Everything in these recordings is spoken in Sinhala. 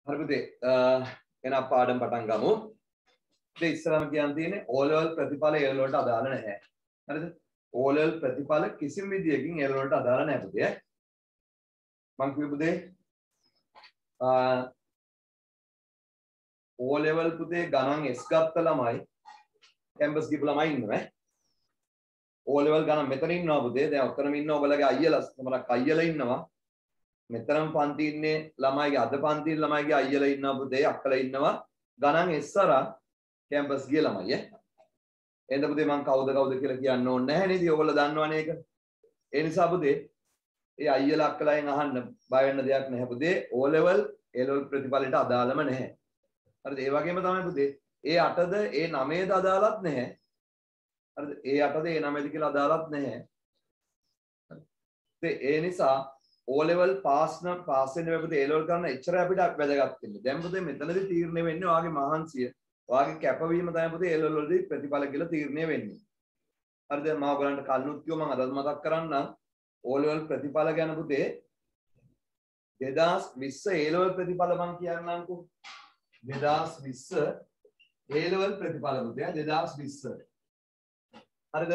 හරි පුතේ එහෙනම් පාඩම් පටන් ගමු. ඉතින් ඉස්සරහම කියන්න තියෙන්නේ O level ප්‍රතිඵල A level වලට අදාළ නැහැ. හරිද? O level ප්‍රතිඵල කිසිම විදියකින් A level වලට අදාළ නැහැ පුතේ. මම කිව්ව පුතේ O level පුතේ ගණන් S ගත්ත ළමයි කැම්පස් ගිහපු ළමයි ඉන්නවා. O level ගණන් මෙතන ඉන්නවා පුතේ. දැන් ඔතනම ඉන්න ඔයගලගේ අයියලා සමහරක් අයියලා ඉන්නවා. මෙතරම් පන්ති ඉන්නේ ළමයිගේ අද පන්ති ළමයිගේ අයියලා ඉන්නවා පුතේ අක්කලා ඉන්නවා ගණන් S අරන් කැම්පස් ගිය ළමයි එහෙනම් පුතේ මම කවුද කියලා කියන්න ඕනේ නැහැ නේද ඔයගොල්ලෝ දන්නවනේ ඒක ඒ නිසා පුතේ ඒ අයියලා අක්කලාගෙන් අහන්න බය වෙන්න දෙයක් නැහැ පුතේ O level A level ප්‍රතිඵලයට අදාළම නැහැ හරිද ඒ වගේම තමයි පුතේ ඒ 8ද ඒ 9ද අදාළත් නැහැ හරිද ඒ 8ද ඒ 9ද කියලා අදාළත් නැහැ ඒ නිසා O level pass වෙන වෙලාවට A level කරන එච්චර අපිට වැදගත් වෙන්නේ. දැන් පුතේ මෙතනදී තීරණය වෙන්නේ ඔයාගේ මහන්සිය. ඔයාගේ කැපවීම තමයි පුතේ A level වලදී ප්‍රතිඵල කියලා තීරණය වෙන්නේ. හරිද? මම ඔයගලන්ට කලිනුත් කිව්වා මම අදත් මතක් කරන්නම්. O level ප්‍රතිඵල ගැන පුතේ 2020 A level ප්‍රතිඵල මම කියන්නම්කෝ. 2020 A level ප්‍රතිඵල පුතේ 2020. හරිද?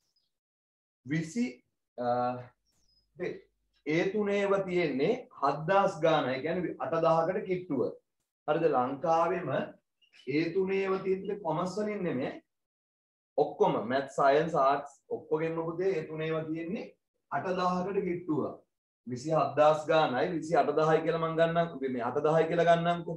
20 A3ඒව තියෙන්නේ 7000 ගාන. ඒ කියන්නේ 8000කට කිට්ටුව. හරිද? ලංකාවෙම A3ඒව තියෙන්නේ කොමර්ස් වලින් නෙමෙයි. ඔක්කොම math science arts ඔක්කොගෙම පුතේ A3ඒව තියෙන්නේ 8000කට කිට්ටුව. 27000 ගානයි 28000යි කියලා මම ගන්නම්. මේ 8000යි කියලා ගන්නම්කෝ.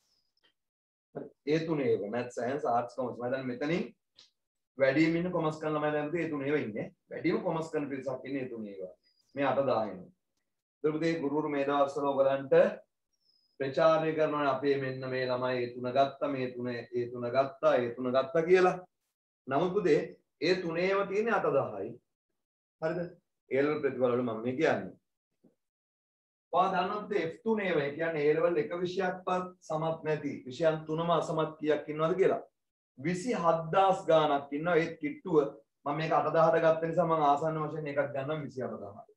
A3ඒව math science arts commerce. මම දැන් මෙතනින් වැඩිම ඉන්න කොමර්ස් කරන ළමයි දැන් පුතේ A3ඒව ඉන්නේ. වැඩිම කොමර්ස් කරන පිරිසක් ඉන්නේ A3ඒව. මේ 8000 ඉන්නේ. පුතේ ගුරුවරු මේ දවස්වල ඔයගලන්ට ප්‍රචාරණය කරනවා අපේ මෙන්න මේ ළමයි ඒ තුන ගත්තා මේ තුන ගත්තා කියලා. නමුත් පුතේ ඒ තුනේම තියෙන්නේ 8000යි. හරිද? A level ප්‍රතිඵල වල මම මේ කියන්නේ. ඔයා දන්නවද F3 ඒව කියන්නේ A level එක විෂයක්වත් සමත් නැති විෂයන් තුනම අසමත් කීයක් ඉන්නවද කියලා. 27000 ගාණක් ඉන්නවා ඒත් කිට්ටුව මම මේක 8000ට ගත්ත නිසා මම ආසන්න වශයෙන් එකක් ගන්නවා 28000යි.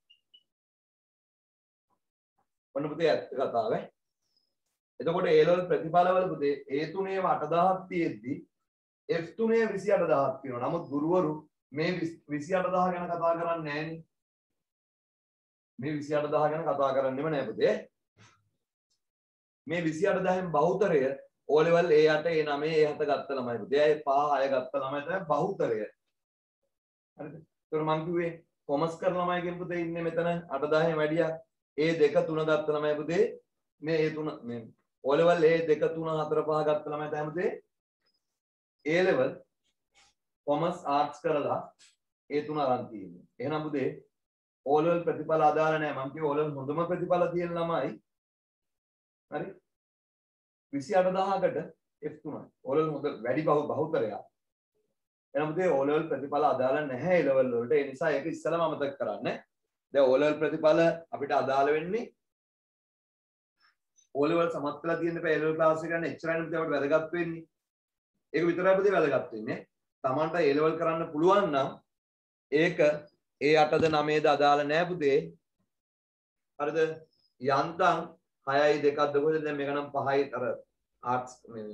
ඔන්න පුතේ ඇත්ත කතාව. එතකොට A level ප්‍රතිඵලවල පුතේ A3ඒව 8000ක් තියෙද්දි F3 28000ක් තියෙනවා. නමුත් ගුරුවරු මේ 28000 ගැන කතා කරන්නේ නැහැනේ. මේ 28000 ගැන කතා කරන්නෙම නැහැ පුතේ. මේ 28000න් බහුතරය O level A8 A9 A7 ගත්ත ළමයි පුතේ. ඒ 5 6 ගත්ත ළමයි තමයි බහුතරය. හරිද? ඒතර මං කිව්වේ කොමර්ස් කරන ළමයිගෙන් පුතේ ඉන්නේ මෙතන 8000න් වැඩියක්. A2 3 ගත්ත ළමයි පුතේ මේ A3 මේ O level A2 3 4 5 ගත්ත ළමයි තමයි පුතේ A level commerce arts කරලා A3 අරන් තියෙන්නේ. එහෙනම් පුතේ O level ප්‍රතිඵල අදාළ නැහැ. මම කිව්ව O level හොඳම ප්‍රතිඵල තියෙන ළමයි හරි 28000කට F3යි. O level හොඳ වැඩි බහුතරයක්. එහෙනම් පුතේ O level ප්‍රතිඵල අදාළ නැහැ A level වලට. ඒ නිසා ඒක ඉස්සෙල්ලාම අමතක කරන්න. දැන් O level ප්‍රතිඵල අපිට අදාළ වෙන්නේ O level සමත් වෙලා තියෙන A level ක්ලාස් එක ගන්න එච්චරයි පුතේ අපිට වැදගත් වෙන්නේ. ඒක විතරයි පුතේ වැදගත් වෙන්නේ. Tamanට A level කරන්න පුළුවන් නම් ඒක A8ද 9ද අදාළ නැහැ පුතේ. හරිද? යන්තම් 6යි 2ක්ද කොහෙද දැන් මේක නම් 5යි අර ආර්ට්ස්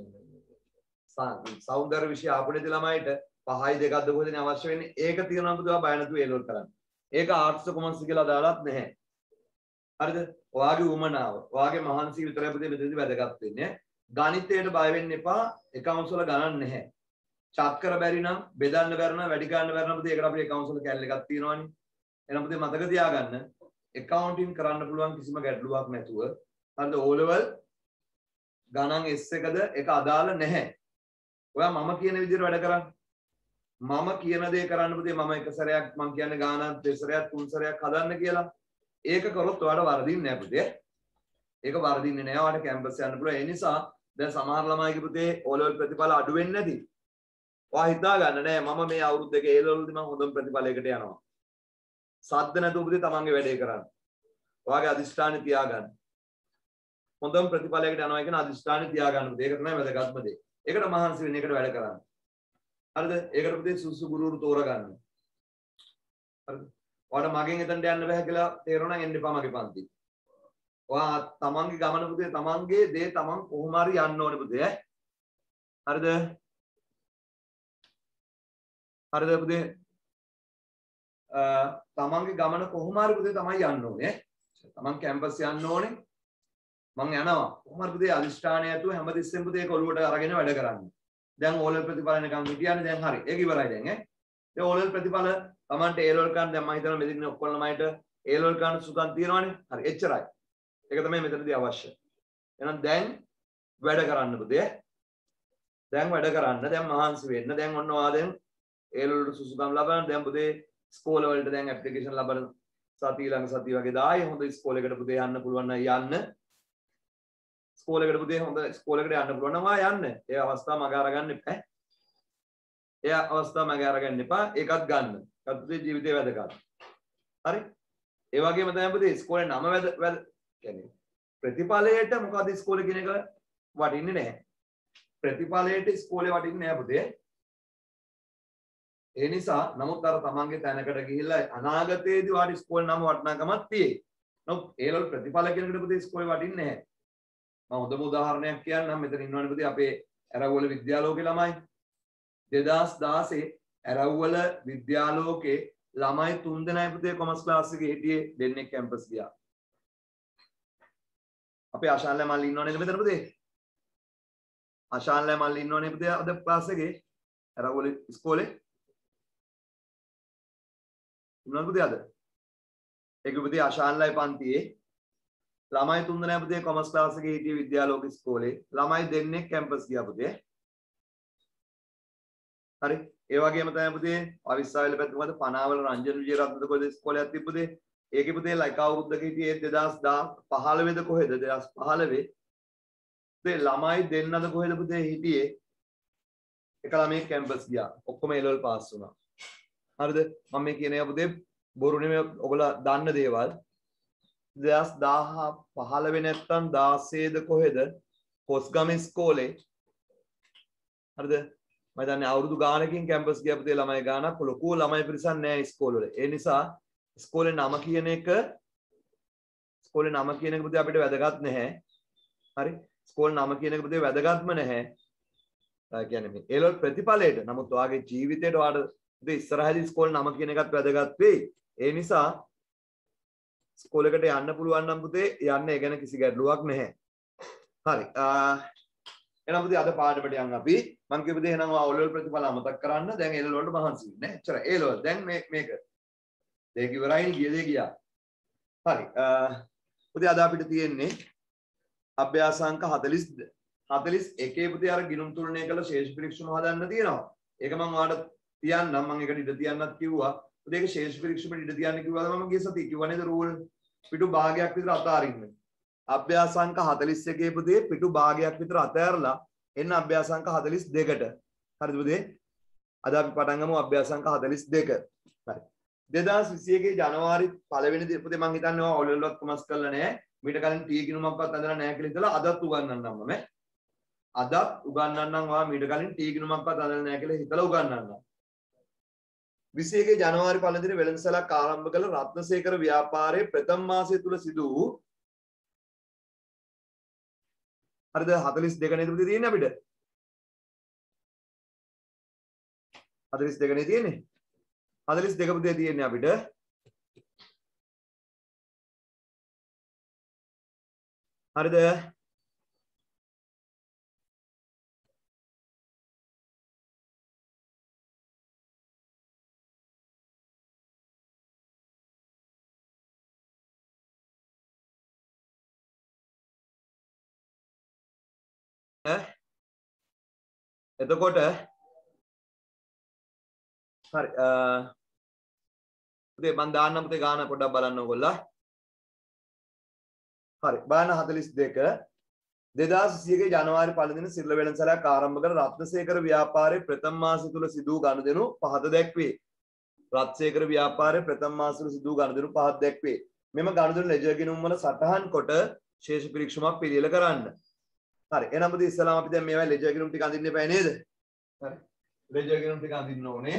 සෞන්දර්ය විෂය ආපුණේදී ළමයිට 5යි 2ක්ද කොහෙද අවශ්‍ය වෙන්නේ. ඒක තියෙනවා පුතේ බය නැතුව A level කරන්න. ඒක ආර්ට්ස් කොමර්ස් කියලා දාලත් නැහැ. හරිද? ඔයාගේ උමනාව, ඔයාගේ මහන්සිය විතරයි පුතේ මෙතනදී වැදගත් වෙන්නේ. ගණිතයට බය වෙන්න එපා. එකවුන්ස් වල ගණන් නැහැ. චක් කර බැරි නම්, බෙදන්න බැරි නම්, වැඩි ගන්න බැරි නම් පුතේ ඒකට අපේ එකවුන්ස් වල කැල් එකක් තියෙනවානේ. එහෙනම් පුතේ මතක තියාගන්න accounting කරන්න පුළුවන් කිසිම ගැටලුවක් නැතුව. හරිද? O level ගණන් S එකද ඒක අදාළ නැහැ. ඔයා මම කියන විදිහට වැඩ කරන්න. මම කියන දේ කරන්න පුතේ මම එක සැරයක් මම කියන්නේ ගානක් දෙසරයක් තුන් සැරයක් හදන්න කියලා. ඒක කරොත් ඔයාලට වරදින්නේ නැහැ පුතේ. ඒක වරදින්නේ නැහැ. ඔයාලට කැම්පස් යන්න පුළුවන්. ඒ නිසා දැන් සමහර ළමයිගේ පුතේ O level ප්‍රතිඵල අඩු වෙන්නේ නැති. ඔයා හිතා ගන්න නෑ මම මේ අවුරුදු දෙක A level වලදී මම හොඳම ප්‍රතිඵලයකට යනවා. සද්ද නැතුව පුතේ තමන්ගේ වැඩේ කරන්න. ඔයාගේ අදිෂ්ඨානෙ තියාගන්න. හොඳම ප්‍රතිඵලයකට යනවා කියන අදිෂ්ඨානෙ තියාගන්න පුතේ. ඒක තමයි වැදගත්ම දේ. ඒකට මහන්සි වෙන්න ඒකට වැඩ කරන්න. හරිද? ඒකට පුතේ සුසු ගුරුවරු තෝරගන්න. හරිද? ඔයාලට මගෙන් එතනට යන්න බෑ කියලා තේරුණා නම් එන්න එපා මගේ පන්ති. ඔයා තමන්ගේ ගමන පුතේ තමන්ගේ දේ තමන් කොහොම හරි යන්න ඕනේ පුතේ. හරිද? හරිද පුතේ? තමන්ගේ ගමන කොහොම හරි පුතේ තමයි යන්න ඕනේ. තමන් කැම්පස් යන්න ඕනේ. මං යනවා. කොහොම හරි පුතේ අදිෂ්ඨානය ඇතුව හැමතිස්සෙම පුතේ ඒක ඔලුවට අරගෙන වැඩ කරන්න. දැන් ඕලෙල් ප්‍රතිඵල නිකන් හිටියන්නේ දැන් හරි. ඒක ඉවරයි දැන් ඈ. දැන් ඕලෙල් ප්‍රතිඵල තමන්ට ඒලෙල් ගන්න දැන් මම හිතනවා මෙතන ඉන්න ඔක්කොම ළමයිට ඒලෙල් ගන්න සුකම් තියෙනවනේ. හරි එච්චරයි. ඒක තමයි මෙතනදී අවශ්‍ය. එහෙනම් දැන් වැඩ කරන්න පුතේ. දැන් වැඩ කරන්න. දැන් මහන්සි වෙන්න. දැන් ඔන්න ඔයා දැන් ඒලෙල් සුසුකම් ලබන දැන් පුතේ ස්කෝල වලට දැන් ඇප්ලිකේෂන් ලබන සතිය ළඟ සතිය වගේ දායි හොඳ ස්කෝලයකට පුතේ යන්න පුළුවන් නම් යන්න. ස්කෝලයකට පුතේ හොඳ ස්කෝලයකට යන්න පුළුවන් නම් ආ යන්න. ඒ අවස්ථාව මග අරගන්න එපා. ඒ අවස්ථාව මග අරගන්න එපා. ඒකත් ගන්න. ඒකත් පුතේ ජීවිතේ වැදගත්. හරි? ඒ වගේම තමයි පුතේ ඉස්කෝලේ නම වැද කියන්නේ ප්‍රතිඵලයට මොකද ඉස්කෝලේ කියන එක වටින්නේ නැහැ. ප්‍රතිඵලයට ඉස්කෝලේ වටින්නේ නැහැ පුතේ. ඒ නිසා නමුත් අර තමන්ගේ තැනකට ගිහිල්ලා අනාගතයේදී වාට ඉස්කෝලේ නම වටිනාකමක් තියෙයි. නමුත් ඒවල ප්‍රතිඵල කෙනෙකුට පුතේ ඉස්කෝලේ වටින්නේ නැහැ. මම හොඳම උදාහරණයක් කියන්නම්. මෙතන ඉන්නවනේ පුතේ අපේ ඇරවුවල විද්‍යාලෝකේ ළමයි 2016 ඇරවුවල විද්‍යාලෝකේ ළමයි 3 දෙනයි පුතේ කොමර්ස් ක්ලාස් එකේ හිටියේ දෙන්නෙක් කැම්පස් ගියා. අපේ ආශාන්ලා මල්ලි ඉන්නවනේ මෙතන පුතේ. ආශාන්ලා මල්ලි ඉන්නවනේ පුතේ අද ක්ලාස් එකේ ඇරවුවල ඉස්කෝලේ. ඉන්නවද පුතේ අද? ඒක පුතේ ආශාන්ලායි පන්තියේ ළමයි 3 දෙනා පුතේ කොමර්ස් ක්ලාස් එකේ හිටියේ විද්‍යාලෝක ඉස්කෝලේ. ළමයි දෙන්නෙක් කැම්පස් ගියා පුතේ. හරි. ඒ වගේම තමයි පුතේ අවිස්සාවල පැත්තේ මොකද පනාවල රංජන් විජේරත්නද කොහෙද ඉස්කෝලයක් තිබ්බුතේ. ඒකේ පුතේ ලයික අවුරුද්දක හිටියේ 2015 ද කොහෙද 2015 පුතේ ළමයි දෙන්නද කොහෙද පුතේ හිටියේ. එක ළමයි කැම්පස් ගියා. ඔක්කොම A level පාස් වුණා. හරිද? මම මේ කියන ඒවා පුතේ බොරු නෙමෙයි ඔයගොල්ලෝ දන්න දේවල්. 2015 නැත්තම් 16 ද කොහෙද කොස්ගම ඉස්කෝලේ. හරිද? මම දන්නේ අවුරුදු ගානකින් කැම්පස් ගියා පුතේ ළමයි ගානක් ලොකු ළමයි පිරිසක් නැහැ ඉස්කෝල වල. ඒ නිසා ඉස්කෝලේ නම කියන එක පුතේ අපිට වැදගත් නැහැ. හරි? ඉස්කෝලේ නම කියන එක පුතේ වැදගත්ම නැහැ. ඒ කියන්නේ මේ ඒලොල් ප්‍රතිඵලයට. නමුත් ඔයාගේ ජීවිතේට ඔයාට පුතේ ඉස්සරහදී ඉස්කෝලේ නම කියන එකත් වැදගත් වෙයි. ඒ නිසා ඉස්කෝලේකට යන්න පුළුවන් නම් පුතේ යන්න ඒ ගැන කිසි ගැටලුවක් නැහැ. හරි. එහෙනම් පුතේ අද පාඩමට යන්න අපි මම කියපු දේ එහෙනම් ඔයා O-level ප්‍රතිඵල අමතක කරන්න. දැන් A-level වලට මහන්සි වෙන්න. එච්චරයි. A-level දැන් මේක දෙක ඉවරයි ගිය දේ ගියා. හරි. පුතේ අද අපිට තියෙන්නේ අභ්‍යාසාංක 41 පුතේ අර ගිණුම් තුලණය කළ ශේෂ පරීක්ෂණ හදන්න තියෙනවා. ඒක මම ඔයාලට තියන්නම්. මම ඒකට ඉඳ තියන්නත් කිව්වා. පුතේ ඒක ශේෂ පරීක්ෂණ ඉඳ තියන්න කිව්වද මම ගිය සතියේ කිව්වා නේද රූල් පිටු භාගයක් විතර අතාරින්න. අභ්‍යාසාංක 41 පුතේ පිටු භාගයක් විතර අතෑරලා එන්න අභ්‍යාසාංක 42ට. හරිද පුතේ? අද අපි පටන් ගමු අභ්‍යාසාංක 42. හරි. 2021 ජනවාරි 1 වෙනි දින පුතේ මම හිතන්නේ ඔයා ඔලෙල්වත් කොමර්ස් කරලා නැහැ. මීට කලින් ටී ගිණුමක්වත් අඳලා නැහැ කියලා හිතලා අදත් උගන්වන්නම් මම. අදත් උගන්වන්නම් ඔයා මීට කලින් ටී ගිණුමක්වත් අඳලා නැහැ කියලා හිතලා උගන්වන්නම්. 21 ජනවාරි 1 දින වෙළඳසැලක් ආරම්භ කළ රත්නසේකර ව්‍යාපාරයේ ප්‍රථම මාසය තුල සිදු වූ හරිද 42 නේද පුතේ තියෙන්නේ අපිට 42 නේ තියෙන්නේ 42 පුතේ තියෙන්නේ අපිට හරිද එතකොට හරි පුතේ මම දාන්නම් පුතේ ගාන පොඩ්ඩක් බලන්න ඕගොල්ලෝ හරි බාන 42 2021 ජනවාරි 1 දින සිරිල වෙළඳසැලක් ආරම්භ කළ රත්නසේකර ව්‍යාපාරයේ ප්‍රථම මාසය තුල සිදු වූ ගනුදෙනු පහත දැක්වේ. රත්නසේකර ව්‍යාපාරයේ ප්‍රථම මාසය තුල සිදු වූ ගනුදෙනු පහත දැක්වේ. මෙම ගනුදෙනු ලෙජර් ගිණුම් වල සටහන් කොට ශේෂ පරීක්ෂණයක් පිළියෙල කරන්න. හරි එහෙනම් පුතේ ඉස්සලාම අපි දැන් මේවා ලෙජර් ගිණුම් ටික අඳින්න එපා නේද? හරි. ලෙජර් ගිණුම් ටික අඳින්න ඕනේ.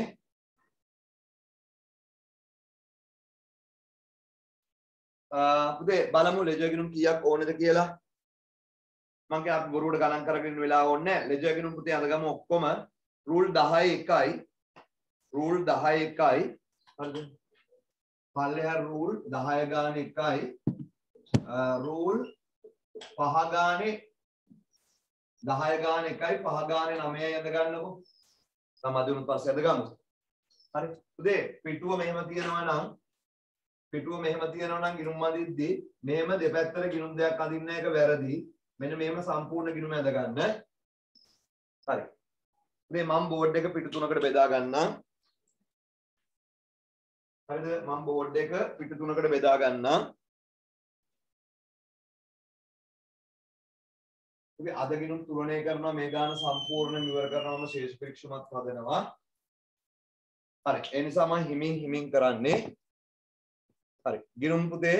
පුතේ බලමු ලෙජර් ගිණුම් කීයක් ඕනද කියලා. මම කිය අපි බොරුවට ගණන් කරගෙන ඉන්න වෙලාව ඕනේ නැහැ. ලෙජර් ගිණුම් පුතේ අඳගමු ඔක්කොම රූල් 10 එකයි. රූල් 10 එකයි. හරිද? පල්ලෙහා රූල් 10 ගාන එකයි. රූල් 5 ගානේ 10 ගාන එකයි 5 ගානේ 9යි අඳ ගන්නකො. සමදුණු පස්සේ අඳ ගමු. හරි. පුතේ පිටුව මෙහෙම තියනවා නම් ගිණුම් අඳිද්දී මෙහෙම දෙපැත්තට ගිණුම් දෙකක් අඳින්න එක වැරදි. මෙන්න මෙහෙම සම්පූර්ණ ගිණුම ඇඳ ගන්න. හරි. මේ මම බෝඩ් එක පිටු තුනකට බෙදා ගන්නම්. හරිද? මම බෝඩ් එක පිටු තුනකට බෙදා ගන්නම්. අපි අද ගිණුම් තුලනය කරනවා මේ ගාන සම්පූර්ණ ඉවර කරනවාම ශේෂ පරීක්ෂමත් හදනවා. හරි. ඒ නිසා මම හිමින් කරන්නේ. හරි. ගිණුම් පුතේ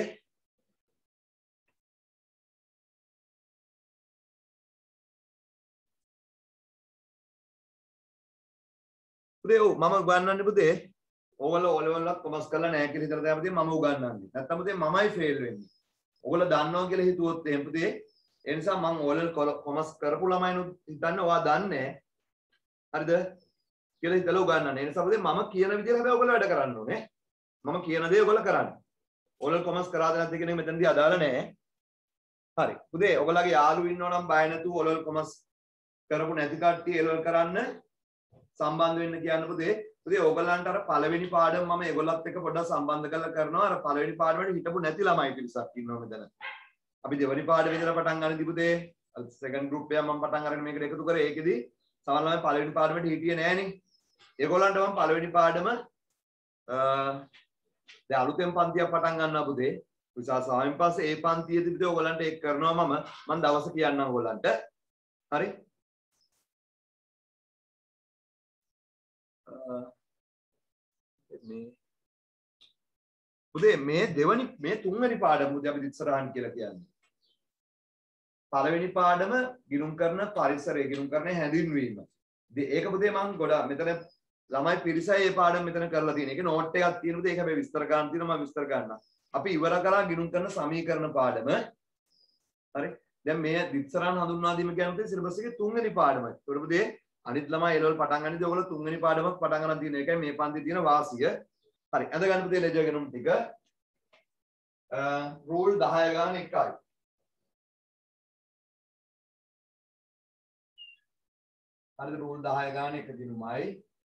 මම උගන්වන්නේ පුතේ ඕගොල්ලෝ ඕලෙවල්වත් කොමස් කරලා නැහැ කියලා හිතලා තමයි පුතේ මම උගන්වන්නේ. නැත්තම් පුතේ මමයි ෆේල් වෙන්නේ. ඕගොල්ලෝ දන්නවා කියලා හිතුවොත් එහෙම පුතේ ඒ නිසා මම ඕලෙවල් කොමස් කරපු ළමයිනුත් හිතන්නේ ඔයා දන්නේ හරිද කියලා හිතලා උගන්වන්නේ. ඒ නිසා පුතේ මම කියන විදිහට හැබැයි ඕගොල්ලෝ වැඩ කරන්න ඕනේ. මම කියන දේ ඕගොල්ලෝ කරන්න. ඕලෙවල් කොමස් කරාද නැද්ද කියන එක මෙතනදී අදාළ නැහැ. හරි. පුතේ ඔයගොල්ලෝගේ යාළුවෝ ඉන්නව නම් බය නැතුව ඕලෙවල් කොමස් කරපු නැති කට්ටිය ඒලෙවල් කරන්න සම්බන්ධ වෙන්න කියන්න පුතේ. පුතේ ඕගොල්ලන්ට අර පළවෙනි පාඩම මම ඒගොල්ලත් එක්ක පොඩ්ඩක් සම්බන්ධ කරලා කරනවා. අර පළවෙනි පාඩමට හිටපු නැති ළමයි පිරිසක් ඉන්නවා මෙතන. අපි දෙවෙනි පාඩමේ ඉඳලා පටන් ගන්නදී පුතේ සෙකන්ඩ් ගෲප් එක මම පටන් අරගෙන මේකට එකතු කරේ. ඒකෙදි සමහර ළමයි පළවෙනි පාඩමට හිටියේ නෑනේ. ඒගොල්ලන්ට මම පළවෙනි පාඩම දැන් අලුතෙන් පන්තියක් පටන් ගන්නවා පුතේ. විශාල සාමින් පස්සේ ඒ පන්තියේදී පුතේ ඕගොල්ලන්ට ඒක කරනවා මම දවස් කියන්නම් ඕගොල්ලන්ට. හරි? පුතේ මේ තුන්වෙනි පාඩම පුතේ අපි ඉස්සරහන් කියලා කියන්නේ. පළවෙනි පාඩම ගිණුම් කරන පරිසරය ගිණුම් කරන හැඳින්වීම. ඒක පුතේ මම ගොඩාක් මෙතන ළමයි පිරිසයි මේ පාඩම මෙතන කරලා තියෙන. ඒක නෝට් එකක් තියෙන පුතේ ඒක හැබැයි විස්තර ගන්න තියෙනවා මම විස්තර ගන්නම්. අපි ඉවර කරා ගිණුම් කරන සමීකරණ පාඩම. හරි? දැන් මේ දිත්සරන් හඳුන්වා දීම කියන්නේ සිලබස් එකේ තුන්වෙනි පාඩමයි. ඒකට පුතේ අනිත් ළමයි ඒ ලෙවල් පටන් ගන්නදී ඔයගොල්ලෝ තුන්වෙනි පාඩමක් පටන් ගන්න තියෙන එකයි මේ පන්තියේ තියෙන වාසිය. හරි. අද ගන්න පුතේ ලෙජර් ගණන් ටික. රූල් 10 ගාන එකයි. හරිද? රූල් 10 ගාන එක දිනුමයි.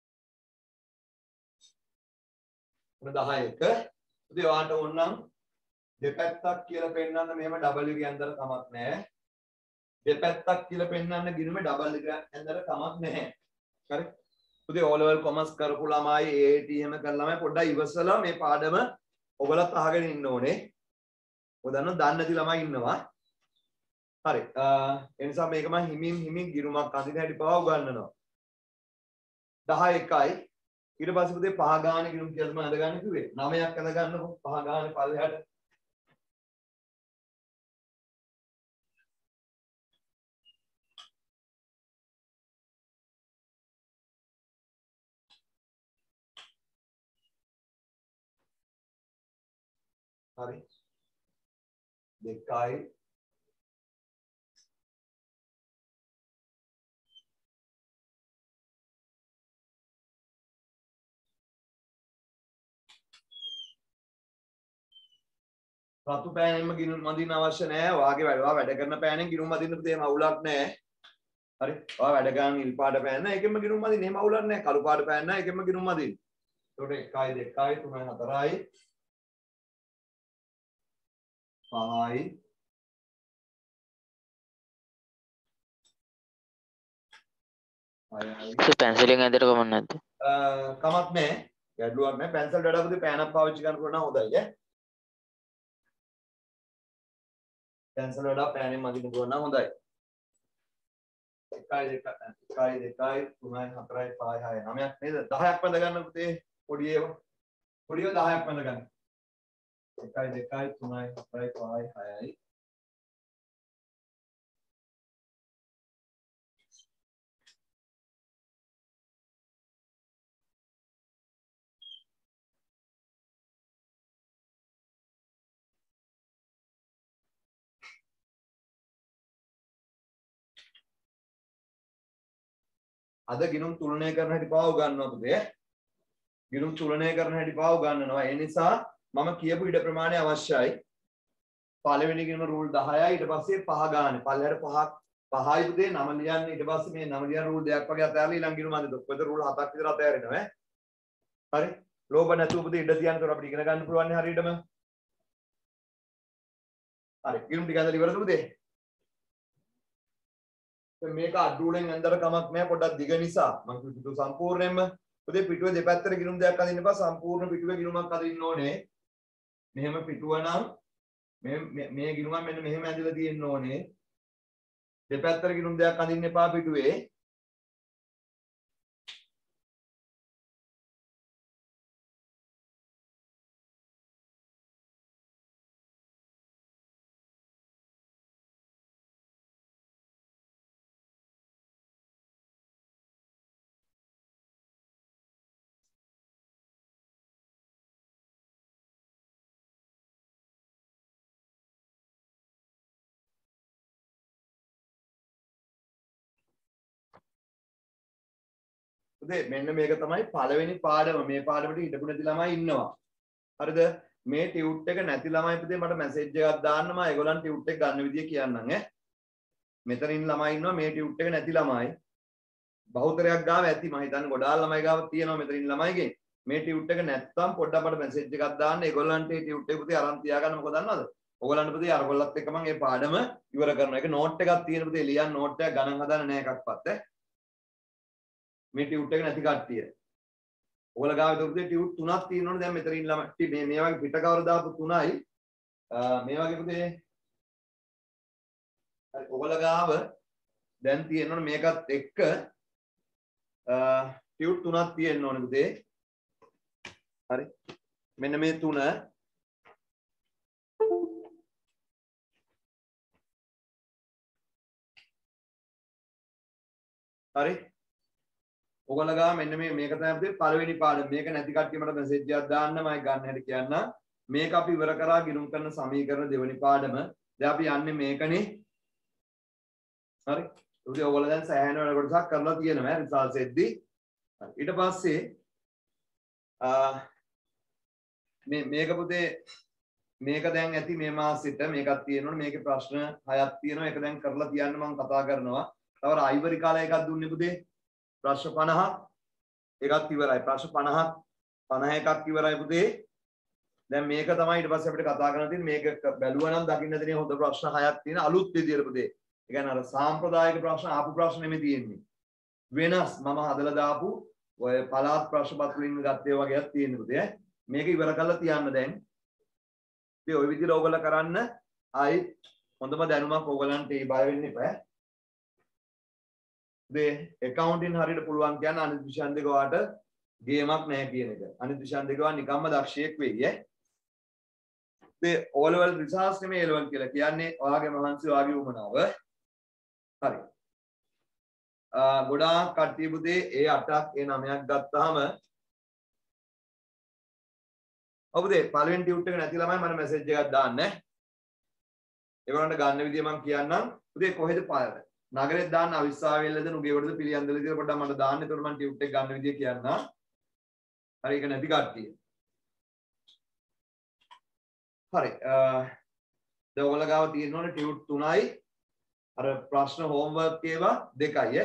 10ක පුතේ ඔයාලට ඕනනම් දෙපැත්තක් කියලා පෙන්නන්න මෙහෙම ඩබල් එක ඇඳලා කමක් නැහැ. දෙපැත්තක් කියලා පෙන්නන්න ගිණුමේ ඩබල් එක ඇඳලා කමක් නැහැ. හරි? පුතේ O level කොමර්ස් කරපු ළමයි AAT එහෙම කරන ළමයි පොඩ්ඩක් ඉවසලා මේ පාඩම ඔයගලත් අහගෙන ඉන්න ඕනේ. ඔය දන්න නැති ළමයි ඉන්නවා. හරි. ඒ නිසා මේක මම හිමින් ගිණුමක් අඳින හැටි පවා උගන්වනවා. 10යි ඊට පස්සේ පුතේ 5 ගානේ ගිණුම් කියලා මම අඳ ගන්න කිව්වේ. 9ක් අඳ ගන්නකො 5 ගානේ පල්ලෙහාට. හරි. 2යි රතු පෑනෙන්ම ගිණුම් අඳින්න අවශ්‍ය නැහැ. ඔයාගේ වැඩ කරන පෑනෙන් ගිණුම් අඳින්න පුතේ එහෙම අවුලක් නැහැ. හරි. ඔයා වැඩ ගන්න නිල් පාට පෑන එකෙන්ම ගිණුම් අඳින්න එහෙම අවුලක් නැහැ. කළු පාට පෑන එකෙන්ම ගිණුම් අඳින්න. ඒකට 1යි 2යි 3යි 4යි 5යි 6යි පැන්සලෙන් ඇදට කමක් නැද්ද? කමක් නැහැ. ගැඩලුවක් නැහැ. පැන්සල් වලට පුතේ පෑනක් පාවිච්චි කරනකොට නම් හොඳයි ඈ. පැන්සල් වලට පෑනෙන් අඳින්න පුළුවන් නම් හොඳයි. 1යි 2යි 3යි 4යි 5යි 6යි 9ක් නේද? 10ක් බඳ ගන්න පුතේ. පොඩි ඒවා. පොඩි ඒවා 10ක් බඳ ගන්න. 1යි 2යි 3යි 4යි 5යි 6යි අද ගිණුම් තුලනය කරන හැටි පාව ගන්නවා පුතේ. ගිණුම් තුලනය කරන හැටි පාව ගන්නවා. ඒ නිසා මම කියපු ඉඩ ප්‍රමාණය අවශ්‍යයි. පළවෙනි ගිණුම රූල් 10යි ඊට පස්සේ 5 ගානේ. පළහැට 5යි පුතේ 9 ලියන්නේ ඊට පස්සේ මේ 9 ලියන රූල් දෙකක් වගේ අතහැරලා ඊළඟ ගිණුම අද කොහෙද රූල් 7ක් විතර අතහැරෙනවා ඈ. හරි. ලෝභ නැතුව පුතේ ඉඩ තියනකොට අපිට ඉගෙන ගන්න පුළුවන් හරියටම. හරි. ගිණුම් ටික අඳලා ඉවරද පුතේ? මේක අඩුවෙන් ඇඳලා කමක් නැහැ පොඩ්ඩක් දිග නිසා මම පිටු සම්පූර්ණයෙන්ම පුතේ පිටුවේ දෙපැත්තට ගිණුම් දෙකක් අදින්න එපා සම්පූර්ණ පිටුවේ ගිණුමක් අදින්න ඕනේ. මෙහෙම පිටුව නම් මේ ගිණුමක් මෙන්න මෙහෙම ඇදලා තියෙන්න ඕනේ. දෙපැත්තට ගිණුම් දෙකක් අදින්න එපා පිටුවේ. පුතේ මෙන්න මේක තමයි පළවෙනි පාඩම. මේ පාඩමට හිටපු නැති ළමයි ඉන්නවා. හරිද? මේ ටියුට් එක නැති ළමයි පුතේ මට මැසේජ් එකක් දාන්න මම ඒගොල්ලන් ටියුට් එක ගන්න විදිය කියන්නම් ඈ. මෙතනින් ළමයි ඉන්නවා මේ ටියුට් එක නැති ළමයි. බහුතරයක් ගාව ඇති මම හිතන්නේ ගොඩාක් ළමයි ගාව තියෙනවා මෙතනින් ළමයිගේ. මේ ටියුට් එක නැත්තම් පොඩ්ඩක් මට මැසේජ් එකක් දාන්න ඒගොල්ලන්ට මේ ටියුට් එක පුතේ අරන් තියාගන්න මොකද දන්නවද? ඔයගොල්ලන්ට පුතේ අරගොල්ලත් එක්ක මම මේ පාඩම ඉවර කරනවා. ඒක නෝට් එකක් තියෙන පුතේ ලියන්න නෝට් එකක් ගණන් හදන්න නෑ එකක්වත් ඈ. මේ ටියුට් එක නැති කට්ටිය. ඔයගොල්ලෝ ගාව පුතේ ටියුට් 3ක් තියෙනවනේ දැන් මෙතනින් ළමයි මේ වගේ පිට කවර දාපු 3යි මේ වගේ පුතේ හරි ඔයගොල්ලෝ ගාව දැන් තියෙනවනේ මේකත් එක්ක ටියුට් 3ක් තියෙන්න ඕනේ පුතේ. හරි. මෙන්න මේ 3 හරි. ඔයගොල්ලෝ ගාව මෙන්න මේක තමයි පුතේ පළවෙනි පාඩම. මේක නැති කට්ටිය මට මැසේජ් එකක් දාන්න මම ගන්න හැටි කියන්න. මේක අපි ඉවර කරා ගිණුම් කරන සමීකරණ දෙවෙනි පාඩම. දැන් අපි යන්නේ මේකනේ. හරි. උදේ ඔයගොල්ලෝ දැන් සෑහෙන වෙන කොටසක් කරලා තියෙනවා රිසල්ට්ස් එද්දි. ඊට පස්සේ මේක පුතේ මේක දැන් ඇති මේ මාසෙට මේකක් තියෙනවනේ මේකේ ප්‍රශ්න 6ක් තියෙනවා. ඒක දැන් කරලා තියන්න මම කතා කරනවා. තව අයිවරි කාලේ එකක් දුන්නේ පුතේ. ප්‍රශ්න 50ක් එකක් ඉවරයි. ප්‍රශ්න 51ක් ඉවරයි පුතේ. දැන් මේක තමයි ඊට පස්සේ අපිට කතා කරන්න තියෙන්නේ. මේක බැලුවා නම් දකින්න තියෙන හොඳ ප්‍රශ්න 6ක් තියෙන අලුත් විදියට පුතේ. ඒ කියන්නේ අර සාම්ප්‍රදායික ප්‍රශ්න ආපු ප්‍රශ්න නෙමෙයි තියෙන්නේ. වෙනස් මම හදලා දාපු ඔය පළාත් ප්‍රශ්න පත්‍ර වලින් ගත්තේ වගේක් තියෙන පුතේ. මේක ඉවර කරලා තියන්න දැන්. ඉතින් ওই විදිහට ඕගොල්ලෝ කරන්න ආයි හොඳම දැනුමක් ඕගොල්ලන්ට ඒ බය වෙන්න එපා. accounting හරියට පුළුවන් කියන්නේ අනිත් විෂයන් දෙක වාට ගේමක් නැහැ කියන එක. අනිත් විෂයන් දෙක වා නිකම්ම දක්ෂයෙක් වෙයි ඈ. ඒ O level results නෙමෙයි A level කියලා කියන්නේ ඔයාගේ මහන්සි ඔයාගේ උමනාව. හරි. ගොඩාක් කට්ටිය පුතේ ඒ 8ක් ඒ 9ක් ගත්තාම ඔබේ පළවෙනි ටියුට් එක නැති ළමයි මට මැසේජ් එකක් දාන්න ඈ. ඒගොල්ලන්ට ගන්න විදිය මම කියන්නම්. පුතේ කොහෙද පාරද? නගරෙත් දාන්න අවිස්සාවෙල්ලද නුගේවලද පිළියන්දලද කියලා පොඩ්ඩක් මට දාන්න. එතකොට මම ටියුට් එක ගන්න විදිය කියන්නම්. හරි ඒක නැති කට්ටිය. හරි. දැන් ඔයාලා ගාව තියෙනවනේ ටියුට් 3යි. අර ප්‍රශ්න හෝම්වර්ක් ඒවා 2යි ඈ.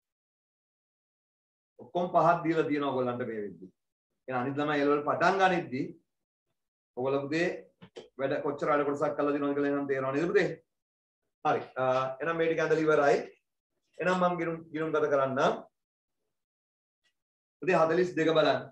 ඔක්කොම 5ක් දීලා තියෙනවා ඔයගොල්ලන්ට මේ වෙද්දි. එහෙනම් අනිත් ළමයි ඒ ලෙවල් පටන් ගනිද්දි ඔයගොල්ලෝ පුතේ වැඩ කොච්චර වැඩ කොටසක් කරලා දිනවද කියලා එහෙනම් තේරෙනව නේද පුතේ? හරි. එහෙනම් මේ ටික ඇඳලා ඉවරයි. එහෙනම් මම ගිණුම් ගත කරන්නම්. පුතේ 42 බලන්න.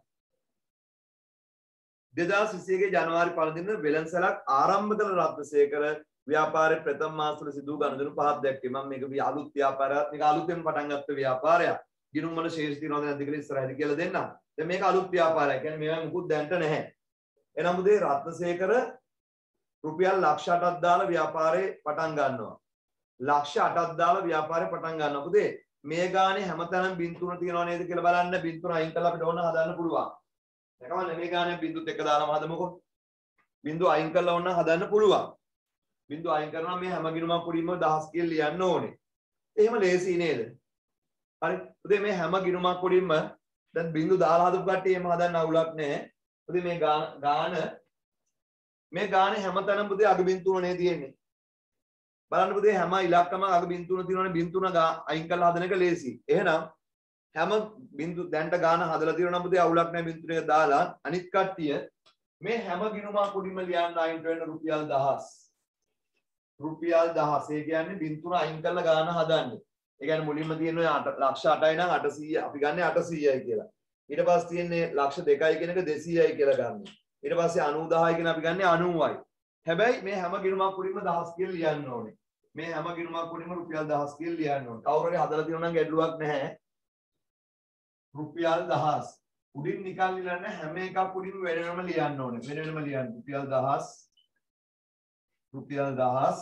2021 ගේ ජනවාරි 1 දින වෙළඳසැලක් ආරම්භ කළ රත්නසේකර ව්‍යාපාරයේ ප්‍රථම මාස තුල සිදු වූ ගනුදෙනු පහක් දැක්කේ. මම මේක අලුත් ව්‍යාපාරයක්. මේක අලුතෙන් පටන් ගත්ත ව්‍යාපාරයක්. ගිණුම් වල ශේෂ තියනවද නැද්ද කියලා ඉස්සරහදී කියලා දෙන්නම්. දැන් මේක අලුත් ව්‍යාපාරයක්. කියන්නේ මේවා මුකුත් දැන්ට නැහැ. එහෙනම් මුදේ රත්නසේකර රුපියල් ලක්ෂ 8ක් දාලා ව්‍යාපාරේ පටන් ගන්නවා. ලක්ෂ 8ක් දාලා ව්‍යාපාරේ පටන් ගන්නවා. පුතේ මේ ගානේ හැමතැනම බින්තුන තියනව නේද කියලා බලන්න. බින්තුන අයින් කරලා අපිට ඕන හදන්න පුළුවන්. දැකමන්න මේ ගානේ බින්දුත් එක දාලාම හදමුකෝ. බින්දුව අයින් කරලා ඕන හදන්න පුළුවන්. බින්දුව අයින් කරනවා මේ හැම ගිණුමක් පුඩින්ම 1000 කියලා ලියන්න ඕනේ. එහෙම ලේසි නේද? හරි පුතේ මේ හැම ගිණුමක් උඩින්ම දැන් බිංදු දාලා හදපු කට්ටිය එහෙම හදන්න අවුලක් නැහැ පුතේ මේ ගාන මේ ගානේ හැමතැනම පුතේ අග බිං තුනනේ තියෙන්නේ බලන්න පුතේ හැම ඉලක්කම අග බිං තුන තියෙනවනේ බිං තුන අයින් කරලා හදන එක ලේසි එහෙනම් හැම බිංදු දැන්ට ගාන හදලා තියෙනවා නම් පුතේ අවුලක් නැහැ බිං තුන එක දාලා අනිත් කට්ටිය මේ හැම ගිණුමක් උඩින්ම ලියන්න අයින්ට වෙන රුපියල් 1000 රුපියල් 1000 ඒ කියන්නේ බිං තුන අයින් කරලා ගාන හදන්නේ ඒ කියන්නේ මුලින්ම තියෙන ලක්ෂ 8යි නම් 800 අපි ගන්න 800යි කියලා ඊට පස්සේ තියෙන්නේ ලක්ෂ 2යි කියන එක 200යි කියලා ගන්න ඊට පස්සේ 90000යි කියන අපි ගන්නේ 90යි හැබැයි මේ හැම ගිණුමක් උඩින්ම 1000 කියලා ලියන්න ඕනේ මේ හැම ගිණුමක් උඩින්ම රුපියල් 1000 කියලා ලියන්න ඕනේ කවුරු හරි හදලා තියෙනවා නම් ගැටලුවක් නැහැ රුපියල් 1000 උඩින් නිකන් ලියන්න හැම එකක් උඩින්ම වෙන වෙනම ලියන්න ඕනේ වෙන වෙනම ලියන්න රුපියල් 1000 රුපියල් 1000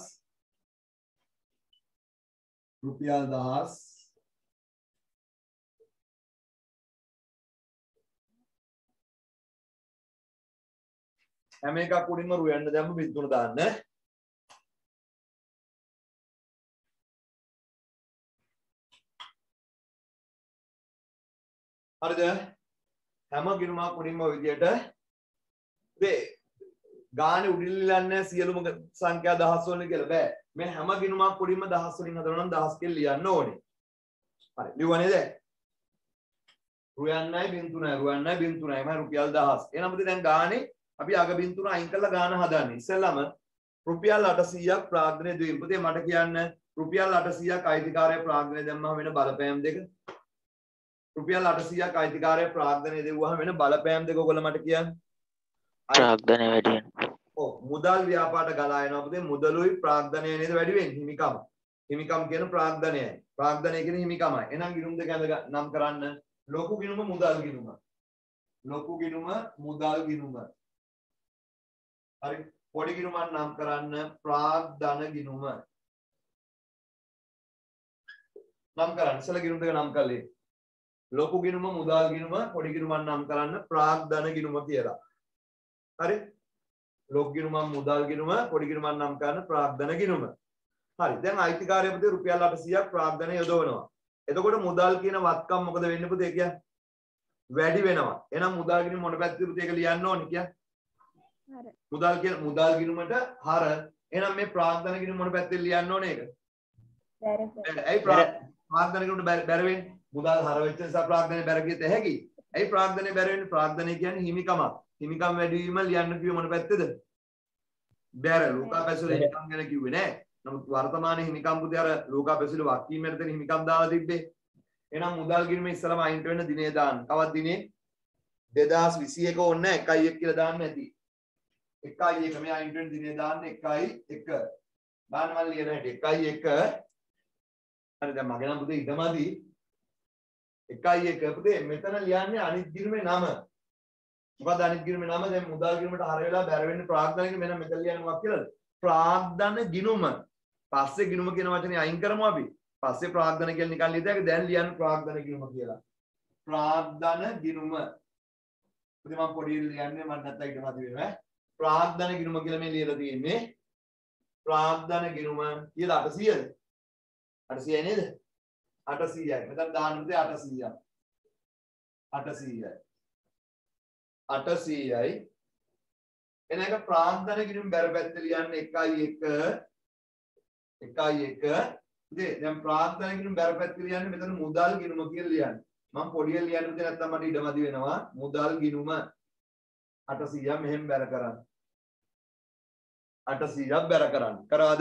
රුපියල් 1000 හැම එකක් උඩින්ම රු යන්න දැම්ම බිං තුන දාන්න හරිද හැම ගිණුමක් උඩින්ම ඔය විදියට මේ ගානේ උඩින් ලියන්නේ සියලුම සංඛ්‍යා දහස් වලින් කියලා බෑ මේ හැම ගිණුමක් උඩින්ම දහස් වලින් හදනවා නම් දහස් කියලා ලියන්න ඕනේ හරි ලියුවා නේද රු යන්නයි බිං තුනයි රු යන්නයි බිං තුනයි මම රුපියල් 1000 එහෙනම් පුතේ දැන් ගානේ අපි අග බිං තුන අයින් කරලා ගාන හදන්නේ ඉස්සෙල්ලාම රුපියල් 800ක් ප්‍රාග්ධනය දෙන්න පුතේ මට කියන්න රුපියල් 800ක් අයිතිකාරය ප්‍රාග්ධනය දැම්මම වෙන බලපෑම් දෙක රුපියල් 800ක් අයිතිකාරය ප්‍රාග්ධනය දෙවුවහම වෙන බලපෑම් දෙක ඔයගොල්ලෝ මට කියන්න ප්‍රාග්ධනය වැඩි වෙනවා ඔව් මුදල් ව්‍යාපාරට ගලා යනවා පුතේ මුදලුයි ප්‍රාග්ධනය නේද වැඩි වෙන්නේ හිමිකම් කියන ප්‍රාග්ධනයයි ප්‍රාග්ධනය කියන හිමිකමයි එහෙනම් ගිණුම් දෙක නම් කරන්න ලොකු ගිණුම මුදල් ගිණුම ලොකු ගිණුම මුදල් ගිණුම හරි පොඩි ගිණුමක් නම් කරන්න ප්‍රාග්ධන ගිණුම නම් කරන්න ඉතල ගිණුම් දෙක නම් කළේ ලොකු ගිණුම මුදල් ගිණුම පොඩි ගිණුමක් නම් කරන්න ප්‍රාග්ධන ගිණුම කියලා හරි ලොකු ගිණුම මුදල් ගිණුම පොඩි ගිණුමක් නම් කරන්න ප්‍රාග්ධන ගිණුම හරි දැන් අයිතිකාරය පුතේ රුපියල් 800ක් ප්‍රාග්ධනය යොදවනවා එතකොට මුදල් කියන වත්කම් මොකද වෙන්නේ පුතේ කියන්නේ වැඩි වෙනවා එහෙනම් මුදල් ගිණුම මොන පැත්තේ පුතේ ඒක ලියන්න ඕනේ කියන්නේ මුදල් ගිණුමට හර එහෙනම් මේ ප්‍රාග්ධන ගිණුම මොන පැත්තේ ලියන්න ඕනේ ඒක ඇයි ප්‍රාග්ධන ගිණුමට බැර වෙන්නේ මුදල් හර වෙච්ච නිසා ප්‍රාග්ධනය බැර ගියත් ඇහැකි ඇයි ප්‍රාග්ධනය බැර වෙන්නේ ප්‍රාග්ධනය කියන්නේ හිමිකම් වැඩි වීම ලියන්න කිව්වේ මොන පැත්තේද බැර ලෝකා පැසල හිමිකම් ගැන කිව්වේ නෑ නමුත් වර්තමානයේ හිමිකම් පුතේ අර ලෝකා පැසල වක්කීමේට තියෙන හිමිකම් දාලා තිබ්බේ එහෙනම් මුදල් ගිණුමේ ඉස්සලම අයින්ට වෙන දිනේ දාන්න කවද දිනේ 2021 ඕනේ නෑ 1 1 කියලා දාන්න ඇති 1 1 මේ අයින්ට වෙන දිනේ දාන්න 1 1 දාන්න මම ලියන හැටි 1 1 හරි දැන් මගේ නම් පුතේ ඉදමදි 1 1 පුතේ මෙතන ලියන්නේ අනිත් ගිණුමේ නම මොකද අනිත් ගිණුමේ නම දැන් මුදල් ගිණුමට හර වෙලා බැර වෙන්නේ ප්‍රාග්ධන ගිණුම මෙන්න මෙතන ලියන්නේ මොකක් කියලාද ප්‍රාග්ධන ගිණුම පස්සේ ගිණුම කියන වචනේ අයින් කරමු අපි පස්සේ ප්‍රාග්ධන කියලා නිකන් ලියද්දී දැන් ලියන්නේ ප්‍රාග්ධන ගිණුම කියලා ප්‍රාග්ධන ගිණුම පුතේ මම පොඩි ලියන්නේ මම නැත්නම් ඊට මදි වෙනවා ප්‍රාග්ධන ගිණුම කියලා මේ ලියලා තියෙන්නේ ප්‍රාග්ධන ගිණුම කියලා 800ද 800යි නේද 800යි මෙතන දාන්න පුතේ 800යි 800යි එන එක ප්‍රාග්ධන ගිණුම බැර පැත්තේ ලියන්නේ 1 1 පුතේ දැන් ප්‍රාග්ධන ගිණුම බැර පැත්තේ ලියන්නේ මෙතන මුදල් ගිණුම කියලා ලියන්නේ මම පොඩියෙන් ලියන්න පුතේ නැත්නම් මට ඉඩමදි වෙනවා මුදල් ගිණුම 800ක් මෙහෙම බැර කරන්න 800ක් බැර කරන්න කරාද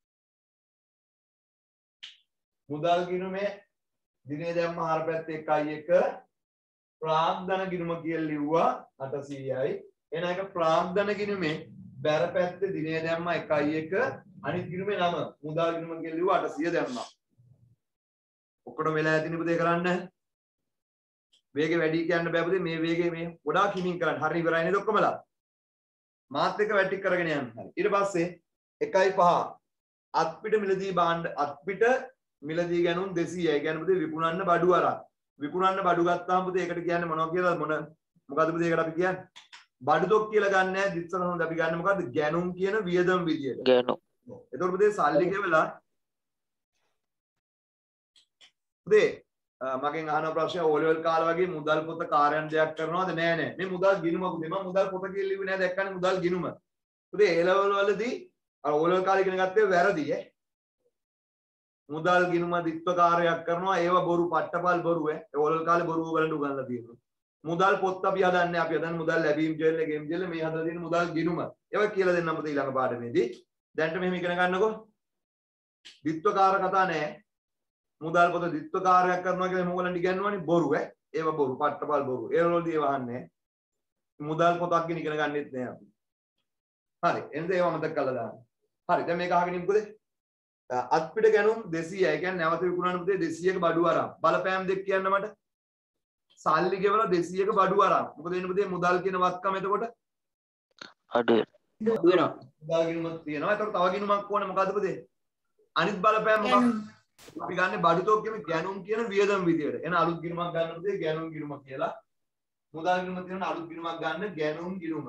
මුදල් ගිණුමේ දිනේ දැම්ම හර පැත්තේ 1 1 ප්‍රාග්ධන ගිණුම කියලා ලිව්වා 800යි එන එක ප්‍රාග්ධන ගිණුමේ බැර පැත්තේ දිනේ දැම්ම 1 1 අනිත් ගිණුමේ නම මුදල් ගිණුම කියලා ලිව්වා 800 දැම්මා ඔක්කොම වෙලා ඇතිනේ පුතේ කරන්න වේගෙ වැඩි කියන්න බෑ පුතේ මේ වේගෙ මේ ගොඩාක් හිමින් කරන්න හරි ඉවරයි නේද ඔක්කොමලා මාත් එක වැටික් කරගෙන යන්න හරි ඊට පස්සේ 1.5 අත්පිට මිලදී භාණ්ඩ අත්පිට මිලදී ගණන් 200යි කියන්නේ පුතේ විකුණන්න බඩු අරන් විකුණන්න බඩු ගත්තාම පුතේ ඒකට කියන්නේ මොනවද කියලා මොකද්ද පුතේ ඒකට අපි කියන්නේ බඩු තොක් කියලා ගන්න නැහැ දිස්සන හොඳ අපි ගන්න මොකද්ද ගැනුම් කියන වියදම් විදියට ගැනුම් එතකොට පුතේ සල්ලි ගෙවලා පුතේ මගෙන් අහන ප්‍රශ්නේ O level කාලේ වගේ මුදල් පොත කාර්යයන් දෙයක් කරනවද නෑ නෑ මේ මුදල් ගිණුම පුතේ මම මුදල් පොත කියලා ලිව්වේ නෑ දැක්කනේ මුදල් ගිණුම පුතේ A level වලදී අර O level කාලේ ඉගෙන ගත්තේ වැරදි මුදල් ගිණුම දිත්ව කාර්යයක් කරනවා ඒව බොරු පට්ටපල් බොරු O level කාලේ බොරු වලට උගන්ලා තියෙනවා මුදල් පොත් අපි හදන්නේ අපි හදන්නේ මුදල් ලැබීම් ජෙල් ගේම් ජෙල් මේ හදලා තියෙන මුදල් ගිණුම ඒවා කියලා දෙන්නම් පුතේ ඊළඟ පාඩමේදී දැන්ට මෙහෙම ඉගෙන ගන්නකො දිත්වකාර කතා නෑ මුදල් පොත දිත්වකාරයක් කරනවා කියලා මොකලන්ට ඉගෙනනවනේ බොරු ඒව බොරු පට්ටපල් බොරු ඒවලදී ඒව අහන්නේ මුදල් පොතක් ගැන ඉගෙන ගන්නෙත් නෑ අපි හරි එහෙනම් ඒව මතක කරලා දාන්න හරි දැන් මේක අහගෙන ඉමුකද අත්පිට ගැනුම් 200යි ඒ කියන්නේ නැවත විකුණන පුතේ 200ක බඩුව අරන් බලපෑම් දෙක කියන්න මට සල්ලි ගෙවලා 200ක බඩුව අරන් මොකද වෙන්නේ පුතේ මුදල් කියන වත්කම එතකොට අඩු වෙනවා මුදල් ගිණුමක් තියෙනවා ඒතකොට තව ගිණුමක් ඕනේ මොකද්ද පුතේ අනිත් බලපෑම් මොකක්ද අපි ගන්න බඩුතෝක් කියන ගැනුම් කියන වියදම් විදියට එන අලුත් ගිණුමක් ගන්න පුතේ ගැනුම් ගිණුම කියලා මුදල් ගිණුම තියෙන අලුත් ගිණුමක් ගන්න ගැනුම් ගිණුම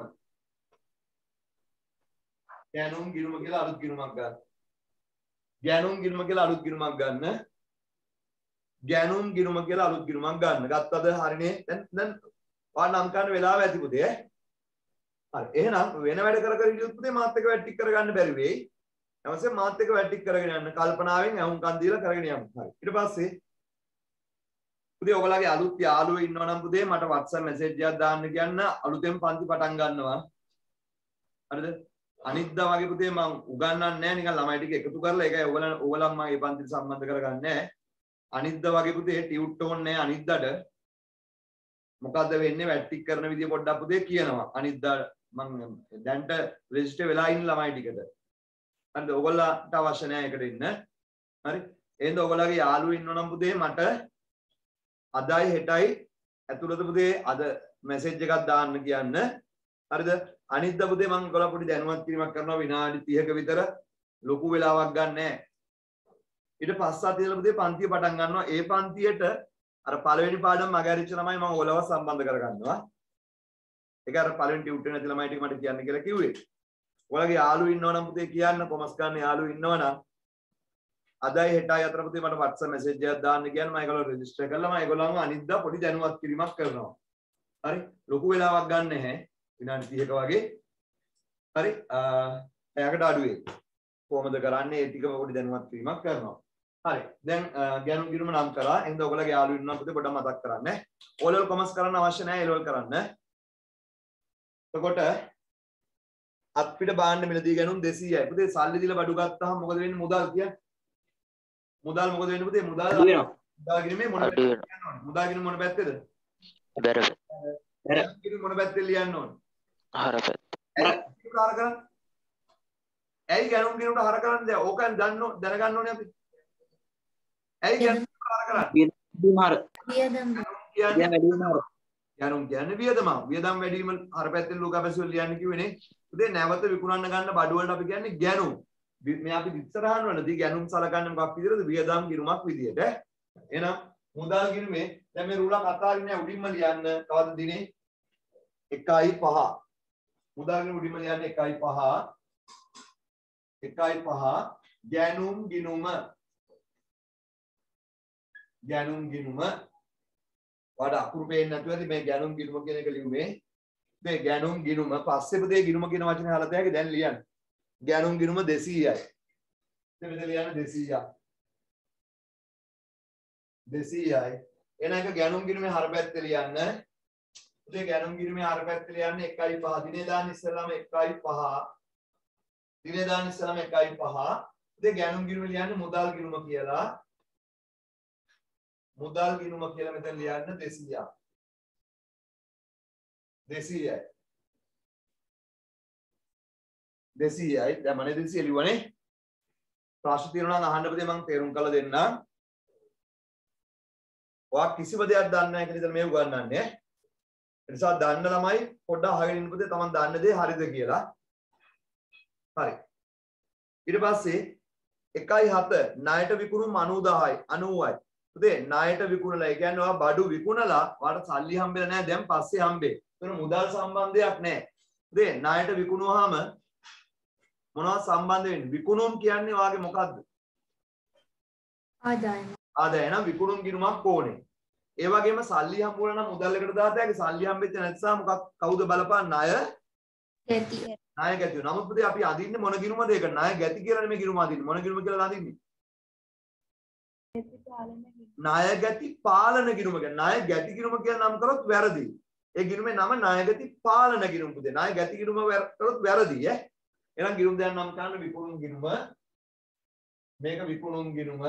ගැනුම් ගිණුම කියලා අලුත් ගිණුමක් ගන්න ගැනුම් ගිණුම කියලා අලුත් ගිණුමක් ගන්න ගැනුම් ගිණුම කියලා අලුත් ගිණුමක් ගන්න ගත්තද හරිනේ දැන් ඔයාලා නම් කරන වෙලාව ඇති පුතේ හරි එහෙනම් වෙන වැඩ කර කර ඉඳියොත් පුතේ මාත් එක වැටික් කරගන්න බැරි වෙයි ඊපස්සේ මාත් එක වැටික් කරගෙන යන්න කල්පනාවෙන් අහුම්කන් දීලා කරගෙන යමු හරි ඊට පස්සේ පුතේ ඔයගොල්ලෝගේ අලුත් යාළුවෝ ඉන්නවා නම් පුතේ මට WhatsApp message එකක් දාන්න කියන්න අලුතෙන් පන්ති පටන් ගන්නවා හරිද අනිද්දා වගේ පුතේ මම උගන්වන්නේ නැහැ නිකන් ළමයි ටික එකතු කරලා ඒකයි ඔයගොල්ලන් මම මේ පන්තිට සම්බන්ධ කරගන්නේ නැහැ අනිද්දා වගේ පුතේ ටියුට් ඕනේ නැහැ අනිද්දාට මොකද්ද වෙන්නේ වැටික් කරන විදිය පොඩ්ඩක් පුතේ කියනවා අනිද්දා මම දැන්ට රෙජිස්ටර් වෙලා ඉන්න ළමයි ටිකට හරිද ඔයගොල්ලන්ට අවශ්‍ය නැහැ ඒකට ඉන්න හරි එහෙනම් ඔයගොල්ලන්ගේ යාළුවෝ ඉන්නවනම් පුතේ මට අදයි හෙටයි ඇතුළත පුතේ අද මැසේජ් එකක් දාන්න කියන්න හරිද අනිද්දා පුතේ මම ඔයගොල්ලෝ පොඩි දැනුවත් කිරීමක් කරනවා විනාඩි 30ක විතර ලොකු වෙලාවක් ගන්න නැහැ ඊට පස්සත් ඉඳලා පුතේ පන්තිය පටන් ගන්නවා ඒ පන්තියට අර පළවෙනි පාඩම මගහැරිච්ච ළමයි මම ඔයගොල්ලව සම්බන්ධ කරගන්නවා ඒක අර පළවෙනි ටියුටර් නැති ළමයි ටික මට කියන්න කියලා කිව්වේ ඔයාලගේ යාළුවෝ ඉන්නවනම් පුතේ කියන්න කොමස් ගන්න යාළුවෝ ඉන්නවනම් අදයි හෙටයි අතර පුතේ මට WhatsApp message එකක් දාන්න කියන්න මම ඒගොල්ලෝ රෙජිස්ටර් කරලා මම ඒගොල්ලන්ව අනිද්දා පොඩි දැනුවත් කිරීමක් කරනවා හරි ලොකු වෙලාවක් ගන්න නැහැ විනාඩි 30ක වගේ හරි එයාකට අඩුවේ කොහොමද කරන්නේ ඒ ටික පොඩි දැනුවත් කිරීමක් කරනවා හරි දැන් ගැනුම් ගිණුම නම් කරා එහෙනම් ඔයගොල්ලෝගේ යාළුවෝ ඉන්නවා පුතේ පොඩ්ඩක් මතක් කරන්න O level කොමස් කරන්න අවශ්‍ය නැහැ A level කරන්න එතකොට අත්පිට භාණ්ඩ මිලදී ගැනුම් 200යි පුතේ සල්ලි දීලා බඩු ගත්තාම මොකද වෙන්නේ මුදල් කියන්නේ මුදල් මොකද වෙන්නේ පුතේ මුදල් මුදල් ගිණුමේ මොන පැත්තද මුදල් ගිණුම මොන පැත්තේද බැර ගිණුම මොන පැත්තේ ලියන්න ඕනේ හර පැත්ත හර කරන්න ඇයි ගැනුම් ගිණුමට හර කරන්නේ ඕකෙන් දැනගන්න ඕනේ අපි ඇයි ගැනුම් හර කරන්නේ වියදම් ගැනුම් කියන්නේ වියදම වැඩි වීම හර පැත්තෙන් ලෝකපැසිවල ලියන්න කිව්වේනේ උදේ නැවත විකුණන්න ගන්න බඩු වලට අපි කියන්නේ ගැනුම් මේ අපි ඉස්සරහන් වලදී ගැනුම් සලකන්නේ මොකක් විදියටද වියදම් ගිණුමක් විදියට එහෙනම් මුදල් ගිණුමේ දැන් මේ රූලක් අතාරින්න උඩින්ම ලියන්න කවද දිනේ 1.5 මුදල් ගිණුම උඩින්ම ලියන්න 1.5 ගැනුම් ගිණුම වඩ අකුරු පේන්නේ නැතුව ඇති මේ ගැනුම් ගිණුම කියන එක ලියුමේ මේ ගැනුම් ගිණුම පස්සේ පුතේ ගිණුම කියන වචනේ අහලා තියෙයි දැන් ලියන්න ගැනුම් ගිණුම 200යි මෙතන ලියන්න 200යි එන එක ගැනුම් ගිණුමේ හර පැත්තේ ලියන්න පුතේ ගැනුම් ගිණුමේ හර පැත්තේ ලියන්න 1.5 දිනේ දාන්න ඉස්සෙල්ලාම 1.5 දිනේ දාන්න ඉස්සෙල්ලාම 1.5 පුතේ ගැනුම් ගිණුම ලියන්න මුදල් ගිණුම කියලා මුදල් ගිණුම කියලා මෙතන ලියන්න 200යි දැන් මනේ 200 ලියුවනේ ප්‍රශ්න තියෙනවා නම් අහන්න පුතේ මම තේරුම් කරලා දෙන්නම් ඔයා කිසිම දෙයක් දන්නේ නැහැ කියලා ඉතින් මේ උගන්වන්නේ ඒ නිසා දන්න ළමයි පොඩ්ඩක් අහගෙන ඉන්න පුතේ තමන් දන්න දේ හරිද කියලා හරි ඊට පස්සේ 1.7 ණයට විකුණුම් 90යි 90යි පුතේ ණයට විකුණලා ඒ කියන්නේ ඔයා බඩු විකුණලා ඔයාට සල්ලි හම්බෙලා නැහැ දැන් පස්සේ හම්බෙයි ඒතර මුදල් සම්බන්ධයක් නැහැ පුතේ ණයට විකුණුවාම මොනවද සම්බන්ධ වෙන්නේ විකුණුම් කියන්නේ ඔයාගේ මොකද්ද ආදායම ආදායන විකුණුම් ගිණුමක් ඕනේ. ඒ වගේම සල්ලි හම්බුනා නම් මුදල් එකට දාත හැකි. සල්ලි හම්බෙච්ච නැත්නම් මොකක් කවුද බලපාන ණය? ගැති. ණය ගැති. නමුත් පුතේ අපි අදින්නේ මොන ගිණුමද ඒක? ණය ගැති කියලා නෙමෙයි ගිණුම අදින්නේ. මොන ගිණුම කියලා අදින්නේ? ණය ගැති පාලන ගිණුම කියන්නේ. ණය ගැති ගිණුම කියලා නම් කරොත් වැරදි. ඒ ගිණුමේ නම ණය ගැති පාලන ගිණුම පුතේ. ණය ගැති ගිණුම කරොත් වැරදි ඈ. එහෙනම් ගිණුම් දෙයක් නම් කරන්න විකුණුම් ගිණුම. මේක විකුණුම් ගිණුම.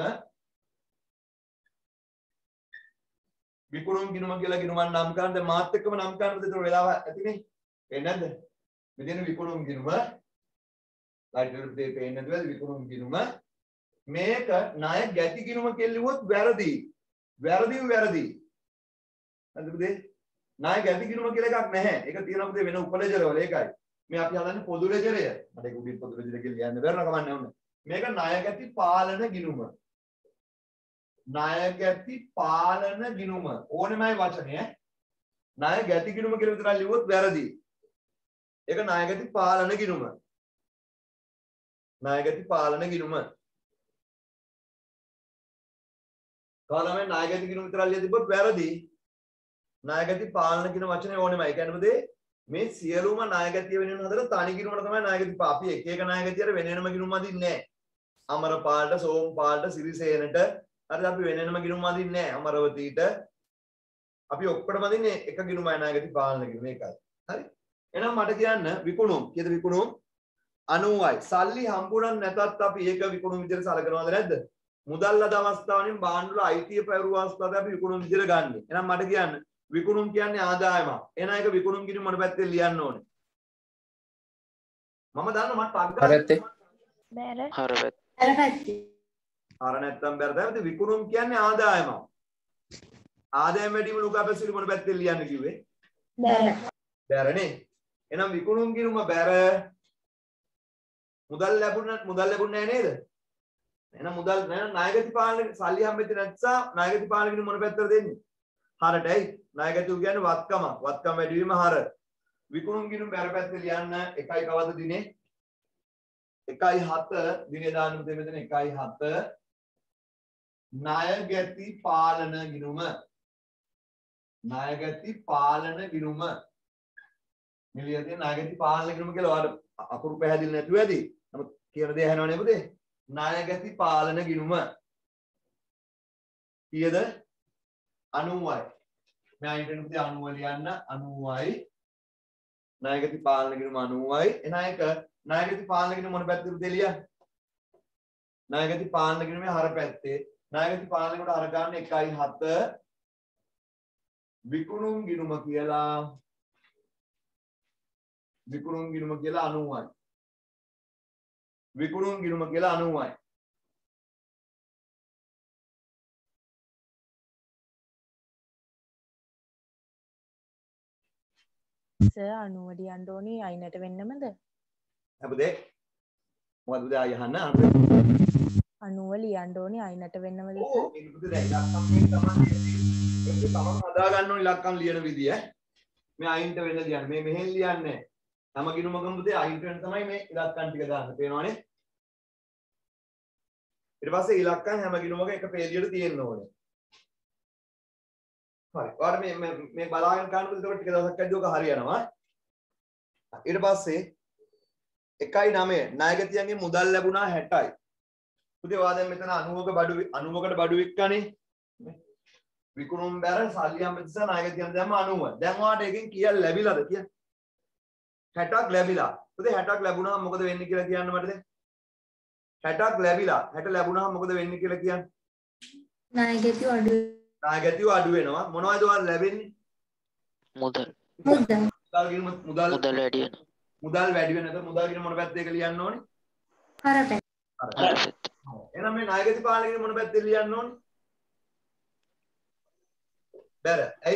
විකුණුම් ගිණුම කියලා ගිණුමක් නම් කරන්න දැන් මාත් එක්කම නම් කරන්නද ඒතර වෙලාව ඇතිනේ. පේන්නේ නැද්ද? මෙතන විකුණුම් ගිණුම. ලයිට් එක දෙේ පේන්නේ නැද්ද විකුණුම් ගිණුම. මේක ණය ගැති ගිණුම කෙල්ලුවොත් වැරදි. වැරදි. හරිද පුතේ? ණය ගැති ගිණුම කියලා එකක් නැහැ. ඒක තියෙනවා පුතේ වෙන උපලෙජර වල ඒකයි. මේ අපි හදන්නේ පොදු ලෙජරය. මට ඒක උඩින් පොදු ලෙජර කියලා ලියන්න බැරි නකමන්නේ ඕනේ. මේක ණය ගැති පාලන ගිණුම. ණය ගැති පාලන ගිණුම ඕනෙමයි වචනය. ණය ගැති ගිණුම කියලා විතරක් ලියුවොත් වැරදි. ඒක ණය ගැති පාලන ගිණුම. ණය ගැති පාලන ගිණුම. කාලමෙන් ණය ගැති ගිණුම විතරක් ලියලා තිබ්බොත් වැරදි. ණය ගැති පාලන කියන වචනේ ඕනෙමයි. ඒ කියන්නේ මොකද මේ සියලුම ණය ගැතිය වෙනුවෙන් හදලා තනි ගිණුමට තමයි ණය ගැති අපි එක එක ණය ගැතියට වෙන වෙනම ගිණුම් අදින්නේ නැහැ. අමර පාලට, සෝම් පාලට, සිරිසේනට හරිද අපි වෙන වෙනම ගිණුම් අදින්නේ නැහැ. අමරවතීට අපි ඔක්කොටම අදින්නේ එක ගිණුමයි ණය ගැති පාලන ගිණුම ඒකයි. හරි. එහෙනම් මට කියන්න විකුණුම් කීයද විකුණුම් 90යි. සල්ලි හම්බුනක් නැතත් අපි ඒක විකුණුම් විදිහට සලකනවද නැද්ද? මුදල් ලද අවස්ථාවලින් භාණ්ඩ වල අයිතිය පැවරුව අවස්ථාවේ අපි විකුණුම් විදිහට ගන්න. එහෙනම් මට කියන්න විකුණුම් කියන්නේ ආදායමක්. එහෙනම් ඒක විකුණුම් ගිණුම මොන පැත්තෙන් ලියන්න ඕනේ? මම දන්නවා මට පග්ගා හරපැත්තේ. අර නැත්තම් බැර තමයි විකුණුම් කියන්නේ ආදායමක්. ආදායම වැඩිම ලුකා පැසිලි මොන පැත්තෙන් ලියන්න කිව්වේ? බැරනේ. එහෙනම් විකුණුම් ගිණුම බැර මුදල් ලැබුණේ නේද? එහෙනම් මුදල් ණයගති පාලන සල්ලි හම්බෙච්ච නැත්නම් ණයගති පාලන ගිණුම මොන පැත්තට දෙන්නේ? හරටයි. ණයගති කියන්නේ වත්කමක්. වත්කම වැඩි වීම හර. විකුණුම් ගිණුම බැර පැත්තේ ලියන්න එකයි කවද දිනේ? 1.7 දිනේ දාන්න මෙතන 1.7 ණයගති පාලන ගිණුම. ණයගති පාලන ගිණුම. මිලියදී ණයගති පාලන ගිණුම කියලා ඔයාලට අකුරු පැහැදිලි නැතුව ඇති. නමුත් කියන දේ අහනවනේ පුතේ. ණයගති පාලන ගිණුම කීයද? 90යි. මම අයින්ට පුතේ 90 ලියන්න 90යි. ණයගති පාලන ගිණුම 90යි. එන එක ණයගති පාලන ගිණුම මොන පැත්තේද පුතේ ලියන්නේ? ණයගති පාලන ගිණුමේ හර පැත්තේ. ණයගති පාලන කොට හර ගන්න 1.7 විකුණුම් ගිණුම කියලා 90යි. විකුණුම් ගිණුම කියලා 90යි. සර් 90 ලියන්න ඕනේ අයිනට වෙන්නමද? අපදේ මොකද උදේ ආය යහන්න 90 ලියන්න ඕනේ අයිනට වෙන්නමද සර්? ඔව් මේක පුතේ දැන් ඉලක්කම් මේ තමයි ඒක තමන් හදා ගන්න ඕනේ ඉලක්කම් ලියන විදිය මේ අයින්ට වෙන්න ලියන්න මේ මෙහෙන් ලියන්නේ හැම ගිණුමකම පුතේ අයින්ට වෙන්න තමයි මේ ඉලක්කම් ටික දාන්න පේනවනේ ඊට පස්සේ ඉලක්කම් හැම ගිණුමක එක පේජියට තියෙන්න ඕනේ හරි ඔයාලා මේ බලාගෙන ගන්නකොට ඒක ටික දවසක් ඇද්දී ඔක හරියනවා ඊට පස්සේ 1.9 ණයගතියන්ගේ මුදල් ලැබුණා 60යි පුතේ ඔයා දැන් මෙතන 90කට බඩු වික්කනේ විකුණුම් බැර සල්ලියම් මෙතස ණයගතියන් දැම්ම 90 දැන් ඔයාලට එකෙන් කීයක් ලැබිලාද කියන්න 60ක් ලැබිලා පුතේ 60ක් ලැබුණාම මොකද වෙන්නේ කියලා කියන්න මට දැන් 60ක් ලැබිලා 60 ලැබුණාම මොකද වෙන්නේ කියලා කියන්න ණයගතිය අඩු වෙනවා මොනවද ඔයාලට ලැබෙන්නේ මුදල් වැඩි වෙනකොට මුදල් කියන මොන පැත්තේක ලියන්න ඕනේ හරපැත්ත එහෙනම් මේ ණයගති පාලනය මොන පැත්තේ ලියන්න ඕනේ බැර ඇයි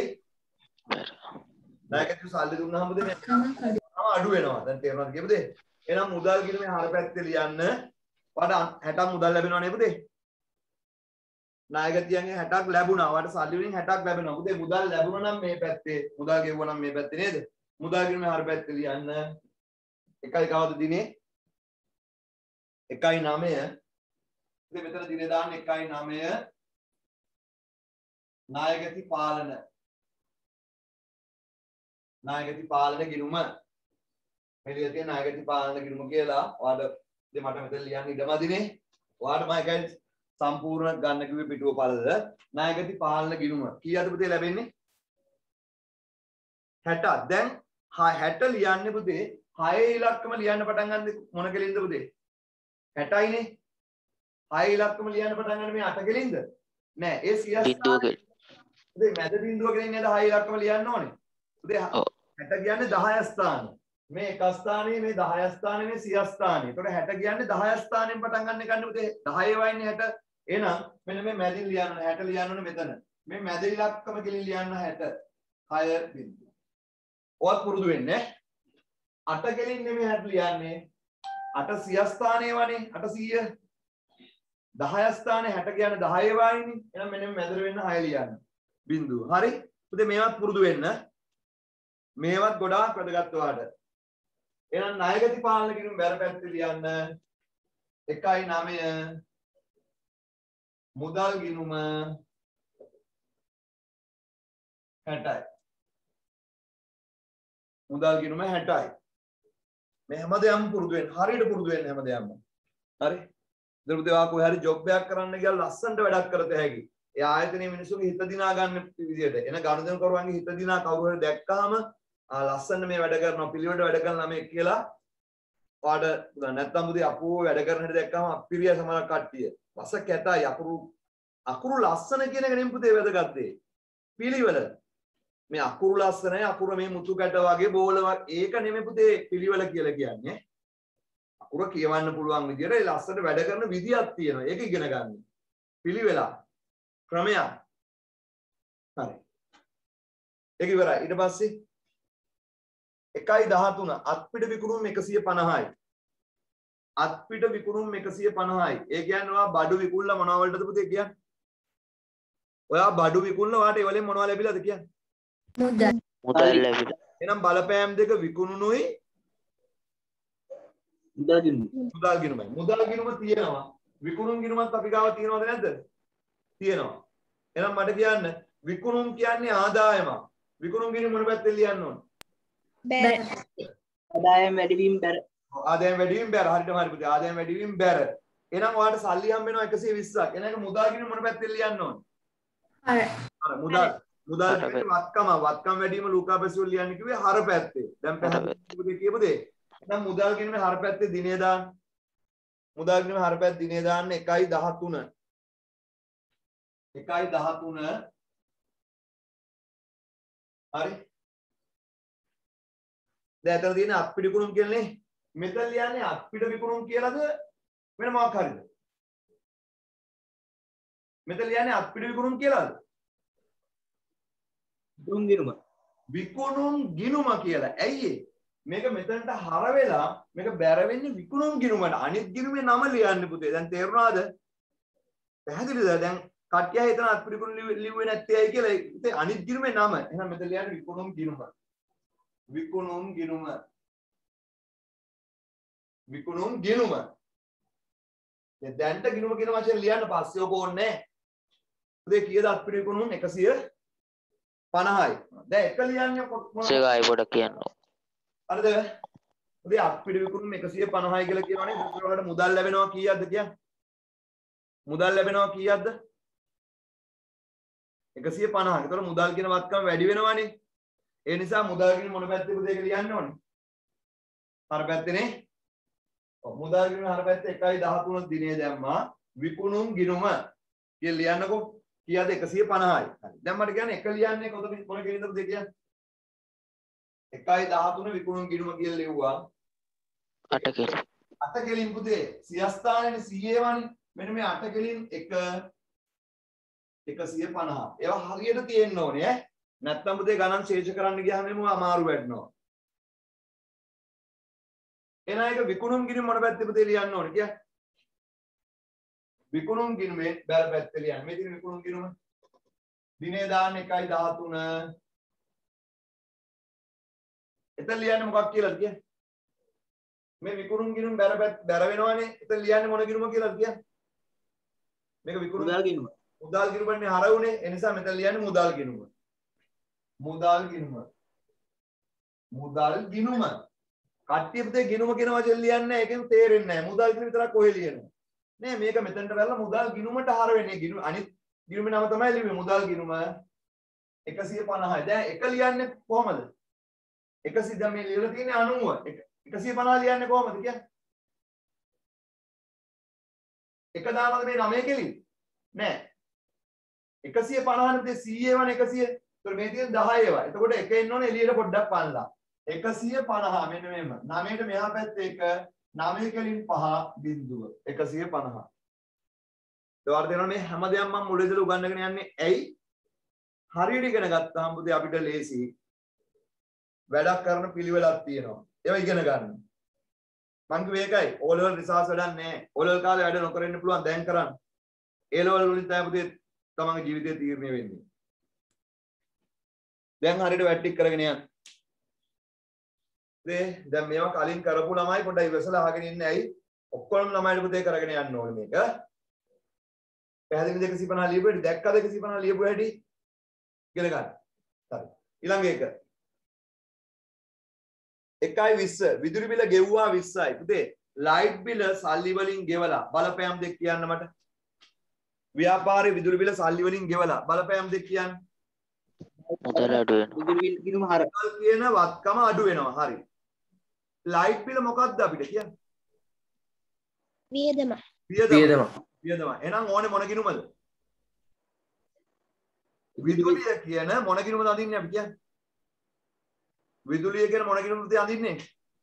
ණයගති සල්ලි දුන්නාම දෙන්නේ අඩු වෙනවා දැන් තේරෙනවද කියපදේ එහෙනම් මුදල් කියන මේ හර පැත්තේ ලියන්න ඔයාලට 60ක් මුදල් ලැබෙනවා නේ පුතේ ණයගතියන්ගේ 60ක් ලැබුණා ඔයාලට සල්ලි වලින් 60ක් ලැබෙනවා පුතේ මුදල් ලැබුණා නම් මේ පැත්තේ මුදල් ගෙවුවා නම් මේ පැත්තේ නේද මුදල් කියන මේ හර පැත්තේ ලියන්න එකයි කවද දිනේ 1.9 ඉතින් මෙතන දිනේ දාන්න 1.9 නායගති පාලන ගිණුම මෙලිය තියෙන නායගති පාලන ගිණුම කියලා ඔයාලට ඉතින් මට මෙතන ලියන්න ඉඩමදිනේ ඔයාලට මම එකයි සම්පූර්ණ ගන්න කිව්වේ පිටුව පළල නායගති පාලන ගිණුම කීයද පුතේ ලැබෙන්නේ 60 දැන් 60 ලියන්නේ පුතේ 6 ඉලක්කම ලියන්න පටන් ගන්න මොන කෙලින්ද පුතේ 60යිනේ 6 ඉලක්කම ලියන්න පටන් ගන්න මේ 8 කෙලින්ද නෑ ඒ 100 බිඳුව කෙල. පුතේ මැද බිඳුව කෙලින් නේද 6 ඉලක්කම ලියන්න ඕනේ පුතේ 60 කියන්නේ 10 ස්ථාන මේ 1 ස්ථානයේ මේ 10 ස්ථානයේ මේ 100 ස්ථානයේ ඒතකොට 60 කියන්නේ 10 ස්ථානයෙන් පටන් ගන්න එකන්නේ පුතේ 10 වයින්නේ 60 එහෙනම් මෙන්න මේ මැදින් ලියන්න ඕනේ 60 ලියන්න ඕනේ මෙතන මේ මැද ඉලක්කම කෙලින් ලියන්න 60 6 බිඳුව ඔයත් පුරුදු වෙන්නේ 8 කෙලින් නෙමෙයි 60 ලියන්නේ 8 100 ස්ථානයේ වනේ 8 100 10 ස්ථානයේ 60 කියන්නේ 10 වයිනේ එහෙනම් මෙන්න මැදට වෙන්න 6 ලියන්න බිඳුව හරි පුතේ මේවත් පුරුදු වෙන්න මේවත් ගොඩාක් වැදගත් ඔයාලට එහෙනම් ණයගති පාලන කිරීම බැර පැත්තේ ලියන්න 1.9 මුදල් ගිණුම 60යි මුදල් ගිණුම 60යි මේ හැමදේම පුරුදු වෙන්න හරියට පුරුදු වෙන්න හැමදේම හරි ඉතින් පුතේ ඔයා කොහේ හරි ජොබ් එකක් කරන්න ගියලා ලස්සනට වැඩක් කරත හැකි ඒ ආයතනයේ මිනිස්සුගේ හිත දිනා ගන්න විදියට එන ගනුදෙනු කරුවන්ගේ හිත දිනා කවුරු හරි දැක්කහම ලස්සන මේ වැඩ කරනවා පිළිවෙලට වැඩ කරන ළමෙක් කියලා ඔයාට නැත්තම් පුතේ අපෝ වැඩ කරන හැටි දැක්කම අපිරිය සමහර කට්ටිය වස කැතයි අකුරු ලස්සන කියන එක නෙමෙයි පුතේ වැදගත් දේ පිළිවෙල මේ අකුරු ලස්සනයි අකුර මේ මුතු කැට වගේ බෝල ඒක නෙමෙයි පුතේ පිළිවෙල කියලා කියන්නේ අකුර කියවන්න පුළුවන් විදියට ඒ ලස්සනට වැඩ කරන විදියක් තියෙනවා ඒක ඉගෙන ගන්න පිළිවෙල ක්‍රමයක් හරි ඒක ඉවරයි ඊට පස්සේ 1.13 අත්පිට විකුණුම් 150යි අත්පිට විකුණුම් 150යි ඒ කියන්නේ ඔයා බඩු විකුණලා මොනවා වලටද පුතේ කියන්නේ ඔයා බඩු විකුණලා ඔයාට ඒ වලින් මොනවා ලැබිලාද කියන්නේ මුදල් ලැබිලා. එහෙනම් බලපෑම් දෙක විකුණුනුයි මුදල් ගිණුමයි මුදල් ගිණුම තියෙනවා විකුණුම් ගිණුමත් අපි ගාව තියෙනවද නැද්ද තියෙනවා එහෙනම් මට කියන්න විකුණුම් කියන්නේ ආදායම විකුණුම් ගිණුම මොන පැත්තෙන් ලියන්න ඕන ආදායම් වැඩිවීම බැර ආදායම් වැඩිවීම බැර හරියටම හරි පුතේ ආදායම් වැඩිවීම බැර එහෙනම් ඔයාලට සල්ලි හම්බ වෙනවා 120ක් එහෙනම් ඒක මුදල් ගිණුම මොන පැත්තෙන් ලියන්න ඕන අර මුදල් වත්කම වැඩිම ලූකා පැසිවල් ලියන්න කිව්වේ හර පැත්තේ දැන් පැහැදිලි කියපු දේ එහෙනම් මුදල් ගිණුමේ හර පැත්තේ දිනේ දාන්න මුදල් ගිණුමේ හර පැත්තේ දිනේ දාන්න 1.13 1.13 හරි දැන් අතන තියෙන අත්පිට විකුණුම් කියලානේ මෙතන ලියන්නේ අත්පිට විකුණුම් කියලාද වෙන මොකක් හරිද මෙතන ලියන්නේ අත්පිට විකුණුම් කියලාද විකුණුම් ගිණුම කියලා ඇයි මේක මෙතනට හර වෙලා මේක බැර වෙන්නේ විකුණුම් ගිණුමට අනිත් ගිණුමේ නම ලියන්න පුතේ දැන් තේරුණාද පැහැදිලිද දැන් කට්ටිය හිතන අත්පිට විකුණුම් ලිව්වේ නැත්තේයි කියලා ඉතින් අනිත් ගිණුමේ නම එහෙනම් මෙතන ලියන්නේ විකුණුම් ගිණුම විකුණුම් ගිණුම විකුණුම් ගිණුම දැන්ට ගිණුම කියන වචනේ ලියන්න පස්සේ ඔක ඕනේ නැහැ කීයද අත්පිට විකුණුම් 150යි දැන් එක ලියන්නේ මොනවද සේගායි පොඩක් කියන්න හරිද උදේ අත්පිට විකුණුම් 150යි කියලා කියනවනේ ඒකට මුදල් ලැබෙනවා කීයක්ද කියන්නේ මුදල් ලැබෙනවා කීයක්ද 150ක් ඒතකොට මුදල් කියන වත්කම වැඩි වෙනවනේ ඒ නිසා මුදල් ගිණුම මොන පැත්තේද ඒක ලියන්න ඕනේ හර පැත්තේනේ ඔව් මුදල් ගිණුම හර පැත්තේ 1.13 දිනේ දැම්මා විකුණුම් ගිණුම කියලා ලියන්නකෝ කීයද 150යි හරි දැන් මට කියන්නේ එක ලියන්නේ කොතන මොන කෙලින්ද දෙක කියන්නේ 1.13 විකුණුම් ගිණුම කියලා ලිව්වා 8 කෙලින් 8 කෙලින් පුතේ 100 ස්ථානයේ 100 වනේ මෙන්න මේ 8 කෙලින් 150 ඒවා හරියට තියෙන්න ඕනේ ඈ නැත්තම් පුතේ ගණන් ශේෂ කරන්න ගියාම එමු අමාරු වෙනවා එන එක විකුණුම් ගිණුම මොන පැත්තේ පුතේ ලියන්න ඕනේ කිය විකුණුම් ගිණුමේ බැල පැත්තේ ලියන්න මේ තියෙන විකුණුම් ගිණුම දිනේ දාන්න 1.13 එතන ලියන්නේ මොකක් කියලාද කිය මේ විකුණුම් ගිණුම බැර වෙනවනේ එතන ලියන්නේ මොන ගිණුම කියලාද කිය මේක විකුණුම් මුදල් ගිණුමනේ හරවුනේ. ඒ නිසා මෙතන ලියන්නේ මුදල් ගිණුම. මුදල් ගිණුම. මුදල් ගිණුම. කට්ටිය පුතේ ගිණුම කියන වචන ලියන්නේ නැහැ. ඒකෙන් තේරෙන්නේ නැහැ. මුදල් කියන විතරක් කොහෙ ලියනවා. නේ මේක මෙතනට වැරලා මුදල් ගිණුමට හර වෙන්නේ. ගිණුම අනිත් ගිණුමේ නම තමයි ලියුවේ. මුදල් ගිණුම 150යි. දැන් එක ලියන්නේ කොහමද? 100 දැන් මේ ලියලා තියෙන්නේ 90. 150 ලියන්නේ කොහමද කියන්නේ? එක දානවද මේ 9 කෙලින්? නෑ. 150 නේ 100 වන 100. ඒතර මේ තියෙන 10 ඒවා. එතකොට එක එන්න ඕනේ එළියට පොඩ්ඩක් පන්නලා. 150 මෙන්න මෙහෙම. 9ට මෙහා පැත්තේ 1 9 කෙලින් 5 බිංදුව 150. ඒවාට දෙනවා මේ හැම දෙයක්ම මම මුල ඉඳලා උගන්වගෙන යන්නේ ඇයි? හරියට ඉගෙන ගත්තාම පුතේ අපිට ලේසි. වැඩක් කරන පිළිවෙලක් තියෙනවා. ඒවා ඉගෙන ගන්න. මං කිව්වේ ඒකයි. O level රිසර්ච් වැඩක් නැහැ. O level කාලේ වැඩ නොකර ඉන්න පුළුවන් දැන් කරන්න. A level වලින් තමයි පුතේ තමන්ගේ ජීවිතේ තීරණය වෙන්නේ. දැන් හරියට වැට්ටික් කරගෙන යන්න. දැන් මේවා කලින් කරපු ළමයි පොඩ්ඩක් ඉවසලා අහගෙන ඉන්න ඇයි? ඔක්කොම ළමයිට පුතේ කරගෙන යන්න ඕනේ මේක. පැහැදිලිද 150 ලියපු හැටි? දැක්කද 150 ලියපු හැටි? ඉගෙන ගන්න. හරි. ඊළඟ එක. 1.20 විදුලි බිල ගෙවුවා 20යි. පුතේ ලයිට් බිල සල්ලි වලින් ගෙවලා බලපෑම් දෙක කියන්න මට. ව්‍යාපාරේ විදුලි බිල සල්ලි වලින් ගෙවලා බලපෑම් දෙක කියන්න. මුදල් අඩු වෙනවා. විදුලි බිල් ගිණුම හර කියන වත්කම අඩු වෙනවා. හරි. ලයිට් බිල මොකක්ද අපිට කියන්නේ? වියදම. වියදම. එහෙනම් ඕනේ මොන ගිණුමද? විදුලිය කියන මොන ගිණුමද අඳින්නේ අපි කියන්නේ? විදුලිය කියන මොන ගිණුමද අඳින්නේ?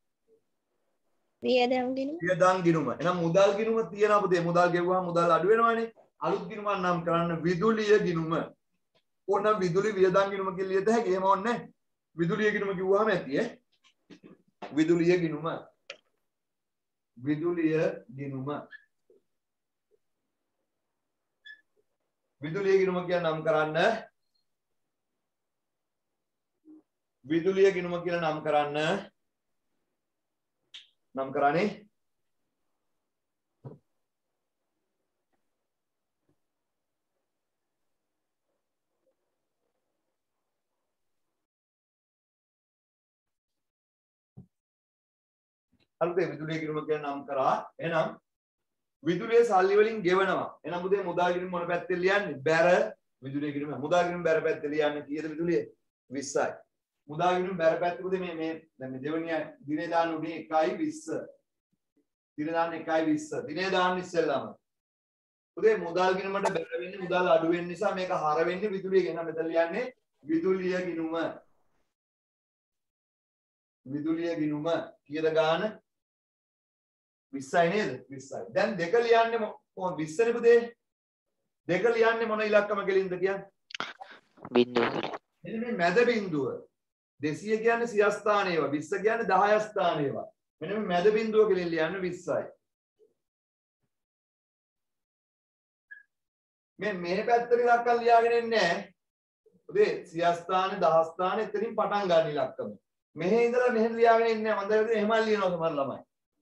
වියදම් ගිණුම. වියදම් ගිණුම. එහෙනම් මුදල් ගිණුම තියනවා පුතේ. මුදල් ගෙවුවාම මුදල් අඩු වෙනවානේ. අලුත් ගිණුමක් නම් කරන්න විදුලිය ගිණුම. ඕන විදුලි වියදම් ගිණුම කියලා ලියත හැකි. එහෙම ඕනේ. විදුලිය ගිණුම කිව්වහම ඇති ඈ. විදුලිය ගිණුම. විදුලිය ගිණුම. විදුලිය ගිණුම කියන නම් කරන්න. විදුලිය ගිණුම කියලා නම් කරන්න. නම් කරන්නේ අලුතේ විදුලිය ගිණුම කියලා නම් කරා. එහෙනම් විදුලිය සල්ලි වලින් ගෙවනවා. එහෙනම් මුදේ මුදල් ගිණුම මොන පැත්තේ ලියන්නේ? බැර විදුලිය ගිණුම. මුදල් ගිණුම බැර පැත්තේ ලියන්නේ කීයද විදුලිය? 20යි. මුදල් ගිණුම බැර පැත්තේ පුතේ මේ දැන් මේ දෙවෙනි දිනේ දාන්න උනේ 1.20. දිනේ දාන්න 1.20. දිනේ දාන්න ඉස්සෙල්ලාම. පුතේ මුදල් ගිණුමට බැර වෙන්නේ මුදල් අඩු වෙන නිසා මේක හර වෙන්නේ විදුලිය කියන මෙතන ලියන්නේ විදුලිය ගිණුම. විදුලිය ගිණුම කීයද ගාන? 20යි නේද? 20යි. දැන් දෙක ලියන්නේ කොහොමද? 20 නේ පුතේ. දෙක ලියන්නේ මොන ඉලක්කම කෙලින්ද කියන්නේ? බිංදුව කෙලින්. මෙන්න මේ මැද බිංදුව. 200 කියන්නේ 100 ස්ථාන ඒවා. 20 කියන්නේ 10 ස්ථාන ඒවා. මෙන්න මේ මැද බිංදුව කෙලින් ලියන්නේ 20යි. මේ පැත්තට ඉලක්කම් ලියාගෙන ඉන්නේ නැහැ. පුතේ 100 ස්ථාන 10 ස්ථාන එතනින් පටන් ගන්න ඉලක්කම. මෙහෙ ඉඳලා මෙහෙ ලියාගෙන ඉන්නේ නැහැ. මම දැන් එහෙමයි ලියනවා සමහර ළමයි.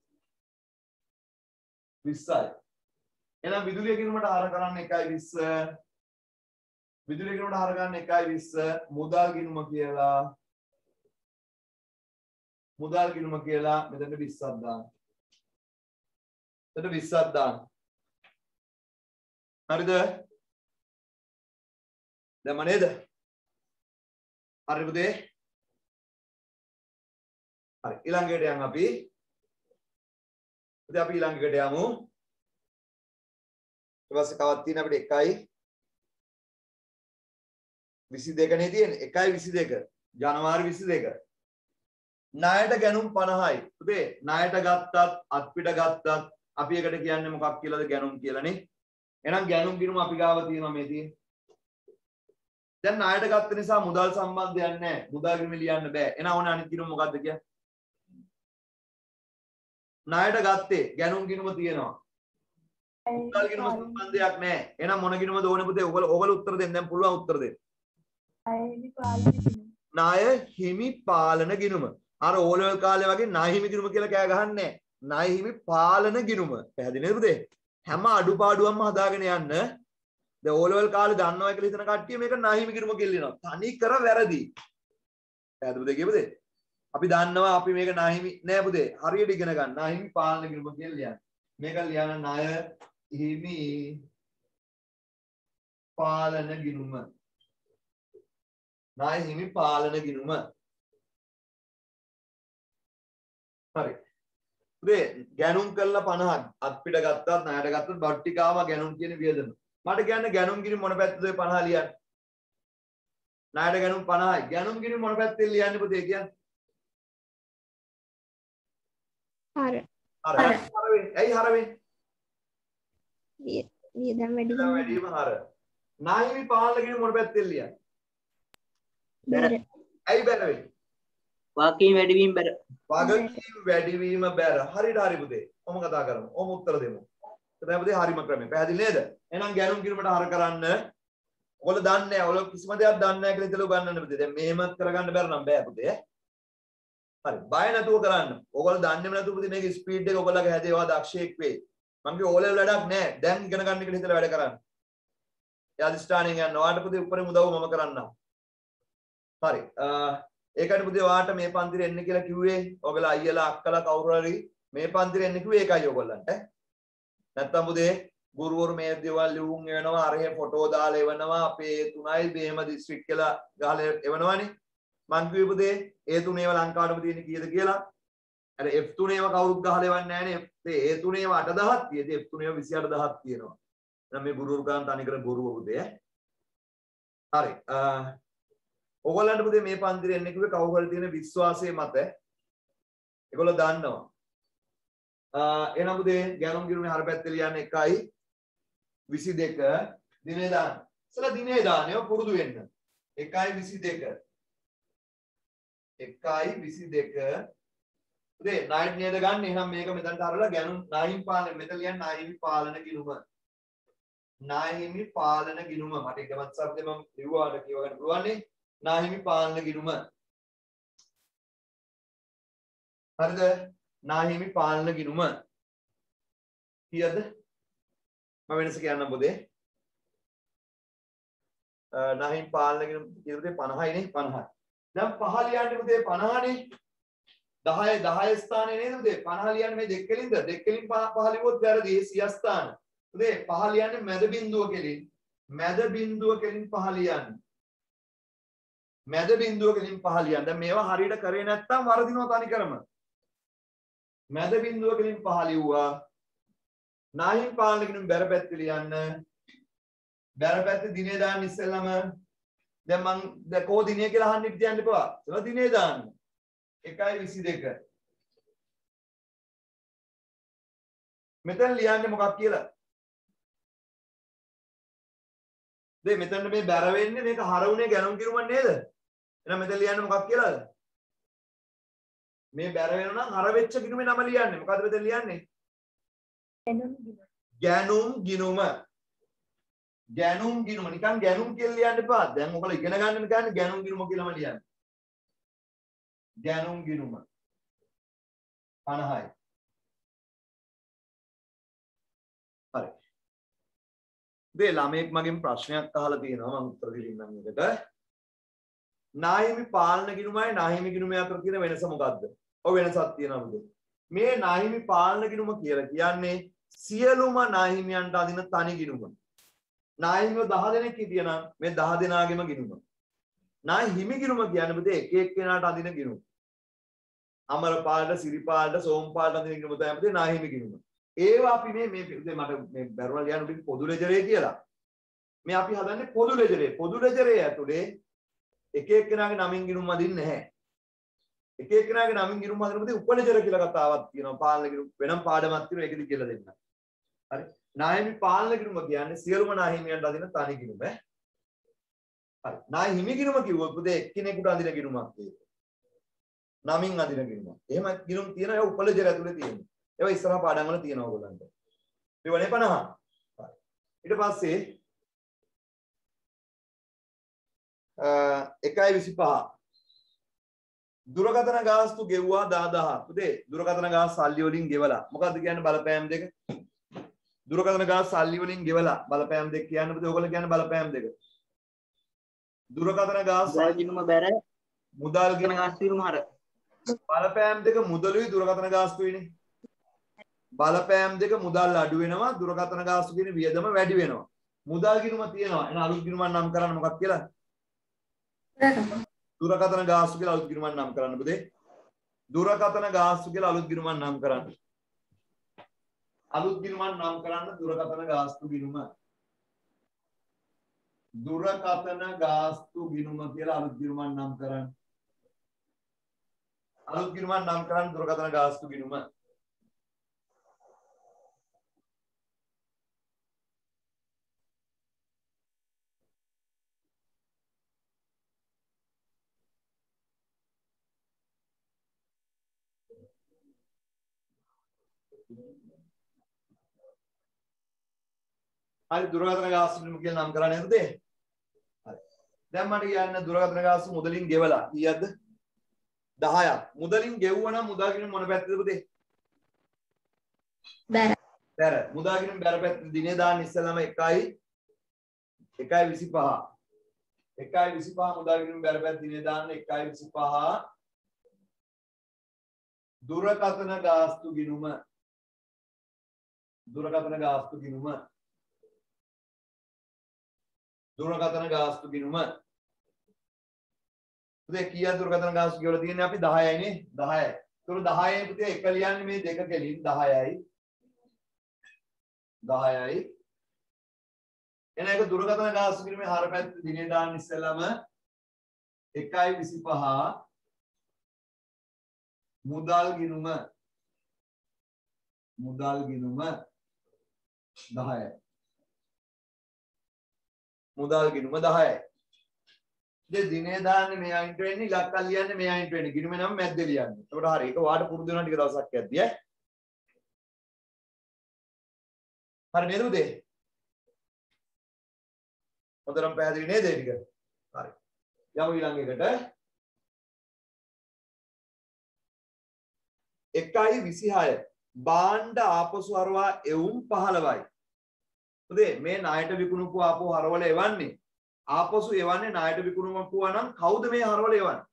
20යි. එහෙනම් විදුලිය ගිණුමට හර කරන්න 1.20. විදුලිය ගිණුමට හර ගන්න 1.20 මුදල් ගිණුම කියලා. මුදල් ගිණුම කියලා මෙතන 20ක් දාන්න. එතන 20ක් දාන්න. හරිද? දැන් නේද? හරි පුතේ. හරි ඊළඟට යන් අපි. ඉතින් අපි ඊළඟට යමු. ඊට පස්සේ කවක් තියෙන අපිට 1.22 නේ තියෙන්නේ. 1.22 ජනවාරි 22. ණයට ගැනුම් 50යි. පුතේ ණයට ගත්තත් අත්පිට ගත්තත් අපි එකට කියන්නේ මොකක් කියලාද? ගැනුම් කියලානේ. එහෙනම් ගැනුම් ගිණුම අපි ගාව තියෙනවා මේ තියෙන්නේ. දැන් ණයට ගත්ත නිසා මුදල් සම්බන්ධයක් නැහැ. මුදල් ගිණුම ලියන්න බෑ. එහෙනම් ඕනේ අනිත් ගිණුම මොකද්ද කියන්නේ? ණයට ගත්තේ ගැනුම් ගිණුම තියෙනවා. මුදල් ගිණුම සම්බන්ධයක් නැහැ. එහෙනම් මොන ගිණුමද ඕනේ පුතේ? ඔයගොල්ලෝ උත්තර දෙන්න. දැන් පුළුවන් උත්තර දෙන්න. ණය හිමි පාලන ගිණුම. අර O level කාලේ වගේ ණය හිමි ගිණුම කියලා කෑ ගහන්නේ නැහැ. ණය හිමි පාලන ගිණුම. පැහැදිලිද පුතේ? හැම අඩුපාඩුවක්ම හදාගෙන යන්න දැන් O level කාලේ දන්නවා කියලා හිතන කට්ටිය මේක නාහිමි ගිණුම කියලා කියනවා. තනි කර වැරදි. පැහැදිලි පුතේ කියපුදේ? අපි දන්නවා අපි මේක නාහිමි නෑ පුතේ. හරියට ඉගෙන ගන්න. නාහිමි පාලන ගිණුම කියලා ලියන්න. මේක ලියන ණය හිමි පාලන ගිණුම. ණය හිමි පාලන ගිණුම. හරි. පුතේ ගැනුම් කළා 50ක් අත්පිට ගත්තත් ණයට ගත්තත් බට්ටිකාව ගැනුම් කියන වියදම. මට කියන්න ගැනුම් ගිණුම මොන පැත්තද 50 ලියන්නේ? ණයට ගැනුම් 50යි. ගැනුම් ගිණුම මොන පැත්තෙන් ලියන්නේ පුතේ කියන්නේ? හර හර වෙන්නේ. ඇයි හර වෙන්නේ? වියදම් වැඩි වැඩිම හර. නාහිමි පාලන ගිණුම මොන පැත්තෙන් ලියන්නේ? බැර ඇයි බැර වෙන්නේ? වාක්‍යයෙන් වැඩිවීම බැර. වගකීම් වැඩිවීම බැර. හරියට හරි පුතේ. ඔම කතා කරමු. ඔම උත්තර දෙමු. එතන පුතේ හරිම ක්‍රමය. පැහැදිලි නේද? එහෙනම් ගැනුම් ගිණුමට හර කරන්න. ඔයගොල්ලෝ දන්නේ නැහැ. ඔයගොල්ලෝ කිසිම දෙයක් දන්නේ නැහැ කියලා හිතලා උගන්නන්න පුතේ. දැන් මෙහෙම කරගන්න බැර නම් බෑ පුතේ. හරි. බය නැතුව කරන්න. ඔයගොල්ලෝ දන්නේම නැතුව පුතේ මේක ස්පීඩ් එක ඔයගොල්ලෝගේ හැදේවා දක්ෂයෙක් වෙයි. මං කිය ඕලෙවල් වැඩක් නැහැ. දැන් ඉගෙන ගන්න කියලා හිතලා වැඩ කරන්න. ඒ අදිස්ථානයෙන් යන්න. ඔයාලට පුතේ උඩරින් උදව් මම කරන්නම්. හරි. ඒකයි පුතේ ඔයාලට මේ පන්තිරේ එන්න කියලා කිව්වේ. ඔයගොල්ලෝ අයියලා අක්කලා කවුරු හරි මේ පන්තිරේ එන්න කිව්වේ ඒකයි ඔයගොල්ලන්ට. නැත්තම් පුතේ ගුරුවරු මේ දේවල් ලියුම් එවනවා අරහෙ ෆොටෝ දාලා එවනවා අපේ 3යි බේම දිස්ත්‍රික් කියලා ගහලා එවනවනේ. මං කිව්වේ පුතේ ඒ 3 ඒවා ලංකාවටම තියෙන කීයද කියලා. අර F3 ඒවා කවුරුත් ගහලා එවන්නේ නැහනේ. ඒ 3 ඒවා 8000ක් තියෙදි F3 ඒවා 28000ක් තියෙනවා. එහෙනම් මේ ගුරුවරු ගන්න තනි කර බොරුව පුතේ. හරි. ඔයගොල්ලන්ට පුතේ මේ පන්තිරේ එන්න කිව්වේ කවුරු හරි තියෙන විශ්වාසයේ මත. ඒගොල්ලෝ දන්නවා. එහෙනම් පුතේ ගැනුම් ගිණුමේ හර පැත්තේ ලියන්නේ 1.22 දිනේ දාන්න. ඉතලා දිනේ දාන්න ඒවා පුරුදු වෙන්න. 1.22 1.22 පුතේ නයිට් නේද ගන්න. එහෙනම් මේක මෙතනට හරවලා ගැනුම් නාහිමි පාලන මෙතන ලියන්න නාහිමි පාලන ගිණුම. නාහිමි පාලන ගිණුම. මට එකමත් શબ્දෙ මම ලිව්වාට කියව ගන්න පුළුවන් නේ. නාහිමි පාලන ගිණුම. හරිද? නාහිමි පාලන ගිණුම. කීයද? මම වෙනස කියන්නම් පුතේ. නාහිමි පාලන ගිණුම කියනකොට 50යි නේ 50. දැන් 5 ලියන්න පුතේ 50නේ. 10 ස්ථානේ නේද පුතේ? 50 ලියන්නේ මේ දෙකෙලින්ද? දෙකෙලින් 5 ලිව්වොත් වැරදි. 100 ස්ථාන. පුතේ 5 ලියන්නේ මැද බිඳුව කෙලින්. මැද බිඳුව කෙලින් 5 ලියන්නේ. මැද බිඳුව කෙලින් 5 ලියන්න. දැන් මේවා හරියට කරේ නැත්තම් වරදිනවා තනි කරම. මැද බිඳුව කෙලින් 5 ලිව්වා. නාහිමි පාලන ගිණුම බැර පැත්තේ ලියන්න. බැර පැත්තේ දිනේ දාන්න ඉස්සෙල්ලම දැන් මං දැන් කෝ දිනේ කියලා අහන්න ඉතින් යන්න එපා. ඒක දිනේ දාන්න. 1.22 මෙතන ලියන්නේ මොකක් කියලා? දෙ මෙතන මේ බැර වෙන්නේ මේක හරවුනේ ගැනුම් ගිණුමක් නේද? එහෙනම් මෙතන ලියන්නේ මොකක් කියලාද? මේ බැර වෙනවා නම් හර වෙච්ච ගිණුමේ නම ලියන්නේ. මොකද්ද මෙතන ලියන්නේ? ගැනුම් ගිණුම. ගැනුම් ගිණුම නිකන් ගැනුම් කියලා ලියන්න එපා. දැන් ඔයගොල්ලෝ ඉගෙන ගන්න නිකන් ගැනුම් ගිණුම කියලාම ලියන්න. ගැනුම් ගිණුම 50යි. හරි. මේ ළමයෙක් මගෙන් ප්‍රශ්නයක් අහලා තියෙනවා මම උත්තර දෙන්නම් ඒකට. නාහිමි පාලන ගිණුමයි නාහිමි ගිණුමයි අතර තියෙන වෙනස මොකද්ද? ඔය වෙනසක් තියෙනවා නේද? මේ නාහිමි පාලන ගිණුම කියලා කියන්නේ සියලුම නාහිමියන්ට අදින තනි ගිණුම. නාහිමියෝ 10 දෙනෙක් හිටියනම් මේ 10 දෙනාගේම ගිණුම. නාහිමි ගිණුම කියන්නේ පුතේ එක එක්කෙනාට අදින ගිණුම. අමරපාලට, සිරිපාලට, සෝම්පාලට අදින ගිණුම තමයි පුතේ නාහිමි ගිණුම. ඒවා අපි මේ පුතේ මට මේ බැරුවල් ලියන්න උඩින් පොදු ලෙජරේ කියලා. මේ අපි හදන්නේ පොදු ලෙජරේ. පොදු ලෙජරේ ඇතුලේ එක එක්කෙනාගේ නමින් ගිණුම් අදින්නේ නැහැ. එක එක්කෙනාගේ නමින් ගිණුම් අදින පුතේ උපලෙජර කියලා කතාවක් තියෙනවා. පාලන ගිණුම් වෙනම පාඩමක් තියෙනවා. ඒකෙදි කියලා දෙන්න. හරි. නාහිමි පාලන ගිණුම කියන්නේ සියලුම නාහිමියන්ට අදින තනි ගිණුම. හරි. නාහිමි ගිණුම කිව්වොත් පුතේ එක්කෙනෙකුට අදින ගිණුමක් ඒක. නමින් අදින ගිණුමක්. එහෙම ගිණුම් තියෙනවා ඒ උපලෙජර ඇතුලේ තියෙනවා. ඒවා ඉස්සරහ පාඩම් වල තියෙනවා ඔයගොල්ලන්ට. ඊවනේ 50. ඊට පස්සේ 1.25 දුරකථන ගාස්තු ගෙවුවා 10000. පුතේ දුරකථන ගාස්තු සල්ලි වලින් ගෙවලා. මොකද්ද කියන්නේ බලපෑම් දෙක? දුරකථන ගාස්තු සල්ලි වලින් ගෙවලා බලපෑම් දෙක කියන්න පුතේ. ඔයගොල්ලෝ කියන්නේ බලපෑම් දෙක. දුරකථන ගාස්තු මුදල් ගිණුම බැර මුදල් ගිණුම ගාස්තු ගිණුම හර බලපෑම් දෙක මුදලුයි දුරකථන ගාස්තුයිනේ. බලපෑම් දෙක මුදල් අඩු වෙනවා, දුරකථන ගාස්තු කියන වියදම වැඩි වෙනවා. මුදල් ගිණුම තියෙනවා. එහෙනම් අලුත් ගිණුමක් නම් කරන්න මොකක්ද කියලා? දුරකථන ගාස්තු කියලා අලුත් ගිණුමක් නම් කරන්න පුතේ. දුරකථන ගාස්තු කියලා අලුත් ගිණුමක් නම් කරන්න. අලුත් ගිණුමක් නම් කරන්න දුරකථන ගාස්තු ගිණුම. දුරකථන ගාස්තු ගිණුම කියලා අලුත් ගිණුමක් නම් කරන්න. අලුත් ගිණුමක් නම් කරන්න දුරකථන ගාස්තු ගිණුම. හරි දුරකථන ගාස්තු ගිණුම කියලා නම් කරන්නේ නේද? හරි. දැන් මට කියන්න දුරකථන ගාස්තු මුදලින් ගෙවලා කීයක්ද? 10ක්. මුදලින් ගෙවුවා නම් මුදල් ගිණුම මොන පැත්තද පුතේ? බැර. බැර. මුදල් ගිණුම බැර පැත්ත දිනේ දාන්න ඉස්සෙල්ලාම 1.25 1.25 මුදල් ගිණුම බැර පැත්ත දිනේ දාන්න 1.25 දුරකථන ගාස්තු ගිණුම දුරකථන ගාස්තු ගිණුම දුරකථන ගාස්තු ගිණුම පුතේ කීයක් දුරකථන ගාස්තු කියලා තියෙන්නේ අපි 10යි නේ 10යි. ඒතර 10යි පුතේ එක ලියන්නේ මේ දෙක කෙලින් 10යි 10යි. එන එක දුරකථන ගාස්තු ගිණුමේ හර පැත්ත දිනේ දාන්න ඉස්සෙල්ලාම 1.25 මුදල් ගිණුම 10යි. මුදල් ගිණුම 10යි. ඉතින් දිනේ දාන්නේ මේ අයින්ට වෙන්නේ ඉලක්කම් ලියන්නේ මේ අයින්ට වෙන්නේ. ගිණුමේ නම මැද්දේ ලියන්නේ. එතකොට හරි. ඒක වාට පුරුදු වෙනවා ටික දවසක් යද්දී ඈ. හරි නේද උදේ? හොඳටම පැහැදිලි නේද ඒ ටික? හරි. යමු ඊළඟ එකට. 1.26 බාණ්ඩ ආපසු හරවා එවුම් 15යි. උදේ මේ ණයට විකුණපු ආපහු හරවල එවන්නේ. ආපසු එවන්නේ ණයට විකුණපුවා නම් කවුද මේ හරවල එවන්නේ?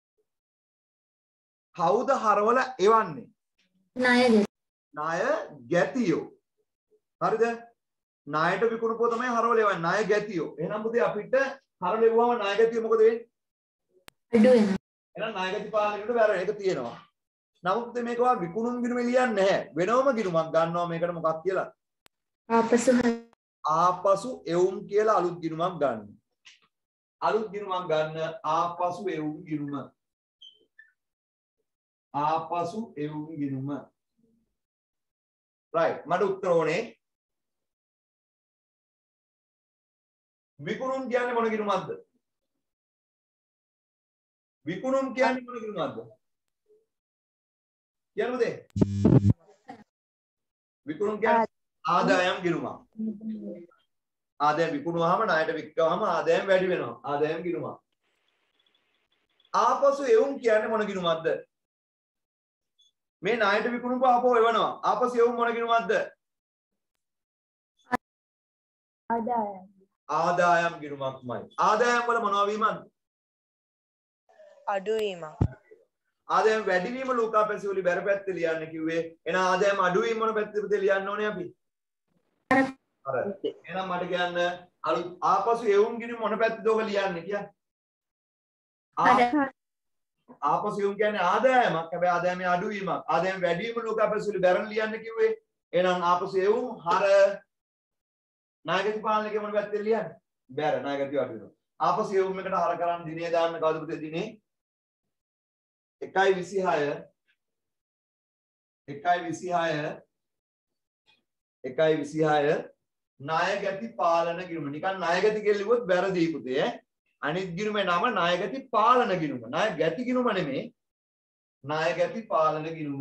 කවුද හරවල එවන්නේ? ණය ගැතියෝ. හරිද? ණයට විකුණපුවා තමයි හරවල එවන්නේ. ණය ගැතියෝ. එහෙනම් පුතේ අපිට හරවල එවුවම ණය ගැතියෝ මොකද වෙන්නේ? අඩු වෙනවා. එහෙනම් ණය ගැති පාලනයකට බැර ඒක තියෙනවා. නමුත් මේක වා විකුණුම් ගිණුම ලියන්නේ නැහැ. වෙනවම ගිණුමක් ගන්නවා මේකට මොකක් කියලා? ආපසු එවුම් කියලා අලුත් ගිණුමක් ගන්න. අලුත් ගිණුමක් ගන්න ආපසු එවුම් ගිණුම. ආපසු එවුම් ගිණුම. right මට උත්තර ඕනේ. විකුණුම් කියන්නේ මොන ගිණුමක්ද? විකුණුම් කියන්නේ මොන ගිණුමක්ද? කියන්න පුතේ. විකුණුම් කියන්නේ ආදායම් ගිණුමක්. ආදායම් විකුණුවාම ණයට වික්කවම ආදායම් වැඩි වෙනවා. ආදායම් ගිණුමක්. ආපසු එවුම් කියන්නේ මොන ගිණුමක්ද? මේ ණයට විකුණුපු ආපහු එවනවා. ආපසු එවුම් මොන ගිණුමක්ද? ආදායම්. ආදායම් ගිණුමක්මයි. ආදායම් වල මොනවා වීමක්ද? අඩුවීමක්. ආදායම් වැඩිවීම ලෝකා පැසිවලි බැර පැත්තේ ලියන්න කිව්වේ. එහෙනම් ආදායම් අඩුවීම මොන පැත්තේද ලියන්න ඕනේ අපි? අර. එහෙනම් මට කියන්න අලුත් ආපසු එවුම් ගිණුම මොන පැත්තේද ඔක ලියන්නේ කියන්න. ආපසු එවුම් කියන්නේ ආදායමක්. හැබැයි ආදායමේ අඩුවීමක්. ආදායම් වැඩිවීම ලෝකා පැසිවලි බැරන් ලියන්න කිව්වේ. එහෙනම් ආපසු එවුම් හර නායකති පාලනයේ මොන පැත්තේ ලියන්නේ? බැර නායකති අඩු වෙනවා. ආපසු එවුම් එකට හර කරන් දිනේ දාන්න කවුද පුතේ දිනේ? 1.26 ණයගැති පාලන ගිණුම. නිකන් ණයගැති කියලා ලිව්වොත් වැරදි පුතේ. අනිත් ගිණුමේ නම ණයගැති පාලන ගිණුම. ණයගැති ගිණුම නෙමෙයි. ණයගැති පාලන ගිණුම.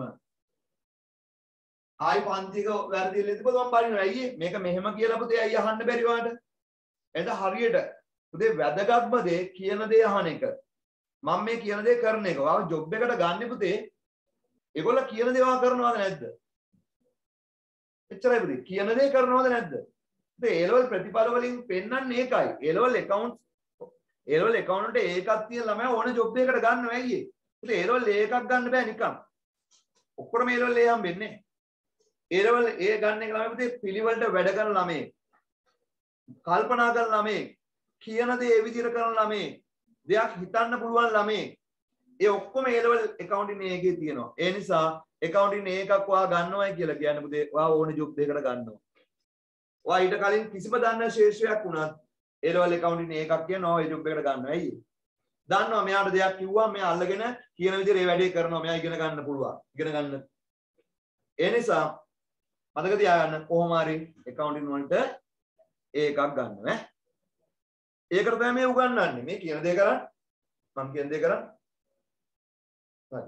ආයි පන්තික වැරදි ලියද්දී මම බලනවා අයියේ මේක මෙහෙම කියලා පුතේ අයිය අහන්න බැරි වාට. එතන හරියට පුතේ වැදගත්ම දේ කියන දේ අහන එක. මම මේ කියන දේ කරන එක. ඔයාලා ජොබ් එකට ගන්න පුතේ. ඒගොල්ලෝ කියන දේ වා කරනවද නැද්ද? එච්චරයි පුතේ. කියන දේ කරනවද නැද්ද? ඉතින් A level ප්‍රතිඵල වලින් පෙන්වන්නේ ඒකයි. A level accounts A level account වලට ඒකක් තියෙන ළමයා ඕන ජොබ් එකකට ගන්නවා ඇයි ඒ? ඉතින් A level එකක් ගන්න බෑ නිකන්. ඔක්කොම A level A හම්බෙන්නේ නැහැ. A level A ගන්න එක ළමයි පුතේ පිළිවෙලට වැඩ කරන ළමයි. කල්පනා කරන ළමයි. කියන දේ ඒ විදිහට කරන ළමයි. දෙයක් හිතන්න පුළුවන් ළමයි. ඒ ඔක්කොම A level accounting එකේ තියෙනවා. ඒ නිසා accounting එකක් ඔයා ගන්නවයි කියලා කියන්නේ පුතේ ඔයා ඕනේ ජොබ් එකකට ගන්නවා. ඔයා ඊට කලින් කිසිම දන්න ශේෂ්ත්‍රයක් වුණත් A level accounting එකක් කියනවා ඒ ජොබ් එකට ගන්නවා. ඇයි? දන්නවා මෙයාට දෙයක් කිව්වා මෙයා අල්ලගෙන කියන විදිහට ඒ වැඩේ කරනවා. මෙයා ඉගෙන ගන්න පුළුවන්. ඉගෙන ගන්න. ඒ නිසා මතක තියාගන්න කොහොම හරි accounting වලට එකක් ගන්න ඈ. ඒකට තමයි මේ උගන්වන්නේ. මේ කියන දේ කරන්න. මම කියන දේ කරන්න. හරි.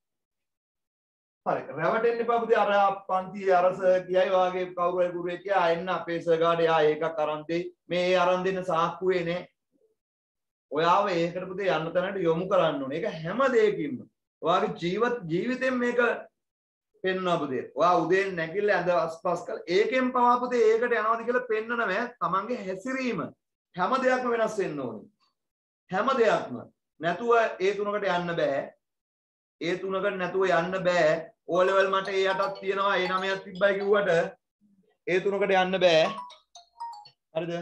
හරි. රැවටෙන්න එපා පුතේ. අර පන්තියේ අරස කියයි වාගේ කවුරු හරි ගුරුවෙක් කියා එන්න අපේ සර් ගාඩ එයා ඒකක් අරන් දෙයි. මේ අරන් දෙන්න සාක්කුවේ නේ. ඔයාව ඒකට පුතේ යන්න තැනට යොමු කරන්න ඕනේ. ඒක හැම දෙයකින්ම. ඔයාගේ ජීවිතෙන් මේක පෙන්වනවා පුතේ. ඔයා උදේ නැගිටලා ඇඳ අස්පස් කරලා ඒකෙන් පවා පුතේ ඒකට යනවාද කියලා පෙන්වන නෑ. තමන්ගේ හැසිරීම හැම දෙයක්ම වෙනස් වෙන්න ඕනේ. හැම දෙයක්ම. නැතුව ඒ තුනකට යන්න බෑ. ඒ තුනකට නැතුව යන්න බෑ. O level මට ඒ 8ක් තියෙනවා ඒ 9ක් තිබ්බයි කිව්වට ඒ තුනකට යන්න බෑ. හරිද?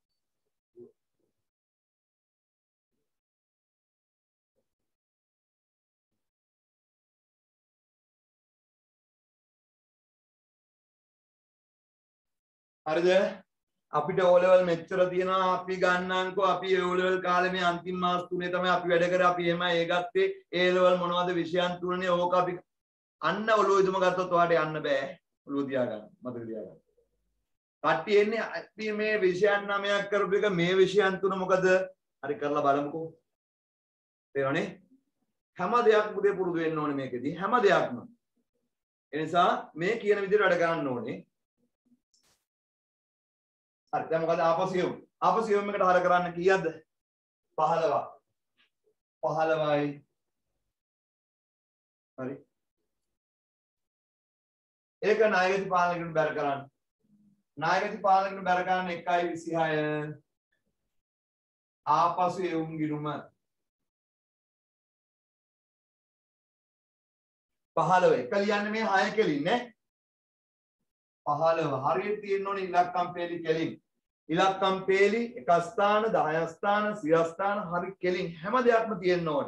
හරිද? අපිට O level මෙච්චර තියෙනවා අපි ගන්නන්කෝ අපි O level කාලේ මේ අන්තිම මාස 3 තමයි අපි වැඩ කරේ අපි එහෙම ඒ ගත්තේ A level මොනවද විෂයන් තුනනේ ඕක අපි අන්න ඔළුව ඉදම ගත්තොත් ඔයාලට යන්න බෑ ඔළුව තියාගන්න මතක තියාගන්න කට්ටිය එන්නේ අපි මේ විෂයන් 9ක් කරපු එක මේ විෂයන් තුන මොකද හරි කරලා බලමුකෝ තේරෙනවනේ හැම දෙයක්ම පුතේ පුරුදු වෙන්න ඕනේ මේකෙදි හැම දෙයක්ම ඒ නිසා මේ කියන විදිහට වැඩ කරන්න ඕනේ හරි දැන් මොකද ආපසු යමු එකට හර කරන්න කීයක්ද 15යි හරි ඒක නායකති පාලනයකට බැර කරන්න නායකති පාලනයකට බැර කරන්න 1.26 ආපසු යමු ගිරුම 15 එක ලියන්නේ මේ 6 කෙලින් නේ 15 හරියට තියෙන්න ඕනේ ඉලක්කම් පේලි කෙලින් ඉලක්කම් පේලි එක ස්ථාන 10 ස්ථාන 100 ස්ථාන හරි කෙලින් හැම දෙයක්ම තියෙන්න ඕනේ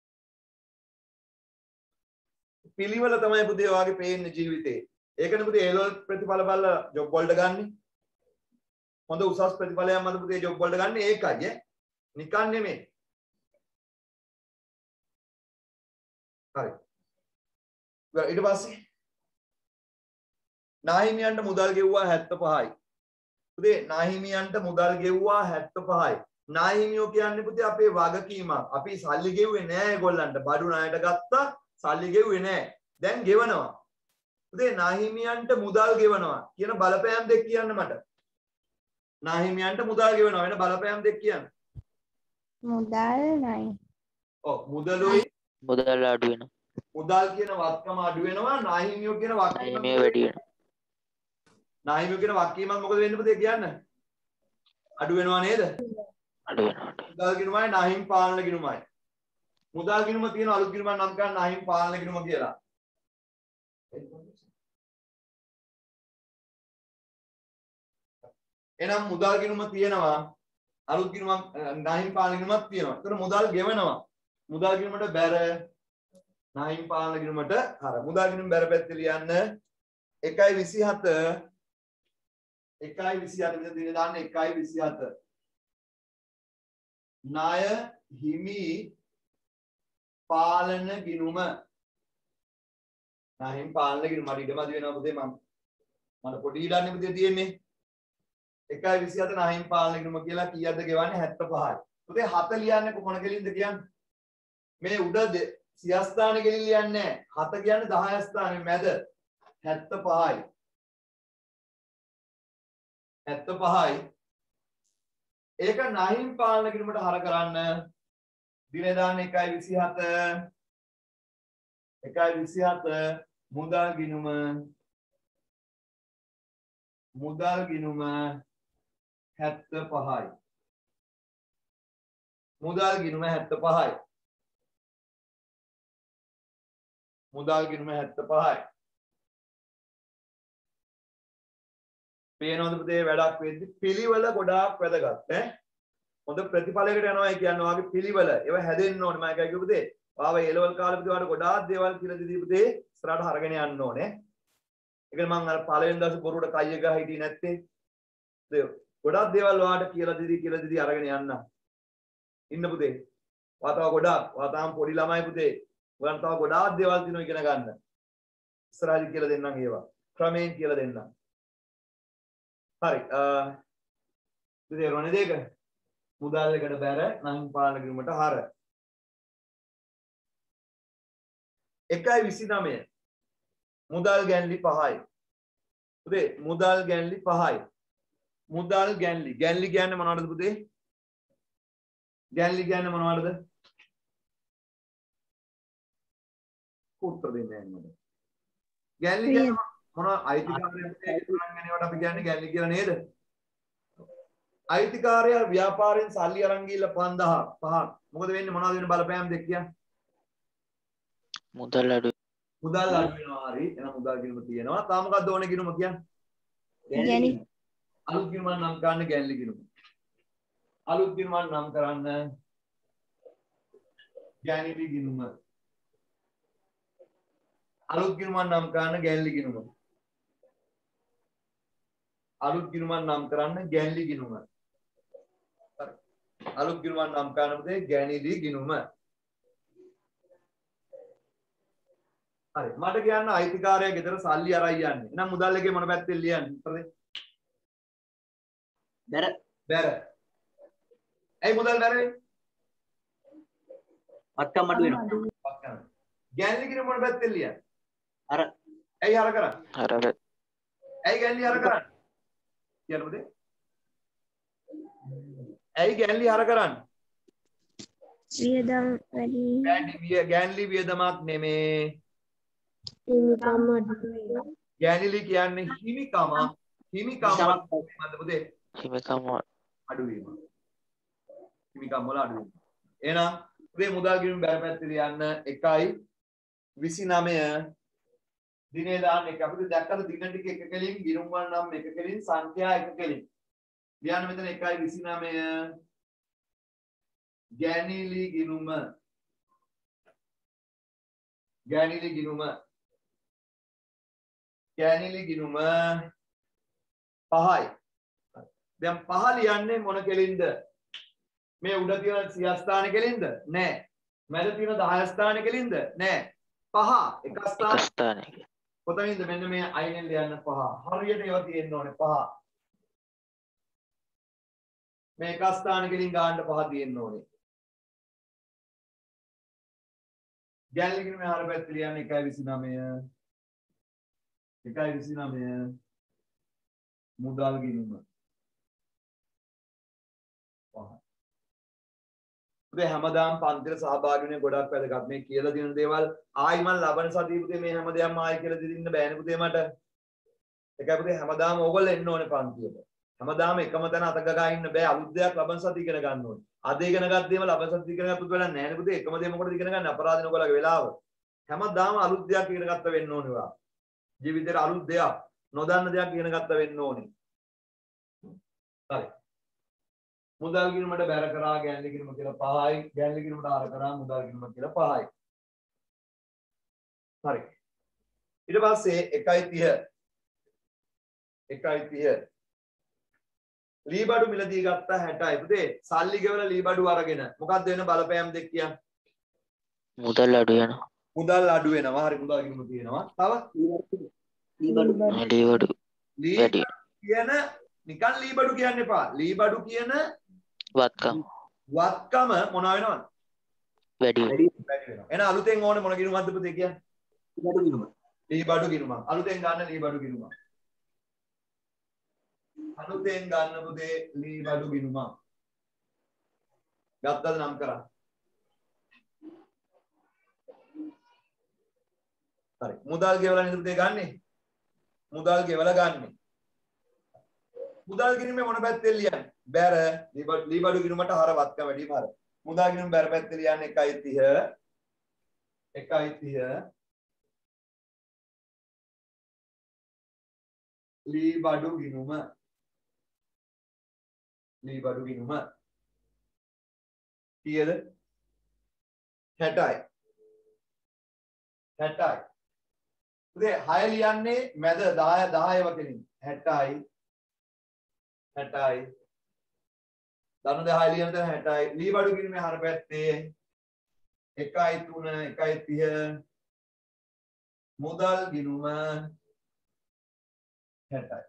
පිළිවෙල තමයි පුතේ ඔයාගේ පේන්නේ ජීවිතේ ඒකනේ පුතේ A level ප්‍රතිඵල බලලා ජොබ් වලට ගන්න හොඳ උසස් ප්‍රතිඵලයක් මත පුතේ ජොබ් වලට ගන්න ඒකයි ඈ නිකන් නෙමෙයි හරි ඊට පස්සේ නාහිමියන්ට මුදල් ගෙව්වා 75යි. පුතේ නාහිමියන්ට මුදල් ගෙව්වා 75යි. නාහිමියෝ කියන්නේ පුතේ අපේ වගකීමක්. අපි සල්ලි ගෙව්වේ නෑ ඒගොල්ලන්ට. බඩු ණයට ගත්තා සල්ලි ගෙව්වේ නෑ. දැන් ගෙවනවා. පුතේ නාහිමියන්ට මුදල් ගෙවනවා කියන බලපෑම් දෙක කියන්න මට. නාහිමියන්ට මුදල් ගෙවනවා වෙන බලපෑම් දෙක කියන්න. මුදල් නයි. ඔව් මුදලුයි මුදල් අඩු වෙනවා. මුදල් කියන වත්කම අඩු වෙනවා නාහිමියෝ කියන වත්කම මේ වැඩි වෙනවා. නාහිමියෝ කියන වත්කීමක් මොකද වෙන්නේ පුතේ කියන්න? අඩු වෙනවා නේද? අඩු වෙනවා. මුදල් ගිණුමයි නාහිම් පාලන ගිණුමයි. මුදල් ගිණුම තියෙන අලුත් ගිණුමක් නම් කරන්නේ නාහිම් පාලන ගිණුම කියලා. එහෙනම් මුදල් ගිණුම තියෙනවා අලුත් ගිණුමක් නාහිම් පාලන ගිණුමක් තියෙනවා. ඒතර මුදල් ගෙවනවා. මුදල් ගිණුමට බැර නාහිම් පාලන ගිණුමට අර මුදල් ගිණුම බැර පැත්තේ ලියන්න 1.27 මෙතන දින දාන්න 1.27 ණය හිමි පාලන ගිණුම ණයින් පාලන ගිණුම මට ඉඩමදි වෙනවා පුතේ මට පොඩි ඉඩන්නේ පුතේ තියෙන්නේ 1.27 ණයින් පාලන ගිණුම කියලා කීයක්ද ගෙවන්නේ 75යි පුතේ 7 ලියන්නේ කොහොන කෙලින්ද කියන්නේ මේ උඩ සියස්ථාන කෙලින් ලියන්නේ නැහැ 7 කියන්නේ 10 ස්ථානේ මැද 75යි 75යි ඒක ණයින් පාලන ගිණුමට හර කරන්න දින දාන්න 1.27 මුදල් ගිණුම මුදල් ගිණුම 75යි. මුදල් ගිණුම 75යි. මුදල් ගිණුම 75යි. පේනවද පුතේ වැඩක් වෙද්දි පිළිවෙල ගොඩාක් වැදගත් ඈ. හොඳ ප්‍රතිඵලයකට යනවා කියන්නේ වාගේ පිළිවෙල. ඒව හැදෙන්න ඕනේ. මම එකයි කිව්ව පුතේ. ආව ඒ ලෙවල් කාලේ පුතේ වාට ගොඩාක් දේවල් කියලා දීදී පුතේ ඉස්සරහට අරගෙන යන්න ඕනේ. ඒකනේ මම අර පළවෙනි දවසේ බොරුවට කය ගහ හිටියේ නැත්තේ. ගොඩාක් දේවල් වාට කියලා දීදී අරගෙන යන්න. ඉන්න පුතේ. වාතාව ගොඩාක්. වාතාවම පොඩි ළමයි පුතේ. ඔයන් තව ගොඩාක් දේවල් දිනනවා ඉගෙන ගන්න. ඉස්සරහට කියලා දෙන්නම් ඒවා. ක්‍රමයෙන් කියලා දෙන්නම්. හරි. තේරුණාද ඒක? මුදල් එකට බැර නම් පාලන ගිණුමට හර. 1.29 මුදල් ගැන්ලි 5යි. පුතේ මුදල් ගැන්ලි 5යි. මුදල් ගැන්ලි. ගැන්ලි කියන්නේ මොනවද පුතේ? ගැන්ලි කියන්නේ මොනවද? උත්තර දෙන්න යන්න. ගැන්ලි කියන්නේ මොනවා? අයිතිකාරයෙක් ගණන්ගෙනවට අපි කියන්නේ ගැන්ලි කියලා නේද? අයිතිකාරයා ව්‍යාපාරයෙන් සල්ලි අරන් ගිහලා 5000 මොකද වෙන්නේ? මොනවද වෙන්නේ? බලපෑම් දෙක කියන්න. මුදල් අඩු මුදල් අඩු වෙනවා. හරි. එහෙනම් මුදල් ගිණුම තියෙනවා. තා මොකක්ද ඕනේ ගිණුම කියන්නේ? ගැනි. අලුත් ගිණුම නම් කරන්න ගැන්ලි ගිණුම. අලුත් ගිණුම නම් කරන්න ගැන්ලි ගිණුම. අලුත් ගිණුම නම් කරන්න ගැන්ලි ගිණුම. අලුත් ගිණුම නම් කරන්න ගැන්ලි ගිණුම. අලුත් ගිණුම නම් කරන්න පුතේ ගැනිලි ගිණුම. හරි. මට කියන්න අයිතිකාරයා ගෙදර සල්ලි අරයි යන්නේ. එහෙනම් මුදල් එකේ මොන පැත්තෙන් ලියන්නේ? උත්තරේ? බැර. බැර. ඇයි මුදල් බැර වෙන්නේ? වත්කම් අඩු වෙනවා. ගැන්ලි ගිණුම මොන පැත්තෙන් ලියන්නේ? අර. ඇයි අර කරන්නේ? අර ඇයි ගැන්ලි අර කරන්නේ? කියන්න පුතේ. ඇයි ගැන්ලි අර කරන්නේ? වියදම් වැඩි. ගැන්ලි වියදමක් නෙමේ. හිමිකම් අඩු. ගැන්ලි කියන්නේ හිමිකම. හිමිකම මොකද පුතේ? හිමිකම් අඩු වීම. හිමිකම් වල අඩු වීම. එහෙනම් පුතේ මුදල් ගිණුම බැර පැත්තේ ලියන්න 1.29 දිනේ දාන්න එක. අපිට දැක්කද දින ටික එක කෙලින් ගිණුම් වල නම් එක කෙලින් සංඛ්‍යා එක කෙලින්. ලියන්න මෙතන 1.29 ගැනිලි ගිණුම. ගැනිලි ගිණුම. ගැනිලි ගිණුම 5යි. දැන් 5 ලියන්නේ මොන කෙලින්ද? මේ උඩ තියෙන 30 ස්ථාන කෙලින්ද? නෑ. මැද තියෙන 10 ස්ථාන කෙලින්ද? නෑ. 5 එක ස්ථානයක. කොතනින්ද? මෙන්න මේ අයිනෙන් ලියන්න 5. හරියට ඒවා තියෙන්න ඕනේ 5. මේ එක ස්ථාන කෙලින් ගන්න 5 තියෙන්න ඕනේ. ගැන්ලි ගිණුමේ හර පැත්ත ලියන්න 1.29 1.29 මුදල් ගිණුම. පුතේ හැමදාම පන්තිල සහභාගී වෙන්නේ ගොඩක් වැදගත්. මේ කියලා දෙන දේවල් ආයි මම ලබන සතියේ පුතේ මේ හැමදේම ආයි කියලා දෙන්න බෑනේ පුතේ මට. ඒකයි පුතේ හැමදාම ඕගොල්ලෝ එන්න ඕනේ පන්තියට. හැමදාම එකම තැන අත ගගා ඉන්න බෑ. අලුත් දෙයක් ලබන සතිය ඉගෙන ගන්න ඕනේ. අද ඉගෙන ගත්ත දේම ලබන සතිය ඉගෙන ගත්තොත් වෙලා නැහැ නේ පුතේ. එකම දේ මොකටද ඉගෙන ගන්න? අපරාධින ඔයගොල්ලෝගේ වෙලාව. හැමදාම අලුත් දෙයක් ඉගෙන ගත්ත වෙන්න ඕනේ ඔයා. ජීවිතේට අලුත් දෙයක්, නොදන්න දෙයක් ඉගෙන ගත්ත වෙන්න ඕනේ. හරි. මුදල් ගිණුමට බැර කරා ගැන්ලි ගිණුම කියලා 5යි. ගැන්ලි ගිණුමට ආර කරා මුදල් ගිණුම කියලා 5යි. හරි. ඊට පස්සේ 1.30 1.30 ලී බඩු මිලදී ගත්ත 60යි. පුතේ සල්ලි ගෙවලා ලී බඩු අරගෙන මොකක්ද වෙන බලපෑම් දෙක කියන්නේ? මුදල් අඩු වෙනවා. මුදල් අඩු වෙනවා. හරි මුදල් ගිණුම තියෙනවා. තව ලී බඩු ලී කියන නිකන් ලී බඩු කියන්න එපා. ලී බඩු කියන වත්කම් මොනවා වෙනවද? වැඩි වෙනවා. එහෙනම් අලුතෙන් ඕනේ මොන ගිණුමක්ද පුතේ කියන්නේ? ලී බඩු ගිණුම. ලී බඩු ගිණුම. අලුතෙන් ගන්න ලී බඩු ගිණුම. අලුතෙන් ගන්න පුතේ ලී බඩු ගිණුම. ගත්තද නම් කරා? හරි. මුදල් ගෙවලා නේද පුතේ ගන්නෙ? මුදල් ගෙවලා ගන්නෙ. මුදල් ගිණුමේ මොන පැත්තෙන් ලියන්නේ? බැර ලීබඩු ගිණුමට හරවත්කම වැඩිම හර. මුදල් ගිණුම බැර පැත්තේ ලියන්නේ 1.30 1.30 ලීබඩු ගිණුම කීයද? 60යි. උදේ 6 ලියන්නේ මැද 10 වගේනින් 60යි. ධන 10 ලියන තැන 60යි. ලීබඩු ගිණුමේ හර පැත්තේ 1.3 1.30 මුදල් ගිණුම 60යි.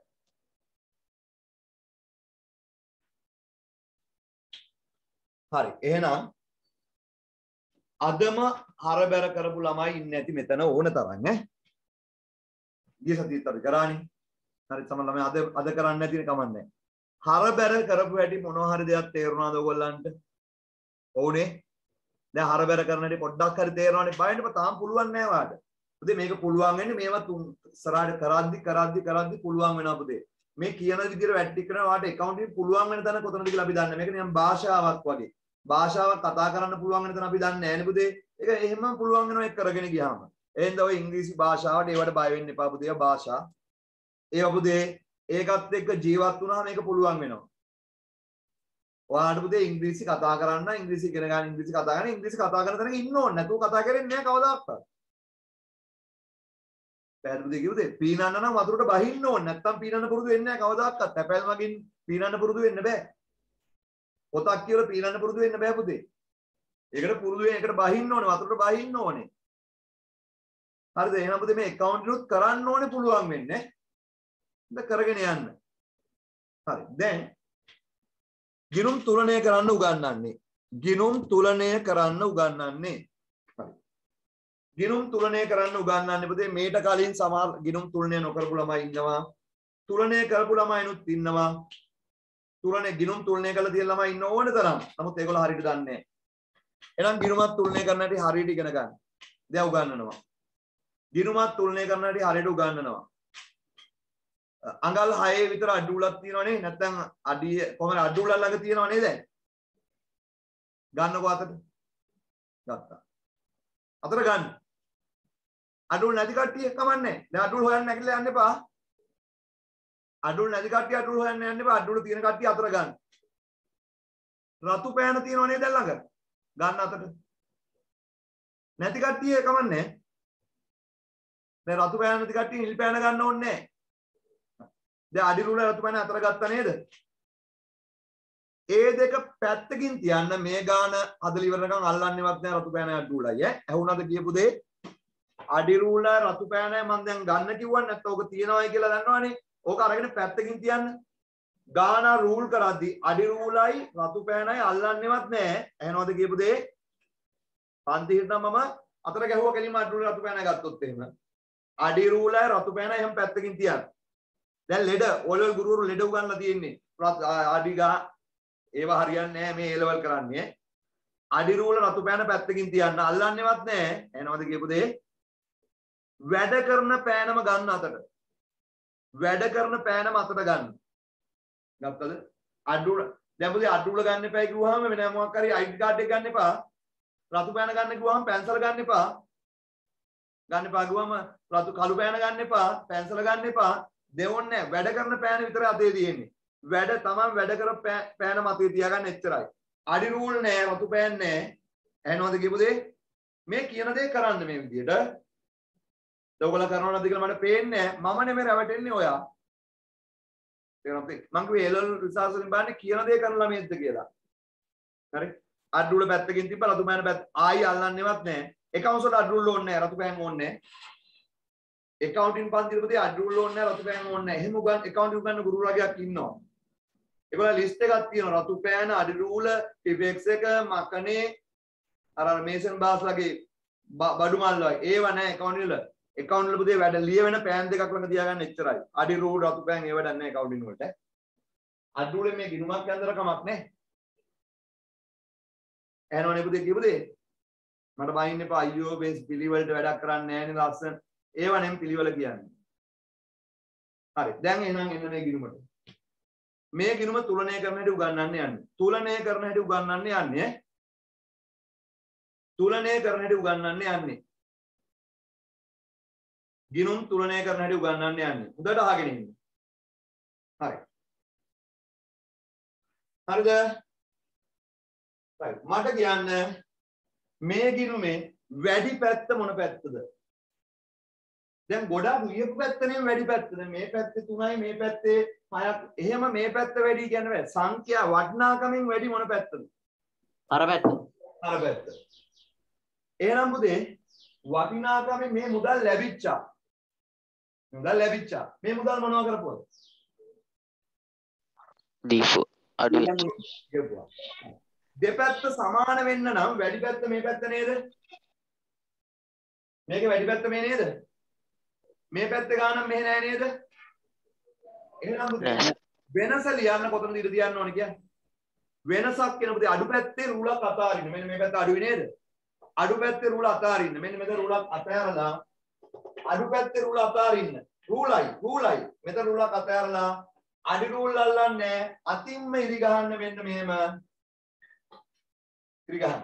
හරි. එහෙනම් අදම හරබැර කරපු ළමයි ඉන්නේ නැති මෙතන ඕන තරම් ඈ. ගිය සතියේත් අපි කරානේ. හරි සමහර ළමයි අද කරන්නේ නැති නේ කමන්නේ. හරබැර කරපු හැටි මොනවා හරි දෙයක් තේරුණාද ඔයගොල්ලන්ට? ඔව්නේ. දැන් හරබැර කරන හැටි පොඩ්ඩක් හරි තේරෙනවනේ. බයින්ට තාම පුළුවන් නෑ වාට. පුතේ මේක පුළුවන් වෙන්නේ මේවා ඉස්සරහට කරද්දි පුළුවන් වෙනවා පුතේ. මේ කියන විදිහට වැට්ටි කරන වාට account පුළුවන් වෙන තැන කොතනද කියලා අපි දන්නේ. මේක නිකන් භාෂාවක් වගේ. භාෂාවක් කතා කරන්න පුළුවන් වෙන තැන අපි දන්නේ නැහැ නේ පුතේ. ඒක එහෙමම පුළුවන් වෙනවා ඒක කරගෙන ගියාම. එහෙනම් ඔය ඉංග්‍රීසි භාෂාවට ඒවට බය වෙන්න එපා පුතේ. භාෂා. ඒ පුතේ ඒකත් එක්ක ජීවත් වුණාම මේක පුළුවන් වෙනවා. ඔයාලට පුතේ ඉංග්‍රීසි කතා කරන්න ඉංග්‍රීසි ඉගෙන ගන්න ඉංග්‍රීසි කතා කරන ඉංග්‍රීසි කතා කරන තැනක ඉන්න ඕනේ. නැතුව කතා කරන්නේ නැහැ කවදාවත්. පැහැදිලිද කිව්වද? පීනන්න නම් වතුරට බහින්න ඕනේ. නැත්තම් පීනන්න පුරුදු වෙන්නේ නැහැ කවදාවත්. තැපැල් මගින් පීනන්න පුරුදු වෙන්න බෑ. පොතක් කියලා පීනන්න පුරුදු වෙන්න බෑ පුතේ. ඒකට පුරුදු වෙන එකට බහින්න ඕනේ. වතුරට බහින්න ඕනේ. හරිද? එහෙනම් පුතේ මේ account එකත් කරන්න ඕනේ පුළුවන් වෙන්නේ. දැන් කරගෙන යන්න. හරි. දැන් ගිණුම් තුලනය කරන්න උගන්වන්නේ. ගිණුම් තුලනය කරන්න උගන්වන්නේ. හරි. ගිණුම් තුලනය කරන්න උගන්වන්නේ පුතේ මේට කලින් සමහර ගිණුම් තුලනය නොකරපු ළමයි ඉන්නවා. තුලනය කරපු ළමයිනුත් ඉන්නවා. ගිණුම් තුලනය කරලා තියෙන ළමයි ඉන්න ඕන තරම්. නමුත් ඒගොල්ලෝ හරියට දන්නේ නැහැ. එහෙනම් ගිණුමත් තුලනය කරන්න හැටි හරියට ඉගෙන ගන්න. දැන් උගන්වනවා. ගිණුමත් තුලනය කරන්න හැටි හරියට උගන්වනවා. අඟල් 6 විතර අඩුලක් තියෙනවනේ. නැත්නම් අඩිය කොහමද අඩුල ළඟ තියෙනව නේද? ගන්නකො අතට. ගත්තා. අතට ගන්න. අඩුල් නැති කට්ටිය කමන්නේ. දැන් අඩුල් හොයන්න නැගිටලා යන්න එපා. අඩුල් නැති කට්ටිය අඩුල් හොයන්න යන්න එපා. අඩුල් තියෙන කට්ටිය අතට ගන්න. රතු පෑන තියෙනව නේද ළඟ? ගන්න අතට. නැති කට්ටිය කමන්නේ. දැන් රතු පෑන නැති කට්ටිය නිල් පෑන ගන්න ඕනේ නැහැ. දැන් අඩි රූල රතු පෑන අතර ගත්තා නේද? ඒ දෙක පැත්තකින් තියන්න මේ ගාන හදලා ඉවරනකම් අල්ලන්නේවත් නැහැ රතු පෑනයි අඩි රූලයි ඈ. ඇහුණාද කියපු දේ? අඩි රූල රතු පෑනයි මම දැන් ගන්න කිව්වන්නේ නැත්නම් ඕක තියනවායි කියලා දන්නවනේ. ඕක අරගෙන පැත්තකින් තියන්න. ගාන රූල් කරද්දි අඩි රූලයි රතු පෑනයි අල්ලන්නේවත් නැහැ. ඇහෙනවද කියපු දේ? පන්ති හිටනම් මම අතර ගැහුවා කෙලින්ම අඩි රූල රතු පෑනයි ගත්තොත් එහෙම. අඩි රූලයි රතු පෑනයි එහෙම පැත්තකින් තියන්න. දැන් ලෙඩ ඔලවල් ගුරුවරු ලෙඩ උගන්ලා තියෙන්නේ. අඩි ගා ඒවා හරියන්නේ නැහැ මේ A level කරන්නේ. අඩි රූල රතු පෑන පැත්තකින් තියන්න අල්ලන්නේවත් නැහැ. එනවද කියපු දේ? වැඩ කරන පෑනම ගන්න අතට. වැඩ කරන පෑනම අතට ගන්න. ගත්තද? අඩුල දැන් පුතේ අඩුල ගන්න එපා කිව්වහම වෙන මොකක් හරි ID card එක ගන්න එපා. රතු පෑන ගන්න කිව්වහම පැන්සල් ගන්න එපා. ගන්න එපා කිව්වම රතු කළු පෑන ගන්න එපා. පැන්සල් ගන්න එපා. දෙවොන්නේ වැඩ කරන පෑන විතරයි අතේ තියෙන්නේ. වැඩ තමන් වැඩ කර පෑන මතේ තියාගන්න එච්චරයි. අඩි රූල් නෑ රතු පෑන් නෑ. ඇහෙනවද කියපු දේ? මේ කියන දේ කරන්න මේ විදියට. ඔයගොල්ලෝ කරනවද නැද්ද කියලා මට පේන්නේ නෑ. මම නෙමෙයි රැවටෙන්නේ ඔයා. තේරුණාද? මං කිව්වේ එළවලු රිසර්ච් වලින් බලන්නේ කියන දේ කරන ළමයිද කියලා. හරි? අඩි රූල පැත්තකින් තිබ්බ රතු පෑන පැත්ත ආයි අල්ලන්නේවත් නෑ. එක අවසරට අඩි රූල් ඕනේ නෑ රතු පෑන් ඕනේ නෑ. accounting පන්තිරපතේ අඩි රූල් ඕනේ නැහැ රතු පෑන් ඕනේ නැහැ. එහෙම accounting උගන්න ගුරු රාගයක් ඉන්නවා. ඒගොල්ලෝ ලිස්ට් එකක් තියෙනවා රතු පෑන අඩි රූල ටිපෙක්ස් එක මකනේ අර මේසන් බාස්ලාගේ බඩු මල් වගේ ඒව නැහැ accounting වල. accounting වල පුතේ වැඩ ලියවෙන පෑන් දෙකක් ළඟ තියාගන්න එච්චරයි. අඩි රූල් රතු පෑන් ඒව වැඩක් නැහැ accounting වලට. අඩි රූලේ මේ ගිණුමක් යන්දර කමක් නැහැ. එහෙනවනේ පුතේ කියපු දේ. මට බයින්න එපා අයියෝ බේස් පිළිවෙලට වැඩක් කරන්නේ නැහැ නේ ලස්සන. ඒව නම් පිළිවෙල කියන්නේ. හරි. දැන් එහෙනම් එන්න මේ ගිණුමට. මේ ගිණුම තුලනය කරන හැටි උගන්වන්න යන්නේ. තුලනය කරන හැටි උගන්වන්න යන්නේ. තුලනය කරන හැටි උගන්වන්න යන්නේ. ගිණුම් තුලනය කරන හැටි උගන්වන්න යන්නේ. හොඳට අහගෙන ඉන්න. හරි. හරිද? right. මට කියන්න මේ ගිණුමේ වැඩි පැත්ත මොන පැත්තද? දැන් ගොඩාක් ලියපු පැත්තනේ වැඩි පැත්ත. දැන් මේ පැත්තේ 3යි මේ පැත්තේ 6ක්. එහෙම මේ පැත්ත වැඩි කියන්න බෑ. සංඛ්‍යා වටිනාකමින් වැඩි මොන පැත්තද? අර පැත්ත. අර පැත්ත. එහෙනම් පුතේ වටිනාකමින් මේ මුදල් ලැබිච්චා. මුදල් ලැබිච්චා. මේ මුදල් මොනවා කරපුවද? දීපු අඩුයි. ගෙවුවා. දෙපැත්ත සමාන වෙන්න නම් වැඩි පැත්ත මේ පැත්ත නේද? මේකේ වැඩි පැත්ත මේ නේද? මේ පැත්තේ ගානක් මෙහෙ නෑ නේද? එහෙනම් වෙනස ලියන්න කොතනද ඉඳ තියන්න ඕනේ කියන්නේ? වෙනසක් කියනකොට අඩු පැත්තේ රූලක් අතාරින්න. මෙන්න මේ පැත්ත අඩුයි නේද? අඩු පැත්තේ රූල අතාරින්න. මෙන්න මෙතන රූලක් අතහැරලා අඩු පැත්තේ රූල අතාරින්න. රූලයි. මෙතන රූලක් අතහැරලා අඩි රූල් අල්ලන්නේ අතින්ම ඉරි ගහන්න මෙන්න මෙහෙම. ඉරි ගහන්න.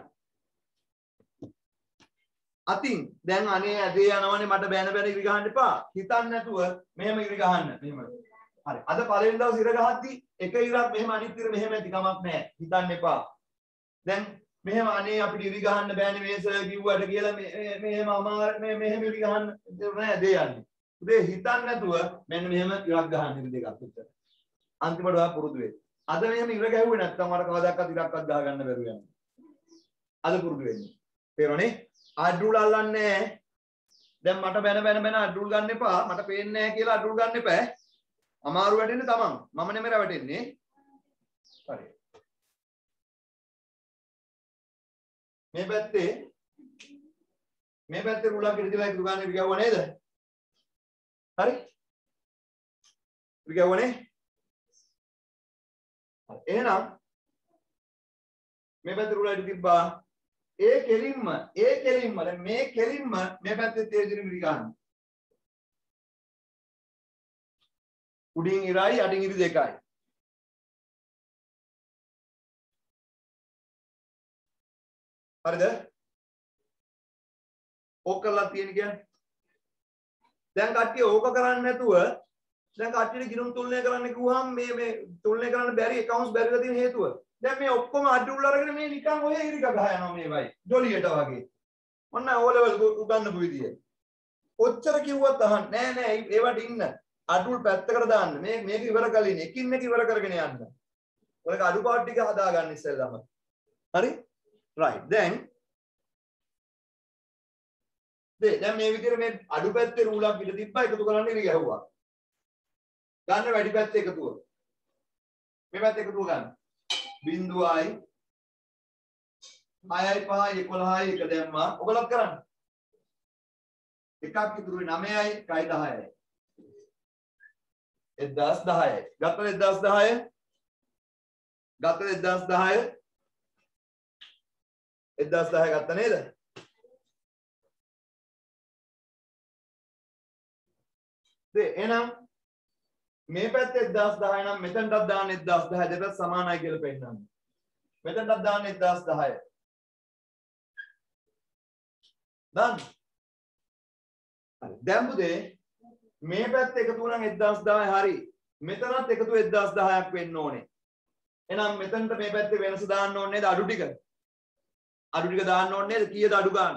අතින් දැන් අනේ ඇදේ යනවනේ මට බෑන ඉරි ගහන්න එපා. හිතන්නේ නැතුව මෙහෙම ඉරි ගහන්න. මෙහෙම. හරි. අද පළවෙනි දවස් ඉර ගහද්දි එක ඉරක් මෙහෙම අනිත් ඉර මෙහෙම ඇති කමක් නැහැ. හිතන්න එපා. දැන් මෙහෙම අනේ අපිට ඉරි ගහන්න බෑනේ මේ සර් කිව්වට කියලා මෙහෙම අමාරු මෙහෙම ඉරි ගහන්න නෑ ඇදේ යන්නේ. උදේ හිතන්නේ නැතුව මෙන්න මෙහෙම ඉරක් ගහන්න ඉරි දෙකක් උත්තර. අන්තිමට ඔයා පුරුදු වෙයි. අද මෙහෙම ඉර ගැහුවේ නැත්නම් මට කවදාවත් ඉරක්වත් ගහ ගන්න බැරුව යනවා. අද පුරුදු වෙන්න. තේරුණේ? අඩුල් අල්ලන්නේ දැන් මට බැන අඩුල් ගන්න එපා. මට පේන්නේ නැහැ කියලා අඩුල් ගන්න එපා. අමාරු වැටෙන්නේ තමන්. මම නෙමෙයි රැවටෙන්නේ. හරි. මේ පැත්තේ රූලක් ඉදිරියලා ඉතුරු ගන්න ඉරි ගැවුවා නේද? හරි? ඉරි ගැවුවානේ? එහෙනම් මේ පැත්තේ රූලක් තිබ්බා. ඒ කෙලින්ම දැන් මේ කෙලින්ම මේ පැත්තේ තේජිරි මිරි ගන්න. උඩින් ඉරයි අඩින් ඉරි දෙකයි. හරිද? ඕක කරලා තියෙන කියන්නේ. දැන් කට්ටිය ඕක කරන්නේ නැතුව දැන් කට්ටියට ගිණුම් තුලනය කරන්න කිව්වහම මේ තුලනය කරන්න බැරි accounts බැරිලා තියෙන හේතුව. දැන් මේ ඔක්කොම අඩුල් අරගෙන මේ නිකන් ඔය ඉරික ගහ යනවා මේවයි. ජොලියට වගේ. මොන්න ඕ ලෙවල් උගන්නපු විදිය. ඔච්චර කිව්වත් අහන්නේ නෑ ඒවට ඉන්න. අඩුල් පැත්තකට දාන්න. මේක ඉවර කලින් එකින් එක ඉවර කරගෙන යන්න. ඔයක අඩුපාඩු ටික හදාගන්න ඉස්සෙල්ලාම. හරි? right. දැන් මේ විදිහට මේ අඩු පැත්තේ රූලක් පිට තිබ්බා එකතු කරන්න ඉරි ගැහුවා. ගන්න වැඩි පැත්තේ එකතුව. මේ පැත්තේ එකතුව ගන්න. 0යි 6යි 5යි 11යි එක දැම්මා. ඔයගොල්ලෝ කරන්න. එකක් ඉතුරුයි 9යි 1යි 10යි. 1010යි. ගත්තද 1010? ගත්තද 1010? 1010 ගත්තා නේද? එහෙනම් මේ පැත්තේ 1010 නම් මෙතනටත් දාන්න 1010 දෙපැත්ත සමානයි කියලා පෙන්නන්න. මෙතනටත් දාන්න 1010. දන්න. හරි. දැන් පුතේ මේ පැත්ත එකතු වුණාම 1010 හරි. මෙතනත් එකතු 1010ක් වෙන්න ඕනේ. එහෙනම් මෙතනට මේ පැත්තේ වෙනස දාන්න ඕනේ නේද අඩු ටික? අඩු ටික දාන්න ඕනේ නේද? කීයද අඩු ගන්න?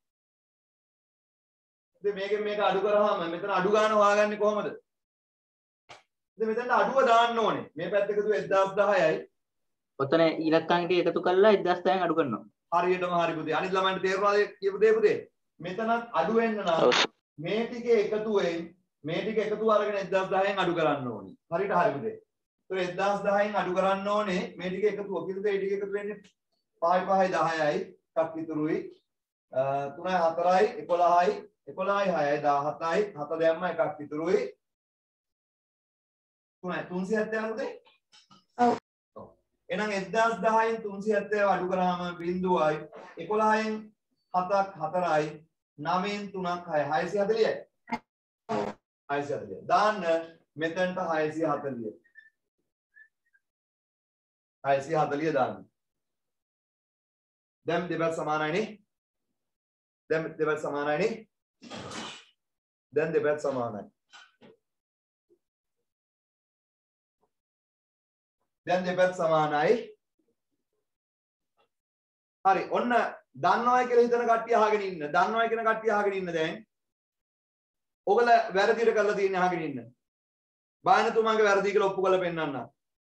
ඉතින් මේකෙන් මේක අඩු කරාම මෙතන අඩු ගන්න හොයාගන්නේ කොහමද? ඉතින් මෙතන අඩුව දාන්න ඕනේ. මේ පැත්ත එකතු 1010යි. ඔතන ඉලක්කම් ටික එකතු කරලා 1010න් අඩු කරනවා. හරියටම හරි පුතේ. අනිත් ළමයින්ට තේරුණාද කියපු දේ පුතේ? මෙතනත් අඩු වෙන්න නම් මේ ටිකේ එකතුවෙන් මේ ටික එකතු අරගෙන 1010න් අඩු කරන්න ඕනේ. හරියට හරි පුතේ. ඒතර 1010න් අඩු කරන්න ඕනේ මේ ටික එකතුව. කිව්වද මේ ටික එකතු වෙන්නේ 5යි 5යි 10යි එකක් ඉතුරුයි. 3යි 4යි 11යි 11යි 6යි 17යි 7 දැම්ම එකක් ඉතුරුයි. 3යි 370 පුතේ. ඔව්. එහෙනම් 1010න් 370 අඩු කරාම 0යි 11න් 7ක් 4යි 9න් 3ක් 6යි 640යි. 640. දාන්න මෙතනට 640. 640 දාන්න. දැන් දෙපැත්ත සමානයිනේ. දැන් දෙපැත්ත සමානයි. දැන් දෙපැත්ත සමානයි. හරි ඔන්න දන්නවයි කියලා හිතන කට්ටිය අහගෙන ඉන්න. දන්නවයි කියන කට්ටිය අහගෙන ඉන්න දැන්. ඔයගොල්ල වැරදිට කරලා තියෙන අහගෙන ඉන්න. බායනතුමාගේ වැරදි කියලා ඔප්පු කරලා පෙන්නන්න.